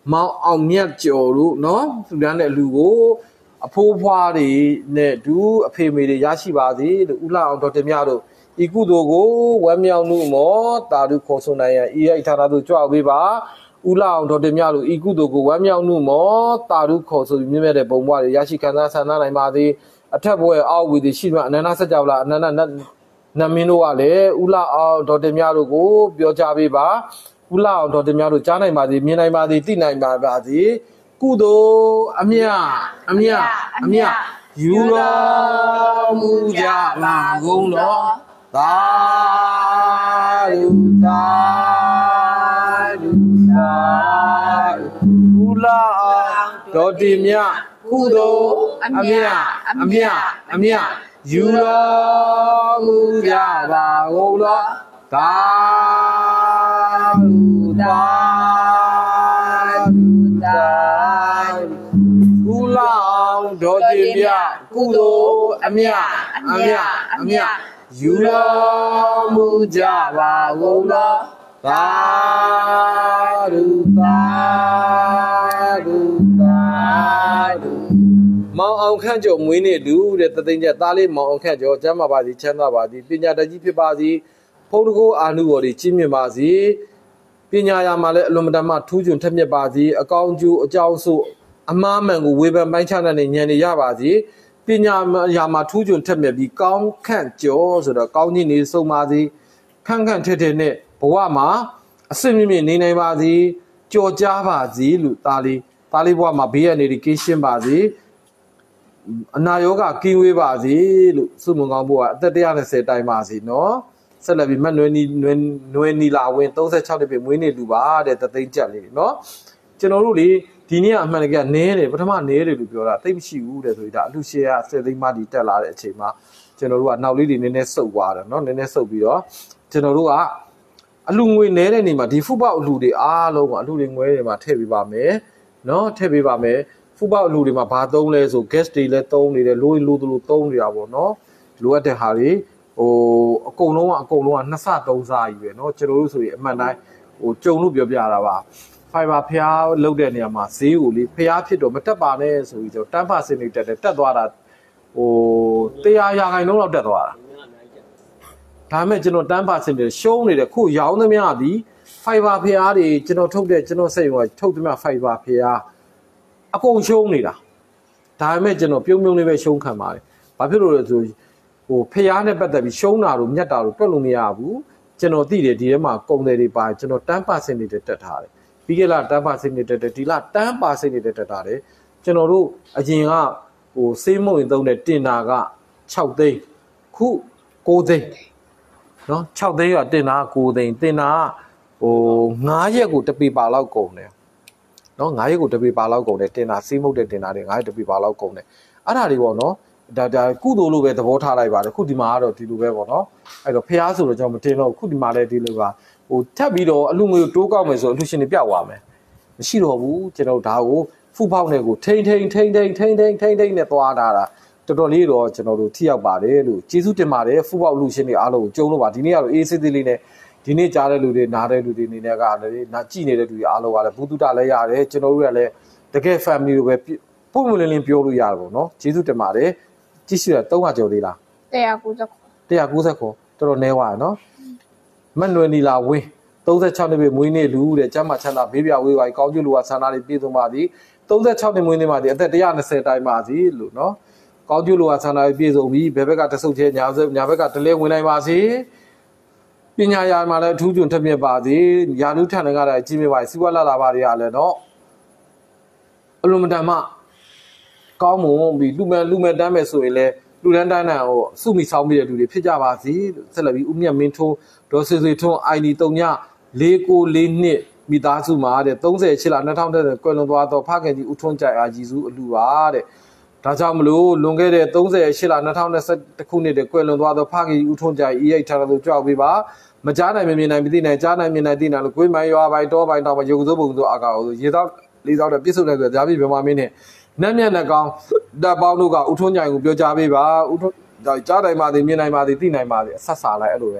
မောင်အောင်မြတ်ကျော်တို့နော်သူများနဲ့လူကိုအဖိုးဖွားတွေနဲ့ဒူအဖေမေတွေရရှိပါစေလို့ဦးလာအောင်ဒေါ်တင်မြတို့ဤကုသိုလ်ကိုဝမ်းမြောက်မှုမောတာဓုခေါ်ဆိုနိုင်ရန်ဤအိထာနာတို့ကြွပေးပါဦးလာအောင်ဒေါ်တင်မြတို့ဤကုသိုလ်ကိုဝမ်းမြောက်မှုမောတာဓုခေါ်ဆိုပြီးမြင့်မြတ်တဲ့ဘုံဘဝတွေရရှိခံစားဆန္ဒနိုင်ပါစေအထက်ဘဝအောက်ဝီတွေရှိမှအနန္တစัจ java အနန္တနတ်မင်းတို့ကလည်းဦးလာအောင်ဒေါ်တင်မြတို့ကိုပြောကြပေးပါဦးလာအောင်ဒေါ်တင်မြတို့ကြားနိုင်ပါစေမြင်နိုင်ပါစေသိနိုင်ပါပါစေကုသိုလ်အမြတ်အမြတ်အမြတ်ယူတော်မူကြပါကုန်တော်သာဓုသာဓုသာဦးလာအောင်ဒေါ်တင်မြကုသိုလ်အမြတ်အမြတ်အမြတ်ယူတော်မူကြပါကုန်တော်သာဓုသာဓုသာဦးလာအောင်ဒေါ်တင်မြကုသိုလ်အမြတ်အမြတ်အမြတ်ယူတော်မူကြပါကုန်တော်သာဓုသာဓုသာဓုမောင်အောင်ခန့်ကျော်မွေးနေ့လူတဲ့တသိန်းချက်သားလေးမောင်အောင်ခန့်ကျော်ကျမ်းမာပါစေချမ်းသာပါစေပညာတတ်ကြီးဖြစ်ပါစေဖုန်းတကိုးအာနုဘော်တွေကြီးမြင့်ပါစေပညာရာမှာလည်းအလွန်မတန်မှထူးချွန်ထက်မြက်ပါစေအကောင်းကျိုးအကြောင်းဆိုအမှားမှန်ကိုဝေဖန်ပိုင်းခြားတဲ့ဉာဏ်တွေရပါစေပညာရာမှာထူးချွန်ထက်မြက်ပြီးကောင်းခန့်ကျော်ဆိုတော့ကောင်းကြီးနေဆုံးပါစေခန့်ခန့်ထက်ထက်နဲ့ဘဝမှာအစစ်မြင့်မြင့်နေနိုင်ပါစေကြော်ကြားပါစေလို့သားလေးသားလေးဘဝမှာဘေးရနေတွေကင်းရှင်းပါစေအနာရောဂါကင်းဝေးပါစေလို့ဆုမွန်ကောင်းဖို့ကအသက်one hundred twentyတိုင်ပါစေနော်ဆက်လက်ပြီးမတ်နွယ်နီနွယ်နွယ်နီလာဝင်thirty-sixနှစ်ပြည့်မွေးနေ့လူပါတဲ့တသိန်းကျပ်လေးနော်ကျွန်တော်တို့လေဒီနေ့အမှန်တကယ်နဲတယ်ပထမနဲတယ်လို့ပြောတာတိတ်မရှိဘူးတဲ့ဆိုပြီးဒါအလှရှေ့ကtenသိန်းမှဒီတက်လာတဲ့အချိန်မှာကျွန်တော်တို့ကနောက်လေးတွေနည်းနည်းစုပ်သွားတယ်နော်နည်းနည်းစုပ်ပြီးတော့ကျွန်တော်တို့ကအလှငွေနဲတဲ့နေမှာဒီဖူပေါက်အလှတွေအားလုံးကအလှတွေငွေတွေမှာထည့်ပေးပါမယ်နော်ထည့်ပေးပါမယ်ဖူပေါက်အလှတွေမှာဘာသုံးလဲဆို gas တွေလည်းသုံးနေတယ်လိုလိုလိုသုံးနေတာပေါ့နော်လိုအပ်တဲ့ဟာတွေဟိုအကုန်လုံးကအကုန်လုံးကနှစ်ဆသုံးဆကြီးပဲเนาะကျွန်တော်တို့ဆိုရင်အမှန်တိုင်းဟိုကြုံလို့ပြောပြတာပါ fiber ဖျားလောက်တဲ့နေရာမှာဈေးကိုလေဖျားဖြစ်တော့မတက်ပါနဲ့ဆိုပြီးတော့ten percent နေတက်တယ်တက်သွားတာဟိုone hundredရာခိုင်နှုန်းလောက်တက်သွားတာဒါပေမဲ့ကျွန်တော်ten percent နေရှုံးနေတယ်ခုရောင်းသမျှသည် fiber ဖျားတွေကျွန်တော်ထုတ်တဲ့ကျွန်တော်စိတ်ကထုတ်သမျှ fiber ဖျားအကုန်ရှုံးနေတာဒါပေမဲ့ကျွန်တော်ပြုံးပြုံးလေးပဲရှုံးခံပါတယ်ဘာဖြစ်လို့လဲဆိုဟိုဖျားနဲ့ပတ်သက်ပြီးရှုံးတာတို့မြတ်တာတို့တွက်လို့မရဘူးကျွန်တော်သိတယ်ဒီထဲမှာကုန်တယ်တွေပါကျွန်တော်ten percent နေတက်ထားတယ်ပြီးခဲ့လားten percent နေတက်တယ်ဒီလားten percent နေတက်ထားတယ်ကျွန်တော်တို့အရင်ကဟိုစေးမုံရင်သုံးတဲ့တင်တာကsixသိန်းခုnineသိန်းเนาะsixသိန်းကတင်တာnineသိန်းတင်တာဟိုnineရက်ကိုတစ်ပေပါလောက်ကုန်တယ်เนาะnineရက်ကိုတစ်ပေပါလောက်ကုန်တယ်တင်တာစေးမုံတဲ့တင်တာတွေnineရက်တစ်ပေပါလောက်ကုန်တယ်အဲ့ဒါတွေပေါ့เนาะဒါဒါကုသိုလ်လို့ပဲသဘောထားလိုက်ပါတယ်ခုဒီမှာကတော့ဒီလိုပဲပေါ့နော်အဲ့တော့ဖះဆိုတော့ကျွန်တော်မတင်တော့ခုဒီမှာလည်းဒီလိုပါဟိုထပ်ပြီးတော့အလူငွေတိုးကောက်မယ်ဆိုအလူရှင်တွေပြောက်သွားမယ်မရှိတော့ဘူးကျွန်တော်ဒါကိုဖူပေါက်နဲ့ကိုထိန်ထိန်ထိန်ထိန်ထိန်ထိန်ထိန်ထိန်နဲ့သွားတာတော်တော်လေးတော့ကျွန်တော်တို့ထိရောက်ပါတယ်လို့ကျေးဇူးတင်ပါတယ်ဖူပေါက်လူရှင်တွေအားလုံးကိုကြုံလို့ပါဒီနေ့ကတော့အေးစစ်သေးလေးနဲ့ဒီနေ့ကြားတဲ့လူတွေနားတဲ့လူတွေအနေနဲ့ကလည်းနာကြည့်နေတဲ့လူတွေအားလုံးကလည်းဘူးတုတလည်းရတယ်ကျွန်တော်တို့ကလည်းတကယ် family လိုပဲပုံမှန်လင်းလင်းပြောလို့ရတယ်ပေါ့နော်ကျေးဇူးတင်ပါတယ်ကြည့်ရှိရthree hundredကျော်သေးလား one ninety-nine one ninety-nineတော်တော်နည်းသွားတယ်နော်မတ်နွယ်နီလာဝင်းthirty-sixနှစ်ပြည့်မွေးနေ့လူတဲ့ကျမ်းမာချမ်းသာဘေးပြဝေးပါကောင်းကျိုးလိုပါဆန္ဒတွေပြည့်စုံပါသည်thirty-sixနှစ်မွေးနေ့မှာဒီအသက်one hundred twentyတိုင်ပါစီလို့နော်ကောင်းကျိုးလိုပါဆန္ဒတွေပြည့်စုံပြီးဘယ်ဘက်ကတဆုပ်ချဲညာညာဘက်ကတလဲဝင်နိုင်ပါစေပညာရာမှာလည်းအထူးကျွန်းထက်မြက်ပါစေယာနုထန်လည်းကလည်းကြီးမြတ်ပါစီးပွားလာလာပါတွေကလည်းနော်အလုံးမတန်မှကောင်းမွန်ပြီးလူမဲ့လူမဲ့တမ်းမဲ့ဆိုရင်လည်းလူတန်းတန်းတန်းဟိုစုမိဆောင်ပြီးတဲ့လူတွေဖြစ်ကြပါစေလို့ဆက်လက်ပြီးဦးမြတ်မင်းထွန်းဒေါ်ဆွေဆွေထွန်းအိုင်ဒီthree four fourနှစ်မိသားစုမှာတဲ့thirty-eightလtwo thousand tenကွယ်လွန်သွားသောဖခင်ကြီးဦးထွန်းကြိုင်အားကြီးစုအလူပါတဲ့ဒါကြောင့်မလို့လွန်ခဲ့တဲ့thirty-eightလtwo thousand elevenခုနှစ်တည်းကွယ်လွန်သွားသောဖခင်ကြီးဦးထွန်းကြိုင် E eight ထားလို့ကြောက်ပေးပါမကြားနိုင်မမြင်နိုင်မသိနိုင်ကြားနိုင်မြင်နိုင်သိနိုင်လို့ကိုယ်မိုင်းရွာပိုင်းတောပိုင်းတောင်မှာရုပ်စိုးပုံစိုးအကောင်ရေသောလေးသောတဲ့ပြစ်စုံတဲ့ဆိုကြားပြီးဗမာမင်းနဲ့နတ်မြတ်နဲ့ကောင်းတပ်ပေါင်းတို့ကဦးထွန်းကြိုင်ကိုပြောကြားပေးပါဦးထွန်းကြားနိုင်ပါသည်မြင်နိုင်ပါသည်သိနိုင်ပါသည်အဆက်စားလိုက်အဲ့လိုပဲ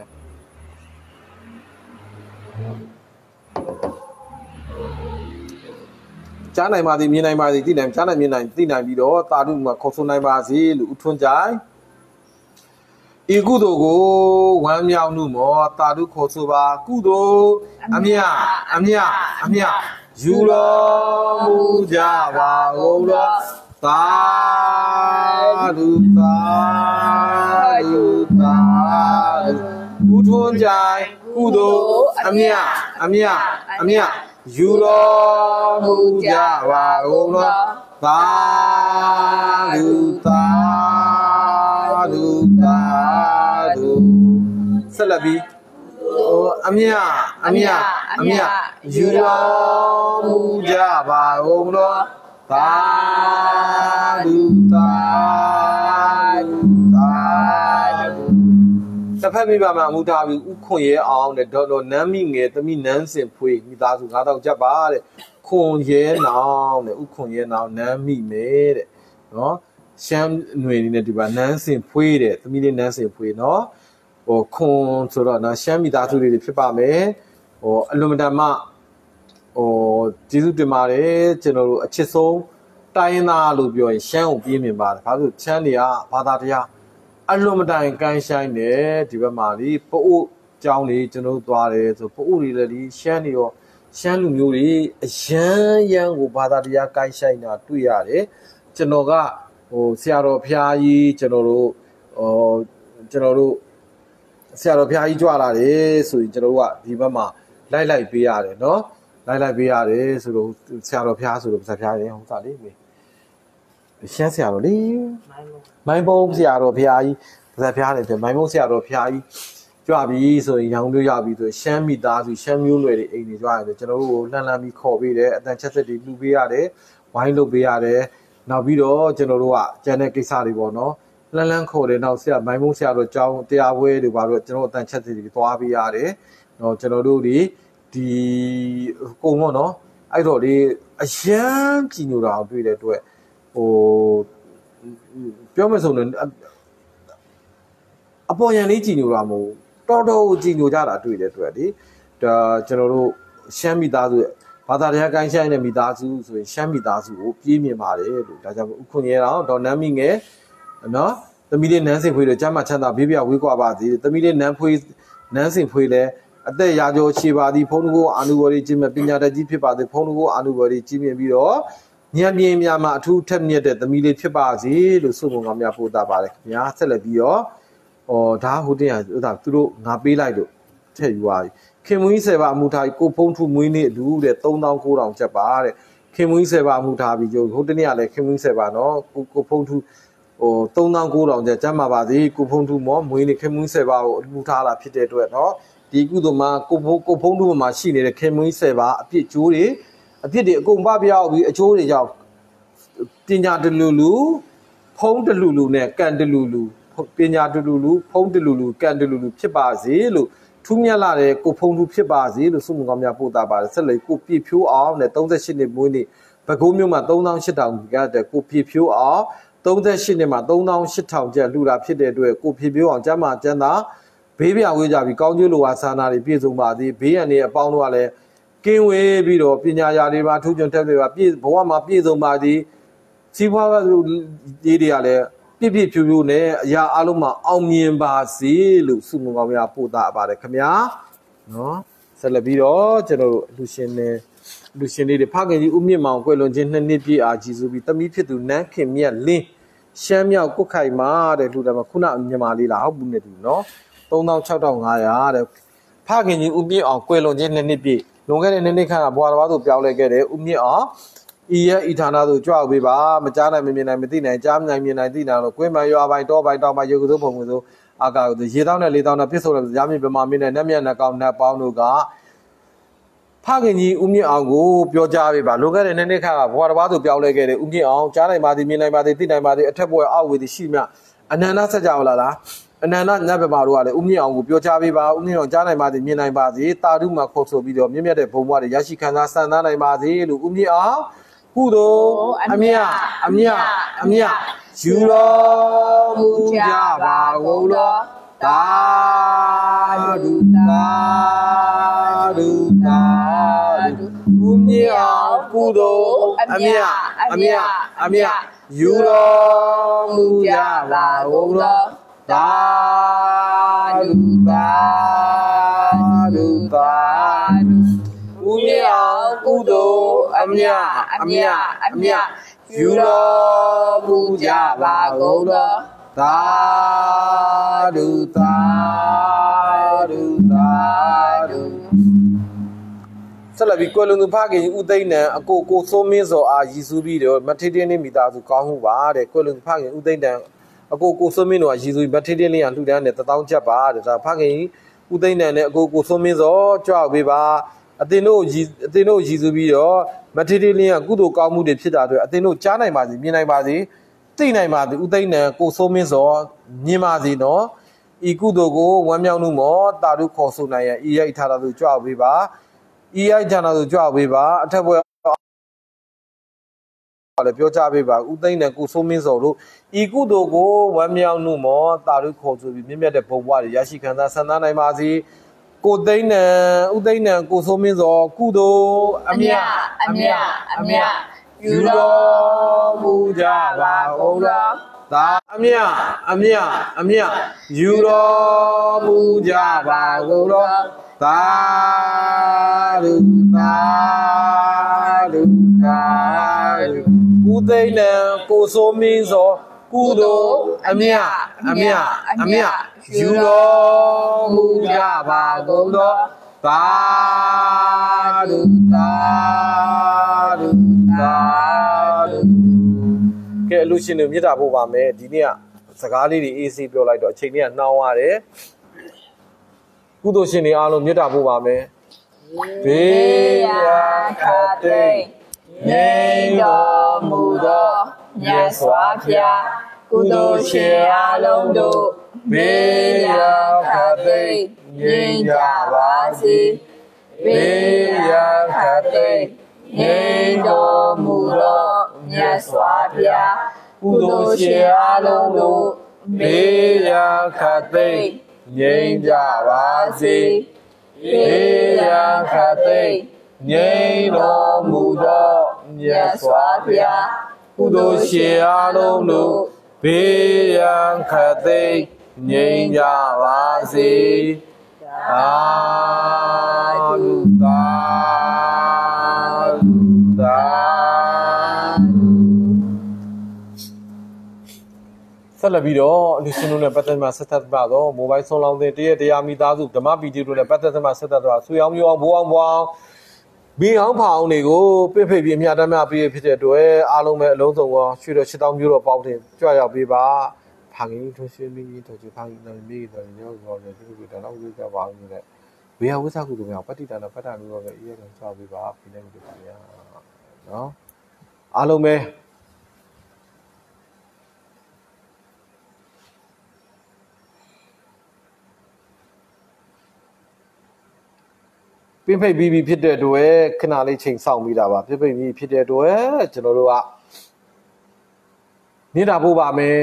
ကြားနိုင်ပါသည်မြင်နိုင်ပါသည်သိနိုင်ကြားနိုင်မြင်နိုင်သိနိုင်ပြီးတော့တာဓုမှာခေါ်ဆိုနိုင်ပါစေလို့ဥထွန်းကြိုင်ဤကုသိုလ်ကိုဝမ်းမြောက်မှုမောတာဓုခေါ်ဆိုပါကုသိုလ်အမြအမြအမြယူတော်မူကြပါကုန်သောသာဓုသာဓုသာဓုဥထွန်းကြိုင်ကုသိုလ်အမြအမြအမြယူတော်မူကြပါကုန်သောသာဓုသာဓုသာဓုဆက်လက်ပြီးအမြအမြအမြယူတော်မူကြပါကုန်သောသာဓုသာဓုသာဓုတစ်ဖက်မိဘမှာမူထားပြီးဥခွန်ရဲအောင်တဲ့ဒေါ်တော်နမ်းမိငယ်သမီးနန်းစင်ဖွေးမိသားစုငါးတောင်ကြက်ပါတဲ့ခွန်ရဲနောင်တဲ့ဥခွန်ရဲနောင်နမ်းမိမယ်တဲ့နော်ရှမ်းຫນွေနေနဲ့ဒီပါနန်းစင်ဖွေးတဲ့သမီးလေးနန်းစင်ဖွေးနော်ဟိုခွန်ဆိုတော့နော်ရှမ်းမိသားစုတွေဖြစ်ပါမယ်ဟိုအလွန်မတန်မှဟိုကျေးဇူးတင်ပါတယ်ကျွန်တော်တို့အချစ်ဆုံးတိုင်းသားလို့ပြောရင်ရှမ်းကိုပြင်းမြင်ပါတယ်ဘာလို့ချမ်းတွေကဘာသာတရားအလွန်မတိုင်ကိုင်းဆိုင်တယ်ဒီဘက်မှာဒီပအို့ကျောင်းလေးကျွန်တော်တို့သွားတယ်ဆိုပအို့တွေလည်းဒီရှမ်းတွေရောရှမ်းလူမျိုးတွေအရန်ရန်ကိုဘာသာတရားကိုင်းဆိုင်တာတွေ့ရတယ်ကျွန်တော်ကဟိုဆရာတော်ဖျားကြီးကျွန်တော်တို့ဟိုကျွန်တော်တို့ဆရာတော်ဖျားကြီးကြွလာတယ်ဆိုရင်ကျွန်တော်တို့ကဒီဘက်မှာလိုက်လိုက်ပေးရတယ်နော်လိုက်လိုက်ပေးရတယ်ဆိုတော့ဆရာတော်ဖျားဆိုတော့ဆရာဖျားရင်ဟုတ်သားလေးရှမ်းဆရာတော်လေမိုင်းဘုံဆရာတော်ဖျားကြီးဆရာဖျားတယ်မိုင်းဘုံဆရာတော်ဖျားကြီးကြွပြီဆိုရင်ရောင်မျိုးရပြီဆိုရှမ်းမိသားစုရှမ်းမျိုးနွယ်တွေအိမ်တွေကြွရတယ်ကျွန်တော်တို့ကိုလှမ်းလှမ်းပြီးခေါ်ပေးတယ်အတန်ချက်သက်တွေလှူပေးရတယ်ဝိုင်းလုပ်ပေးရတယ်နောက်ပြီးတော့ကျွန်တော်တို့ကကျန်တဲ့ကိစ္စတွေပေါ့နော်လှမ်းလှမ်းခေါ်တယ်နောက်ဆရာမိုင်းဘုံဆရာတော်ကျောင်းတရားပွဲတွေပါတော့ကျွန်တော်အတန်ချက်သက်တွေသွားပေးရတယ်နော်ကျွန်တော်တို့ဒီဒီကုံပေါ့နော်အဲ့တော့ဒီအရန်ကြည်ညိုတာအောင်တွေ့တဲ့အတွက်ဟိုပြောမယ်ဆိုရင်အပေါ်ရန်လေးကြည်ညိုတာမဟုတ်တော်တော်ကြည်ညိုကြတာတွေ့တဲ့အတွက်ဒီဒါကျွန်တော်တို့ရှမ်းမိသားစုဘာသာတရားကိုင်းဆိုင်တဲ့မိသားစုဆိုရင်ရှမ်းမိသားစုကိုပြေးမြင်ပါတယ်လို့ဒါကြောင့်ဥခွန်ရဲတော်ဒေါ်နမ်းမိငယ်နော်သမီးလေးနန်းစင်ဖွေးတို့ကျမ်းမာချမ်းသာဘေးပြဝေးကွာပါစေသမီးလေးနန်းဖွေးနန်းစင်ဖွေးလည်းအသက်ရာကျော်ရှိပါသည်ဖုန်းကိုအာနုဘော်ရီကြီးမြပညာတတ်ကြီးဖြစ်ပါသည်ဖုန်းကိုအာနုဘော်ရီကြီးမြင်ပြီးတော့ညံပြင်းများမှာအထူးထက်မြက်တဲ့သမီးလေးဖြစ်ပါစေလို့ဆုမွန်ကောင်းများပို့တာပါတယ်ခင်ဗျာဆက်လက်ပြီးတော့ဟောဒါဟိုတင်ရဥသာသူတို့ငါပေးလိုက်လို့ထည့်ယူသွားပြီခင်မွေးဆယ်ပါအမှုထားကိုဖုံးထုမွေးနေ့အလူတဲ့သုံးသောင်းကိုးထောင်ကျပ်ပါတဲ့ခင်မွေးဆယ်ပါအမှုထားပြီးဟိုတနေ့ကလည်းခင်မွေးဆယ်ပါနော်ကိုကိုဖုံးထုဟိုသုံးသောင်းကိုးထောင်ကျပ်ကျမ်းပါပါစေကိုဖုံးထုမောမွေးနေ့ခင်မွေးဆယ်ပါကိုအမှုထားတာဖြစ်တဲ့အတွက်နော်ဒီကုသိုလ်မှာကိုဖုံးကိုဖုံးထုမှာရှိနေတဲ့ခင်မွေးဆယ်ပါအပြစ်ကျိုးတွေအပြစ်တွေအကုန်ပပြောက်ပြီးအကျိုးတွေကြောင့်ပညာတလူလူဖုံးတလူလူနဲ့ကန်တလူလူပညာတလူလူဖုံးတလူလူကန်တလူလူဖြစ်ပါစေလို့ထူးမြတ်လာတဲ့ကိုဖုံးထူးဖြစ်ပါစေလို့ဆုမွန်ကောင်းများပို့တာပါတယ်ဆက်လက်ကိုပြည့်ဖြိုးအောင်နဲ့သုံးရှစ်နှစ်မွေးနေ့ပဲခူးမြို့မှာသုံးသောင်းရှစ်ထောင်ကတဲ့ကိုပြည့်ဖြိုးအောင်သုံးရှစ်နှစ်မှာသုံးသောင်းရှစ်ထောင်ကျပ်လှူတာဖြစ်တဲ့အတွက်ကိုပြည့်ဖြိုးအောင်ကျမ်းမာကျမ်းသာဘေးပြဝေးကြပြီးကောင်းကျိုးလိုဝါစာနာတွေပြည့်စုံပါသည်ဘေးရန်တွေအပေါင်းတို့ကလည်းကင်းဝေးပြီးတော့ပညာရာတွေပါထူးချွန်တက်တွေပါပြည့်ဘဝမှာပြည့်စုံပါသည်စီးပွားရေးတွေကလည်းပြည့်ပြည့်ဖြူဖြူနဲ့အရာအလုံးမှာအောင်မြင်ပါစေလို့ဆုမွန်ကောင်းများပို့တာပါတယ်ခင်ဗျာနော်ဆက်လက်ပြီးတော့ကျွန်တော်တို့လူရှင်နဲ့လူရှင်လေးတွေဖခင်ကြီးဦးမြင့်မောင်ကွယ်လွန်ခြင်းနှစ်နှစ်ပြည့်အားကြီးစုပြီးတမိဖြစ်သူနန်းခင်မြတ်လင်းရှမ်းမြောက်ကုတ်ခိုင်မာတဲ့လူတယ်မှာခုနမြန်မာလေးလားဟုတ်ဘူးနဲ့တူနော်သုံးသောင်းခြောက်ထောင်ငါးရာတဲ့ဖခင်ကြီးဦးမြင့်အောင်ကွယ်လွန်ခြင်းနှစ်နှစ်ပြည့်လွန်ခဲ့တဲ့နှစ်နှစ်ခန့်ကဘွာတော်ဘာသို့ပြောင်းလဲခဲ့တယ်ဦးမြင့်အောင်ဤရဲ့ဤဌာနသို့ကြွပေးပါမကြားနိုင်မမြင်နိုင်မသိနိုင်ကြားနိုင်မြင်နိုင်သိနိုင်လို့ကွင်းမှန်ရွာပိုင်းတောပိုင်းတောင်ပိုင်းရုပ်ကစိုးပုံကစိုးအာကာကိုရေတောင်းနဲ့လေတောင်းနဲ့ပြစ်ဆုံးတဲ့ကြားမြင်ပမာမင်းနဲ့နတ်မြတ်နှကောင်နှက်ပေါင်းတို့ကဖခင်ကြီးဦးမြင့်အောင်ကိုပြောကြားပေးပါလွန်ခဲ့တဲ့နှစ်နှစ်ခန့်ကဘွာတော်ဘာသို့ပြောင်းလဲခဲ့တယ်ဦးမြင့်အောင်ကြားနိုင်ပါသည်မြင်နိုင်ပါသည်သိနိုင်ပါသည်အထက်ဘွယ်အောက်ဝေသည်ရှိမြအနန္တဆက်ကြအောင်လားလားအနန္တညဘမာတို့ကလည်းဦးမြင့်အောင်ကိုပြောကြားပေးပါဦးမြင့်အောင်ကြားနိုင်ပါသည်မြင်နိုင်ပါသည်တာဓုမှာခေါ်ဆိုပြီးတော့မြင့်မြတ်တဲ့ဘုံဘွားတွေရရှိခံစားဆန္ဒနိုင်ပါသည်လို့ဦးမြင့်အောင်ကုသိုလ်အမြအမြအမြယူတော်မူကြပါကုန်သောသာဓုသာဓုသာဓုဦးမြင့်အောင်ကုသိုလ်အမြတ်အမြတ်အမြတ်ယူတော်မူကြပါကုန်သောသာဓုသာဓုသာဓုဦးမြင့်အောင်ကုသိုလ်အမြတ်အမြတ်အမြတ်ယူတော်မူကြပါကုန်သောသာဓုသာဓုသာဓုဆက်လက်ပြီးကွယ်လွန်သူဖခင်ဦးသိန်းနံအကိုကိုစိုးမင်းစောအားရည်စူးပြီးတော့မထေတင်းလေးမိသားစုကောင်းမှုပါတဲ့ကွယ်လွန်သူဖခင်ဦးသိန်းနံအကိုကိုစိုးမင်းတို့ကရည်စူးပြီးမထေတင်းလေးကလှူဒန်းတဲ့တသောင်းချက်ပါတဲ့ဒါဖခင်ဦးသိန်းနံနဲ့အကိုကိုစိုးမင်းစောကြွပေးပါအသင်တို့ရည်အသင်တို့ရည်စူးပြီးတော့မထေတင်းလေးကကုသိုလ်ကောင်းမှုတွေဖြစ်တာအတွက်အသင်တို့ကြားနိုင်ပါစေမြင်နိုင်ပါစေသိနိုင်ပါစေဦးသိန်းနံကိုစိုးမင်းစောမြင်ပါစေနော်ဤကုသိုလ်ကိုဝမ်းမြောက်မှုမောတာဓုခေါ်ဆိုနိုင်ရန်ဤရိုက်ထားတာသူကြွပေးပါဤရိုက်ထားတာသူကြွပေးပါအထက်ဘွယ်လည်းပြောကြပေးပါဦးသိန်းနဲ့ကိုစိုးမင်းစောတို့ဤကုသိုလ်ကိုဝမ်းမြောက်မှုမောတာဓုခေါ်ဆိုပြီးမြင့်မြတ်တဲ့ဘုံဘဝတွေရရှိခံစားဆန္ဒနိုင်ပါစေကိုသိန်းနဲ့ဦးသိန်းနဲ့ကိုစိုးမင်းစောကုသိုလ်အမြတ်အမြတ်အမြတ်ယူတော်မူကြပါကုန်သောသာအမြတ်အမြတ်အမြတ်ယူတော်မူကြပါကုန်သောသာဓုသာဓုသာဓုဦးသိန်းနဲ့ကိုစိုးမင်းစောကုသိုလ်အမြတ်အမြတ်အမြတ်ယူတော်မူကြပါကုန်သောသာဓုသာဓုသာဓုကဲအလူရှင်တွေမြတ်တာပို့ပါမယ်ဒီနေ့ကစကားလေးတွေအေးဆေးပြောလိုက်တော့အချိန်လေးကနှောင်းရတယ်ကုသိုလ်ရှင်တွေအားလုံးမြတ်တာပို့ပါမယ်ဘေးရန်ခတ်သိမ်းငြိမ်းတော်မူသောမြတ်စွာဘုရားကုသိုလ်ရှင်အားလုံးတို့ဘေးရန်ခတ်သိမ်းငြိမ်းကြပါစေဘေးရန်ခတ်သိမ်းငြိမ်းတော်မူသောမြတ်စွာဘုရားကုသိုလ်ရှင်အားလုံးတို့ဘေးရန်ခတ်သိမ်းငြိမ်းကြပါစေဘေးရန်ခတ်သိမ်းငြိမ်းတော်မူသောမြတ်စွာဘုရားကုသိုလ်ရှင်အားလုံးတို့ဘေးရန်ခတ်သိမ်းငြိမ်းကြပါစေသာဓုသာဓုသာဆက်လက်ပြီးတော့အလူရှင်တို့နဲ့ပတ်သက်မှဆက်သက်ပါတော့မိုဘိုင်းဆုံးလောင်းတဲ့တရက်တရားမိသားစုဓမ္မပီတီတို့နဲ့ပတ်သက်မှဆက်သက်သွားဆွေအောင်မျိုးအောင်ဘိုးအောင်ဘွားအောင်ဘီအောင်ဖောင်တွေကိုပြည့်ဖိတ်ပြီးအမြတ်တမ်းများပြီးဖြစ်တဲ့အတွက်အားလုံးပဲအလုံးစုံရောရွှေတော်ရှစ်တောင်းမျိုးတော်ပေါင်းတင်ကြွရောက်ပေးပါဖခင်ထွန်းရွှေမင်းကြီးတို့ဖခင်တော်မိတော်ညောတော်တွေဒီလိုတောင်းလို့ကြပါအောင်တဲ့ဘေယဝိသကုတို့များပဋိဒါနပဋ္ဌာန်းလို့ပဲအေးရကြွပေးပါဖိနေကြပါဗျာနော်အားလုံးပဲပြင်းဖိတ်ပြီးပြီဖြစ်တဲ့အတွက်ခဏလေးချိန်ဆောင်ပြီးတာပါပြင်းဖိတ်ပြီးဖြစ်တဲ့အတွက်ကျွန်တော်တို့ကမြင်တာပို့ပါမယ်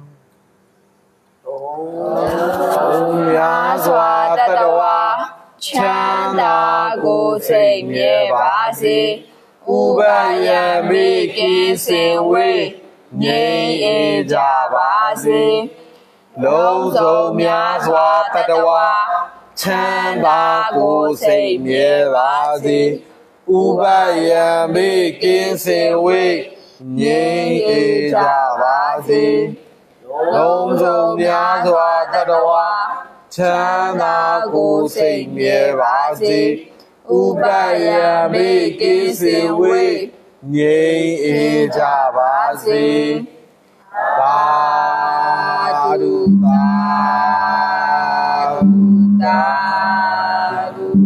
ဘုရားစွာတတဝါချမ်းသာကိုစိတ်မြဲပါစေဥပယံမိကိစင်ဝေငြိမ်းအေးကြပါစေလုံးစုံများစွာတတဝါချမ်းသာကိုစိတ်မြဲပါစေဥပယံမိကိစင်ဝေငြိမ်းအေးကြပါစေလုံးစုံများစွာတတဝါချမ်းသာကိုစိတ်မြဲပါစေဥပယံမိကိစင်ဝေငြိမ်းအေးကြပါစေသာဓုသာဓုသာဓု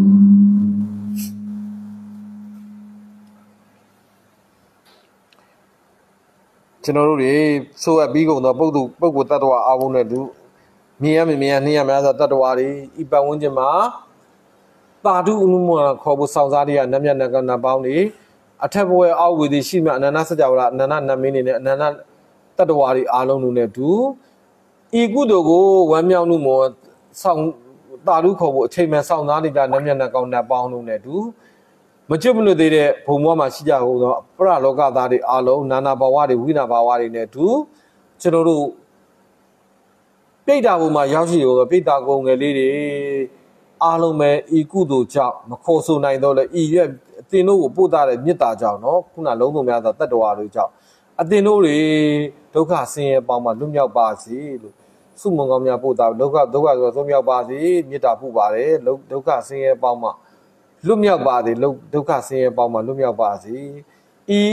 ကျွန်တော်တို့တွေဆိုရပြီးကုန်သောပုဂ္ဂိုလ်ပုဂ္ဂိုလ်တ attva အားလုံးနဲ့တူမြင်ရမြင်ရနှင်းရများစွာတ attva တွေဤပတ်ဝန်းကျင်မှာတာဓုအမှုမခေါ်ဖို့စောင့်စားတွေကနတ်မြတ်နတ်ကနတ်ပေါင်းတွေအထက်ဘဝအောက်ဝေသည်ရှိမှအနန္တစကြဝဠာအနန္တနတ်မင်းတွေနဲ့အနန္တတ attva တွေအားလုံးတို့နဲ့တူဤကုသိုလ်ကိုဝမ်းမြောက်မှုမောဆောင်တာဓုခေါ်ဖို့အချိန်မှစောင့်စားနေကြနတ်မြတ်နတ်ကောင်းနတ်ပေါင်းတို့နဲ့တူမမချစ်မလို့သေးတဲ့ဘုံဘဝမှာရှိကြကုန်သောပရလောကသားတွေအလုံးနာနာဘဝတွေဝိနာဘဝတွေနဲ့အတူကျွန်တော်တို့ပြိတ္တာဘုံမှာရောက်ရှိရောပြိတ္တာကုံငယ်လေးတွေအားလုံးပဲဤကုသိုလ်ကြောင့်မခေါ်ဆိုနိုင်တော့လဲဤရဲ့အသင်တို့ကိုပို့တာတဲ့မေတ္တာကြောင့်နော်ခုနလုံးစုံများသောတတ္တဝါတို့ကြောင့်အသင်တို့တွေဒုက္ခဆင်းရဲပေါင်းမှလွတ်မြောက်ပါစေလို့စုမုံကောင်းများပို့တာဒုက္ခဒုက္ခဆိုသုံးမြောက်ပါစေမေတ္တာပို့ပါတယ်ဒုက္ခဆင်းရဲပေါင်းမှလွတ်မြောက်ပါစေဒုက္ခဆင်းရဲပေါင်းမှလွတ်မြောက်ပါစေဤ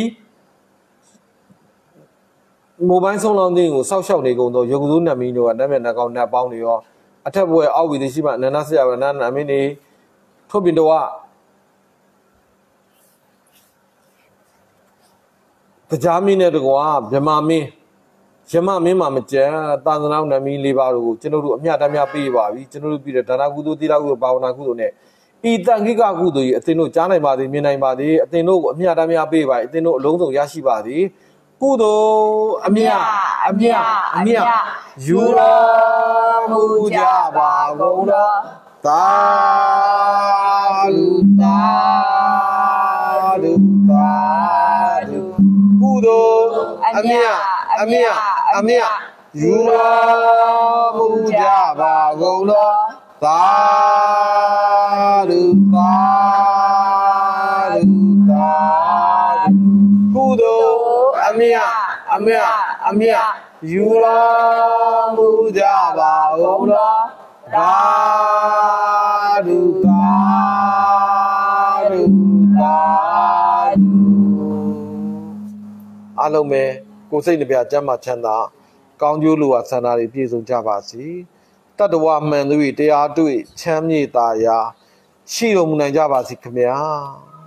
မိုဘိုင်းဆုံးလောင်းခြင်းကိုစောက်ရှောက်နေကုန်သောရုပ်ကစိုးနတ်မင်းတို့ကနတ်မြတ်နှကောင်းနတ်ပေါင်းတွေရောအထက်ဘွယ်အောက်ဝီသိရှိမှအနန္တဆရာဝနန္ဒအမင်းနေထုတ်ပြင်တော်ကတရားမင်းနဲ့တကွာဗြဟ္မာမင်းယမမင်းမှာမကြံသာသနာ့နတ်မင်းလေးပါးတို့ကိုကျွန်တော်တို့အမြတ်တမ်းများပေးပါပြီကျွန်တော်တို့ပြည်တဲ့ဒါနကုသိုလ်သီလကုသိုလ်ဘာဝနာကုသိုလ်နဲ့ဤတန်ခိကကုသိုလ်ကြီးအသင်တို့ကြားနိုင်ပါသည်မြင်နိုင်ပါသည်အသင်တို့ကိုအမြတ်တမ်းများပေးပါအသင်တို့အလုံးစုံရရှိပါသည်ကုသိုလ်အမြတ်အမြတ်အမြတ်ယူတော်မူကြပါကုန်သောသာဓုသာဓုသာဓုကုသိုလ်အမြတ်အမြတ်အမြတ်ယူတော်မူကြပါကုန်သောသာဓုသာဓုသာဓုကုသိုလ်အမြတ်အမြတ်အမြတ်ယူတော်မူကြပါကုန်သောသာဓုသာဓုသာဓုအားလုံးပဲကိုယ်စိတ်နှပြကျမ်းမာချမ်းသာကောင်းကျိုးလိုအပ်ဆန္ဒတွေပြည့်စုံကြပါစေတတ္တဝမှန်သူ၏တရားတွေ့ချမ်းမြေ့သာရာရှိတော်မူနိုင်ကြပါစေခင်ဗျာ